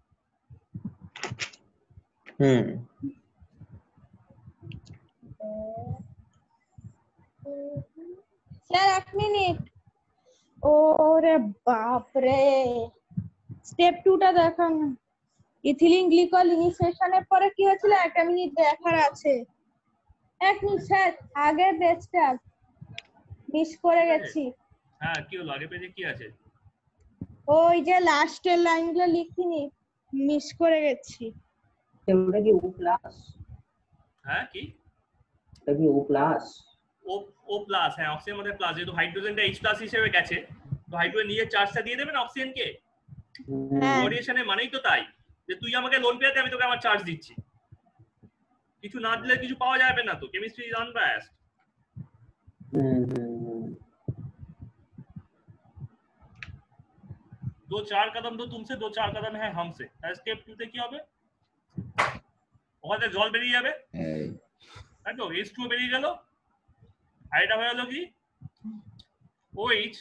[SPEAKER 5] স্যার এক মিনিট, ওরে বাপ রে, স্টেপ 2টা দেখান না। ইথিলিন গ্লিকল ইনিশিয়েশনের পরে কি হয়েছিল একটা মিনিট দেখার আছে। এক মিনিট স্যার, আগের পেজটা মিস করে গেছি।
[SPEAKER 1] হ্যাঁ কি হলো, আগে পেজে কি আছে?
[SPEAKER 5] ওই যে লাস্টের লাইনগুলো লিখিনি, মিস করে গেছি।
[SPEAKER 6] ওটা কি ও প্লাস?
[SPEAKER 1] হ্যাঁ কি
[SPEAKER 6] ওটা কি ও প্লাস?
[SPEAKER 1] ও প্লাস, হ্যাঁ অক্সিজেনের মধ্যে প্লাস, যেহেতু হাইড্রোজেনটা H প্লাস হিসেবে গেছে তো হাইড্রোজেন নিজের চার্জটা দিয়ে দেবে না অক্সিজেনকে।
[SPEAKER 5] হ্যাঁ
[SPEAKER 1] কোঅর্ডিনেশনের মানেই তো তাই যে তুই আমাকে লোন পেতে আমি তোকে আমার চার্জ দিচ্ছি, কিছু না দিলে কিছু পাওয়া যাবে না। তো কেমিস্ট্রি ইজ আনবায়াসড। दो चार कदम तो तुमसे, दो चार कदम है हमसे। स्टेप 2 তে কি হবে, ওখানে জল বেরিয়ে যাবে, তাই তো H2 বেরিয়ে গেল, আর এটা হয়ে গেল কি OH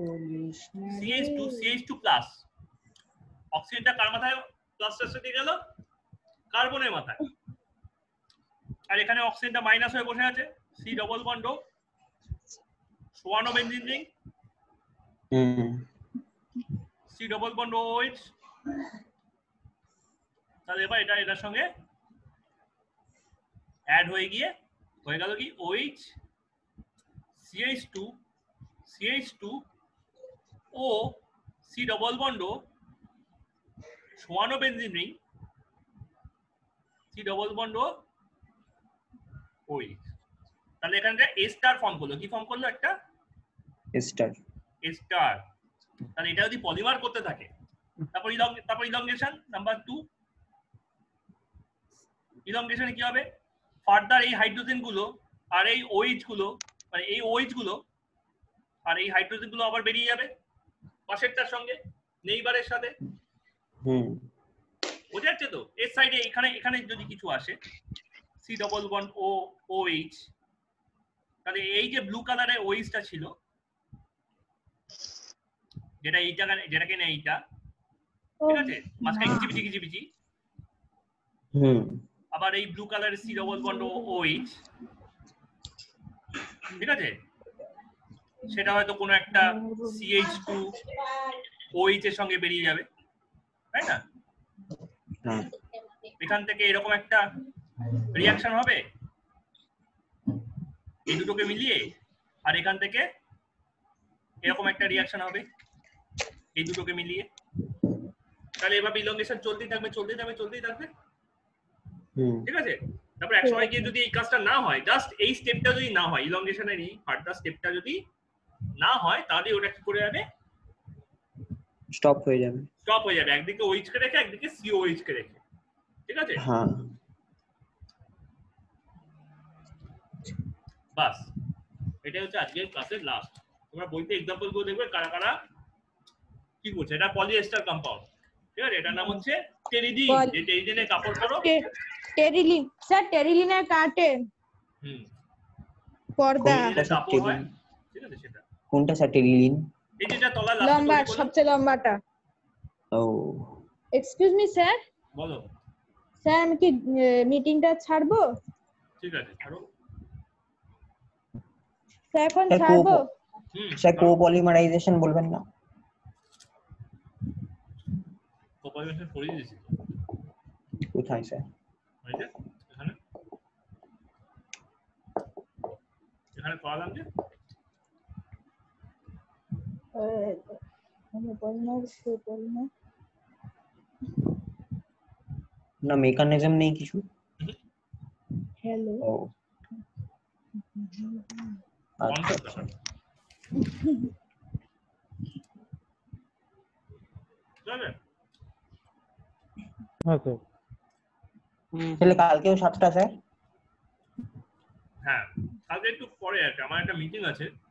[SPEAKER 1] CH2 প্লাস। অক্সিজেনটা কার মাথায় প্লাসটার সাথে গেল, কার্বনের মাথায়, আর এখানে অক্সিজেনটা মাইনাস হয়ে বসে আছে, C ডবল বন্ড ও সোয়ানো benzene ring, C double bond OH। তাহলে এবার এটা এটার সঙ্গে অ্যাড হয়ে গিয়ে হয়ে গেল কি OH CH2 O C double bond সোয়ানো benzene ring, C double bond OH। তাহলে এখানটা A স্টার ফর্ম করলো, কি ফর্ম করলো, একটা A স্টার। তাহলে এটা যদি পলিমার করতে থাকে তারপর ইলংগেশন নাম্বার 2, ইলংগেশনে কি হবে, ফার্দার এই হাইড্রোজেন গুলো আর এই OH গুলো মানে এই OH গুলো আর এই হাইড্রোজেন গুলো আবার বেরিয়ে যাবে পাশেরটার সঙ্গে, নেইবারের সাথে। বোঝা যাচ্ছে তো? এর সাইডে এখানে যদি কিছু আসে C double bond O OH, তাহলে এই যে ব্লু কালারের OH-টা ছিল যেটাকে না এইটা, ঠিক আছে, মাঝখানে কিচিবিচি, আবার এই ব্লু কালারের C ডবল বন্ড OH, ঠিক আছে, সেটা হয়তো কোনো একটা CH2 OH এর সঙ্গে বেরিয়ে যাবে, তাই না? এখান থেকে এরকম একটা রিঅ্যাকশন হবে এই দুটোকে মিলিয়ে, আর এখান থেকে এরকম একটা রিঅ্যাকশন হবে এই দুটোকে মিলিয়ে। তাহলে এভাবে ইলংগেশন চলতেই থাকবে, ঠিক আছে। তারপর এক সময় গিয়ে যদি এই কাজটা না হয়, জাস্ট এই স্টেপটা যদি না হয়, ইলংগেশনের এই ফার্দার স্টেপটা যদি না হয়, তাহলে ওটা কি করে যাবে,
[SPEAKER 6] স্টপ হয়ে যাবে,
[SPEAKER 1] একদিকে OH কে রেখে একদিকে COH কে রেখে, ঠিক আছে।
[SPEAKER 6] হ্যাঁ
[SPEAKER 1] বাস, এটাই হচ্ছে আজকের ক্লাসের লাস্ট। তোমরা বইতে এক্সাম্পল গুলো দেখবে কারা কারা কি করছে। এটা পলিএস্টার কম্পাউন্ড, ঠিক আছে, এটার নাম হচ্ছে টেরিডিন। যে টেরিডিনের কাপড় পরো,
[SPEAKER 5] টেরিলিন স্যার, টেরিলিনের কাটে পর্দা,
[SPEAKER 1] কাপড় হয়, ঠিক আছে। সেটা
[SPEAKER 6] কোনটা স্যার? টেরিলিন
[SPEAKER 1] এই যেটা তলা
[SPEAKER 5] লম্বা, সবচেয়ে লম্বাটা।
[SPEAKER 6] ও
[SPEAKER 5] এক্সকিউজ মি স্যার,
[SPEAKER 1] বলো।
[SPEAKER 5] স্যার আমি কি মিটিংটা ছাড়বো?
[SPEAKER 1] ঠিক আছে, ছাড়ো
[SPEAKER 5] স্যার, এখন ছাড়বো।
[SPEAKER 6] স্যার কোপলিমারাইজেশন বলবেন না?
[SPEAKER 1] কোপলিমারাইজেশন পড়িয়ে দিয়েছি
[SPEAKER 6] কোথায় স্যার?
[SPEAKER 1] এই যে এখানে পড়ালাম যে
[SPEAKER 6] না মেকানিজম নেই কিছু।
[SPEAKER 5] হ্যালো,
[SPEAKER 6] ও আচ্ছা,
[SPEAKER 1] চলবে।
[SPEAKER 7] হ্যাঁ স্যার।
[SPEAKER 6] তাহলে কালকেও 7টা স্যার?
[SPEAKER 1] হ্যাঁ কালকে একটু পরে আর কি, আমার একটা মিটিং আছে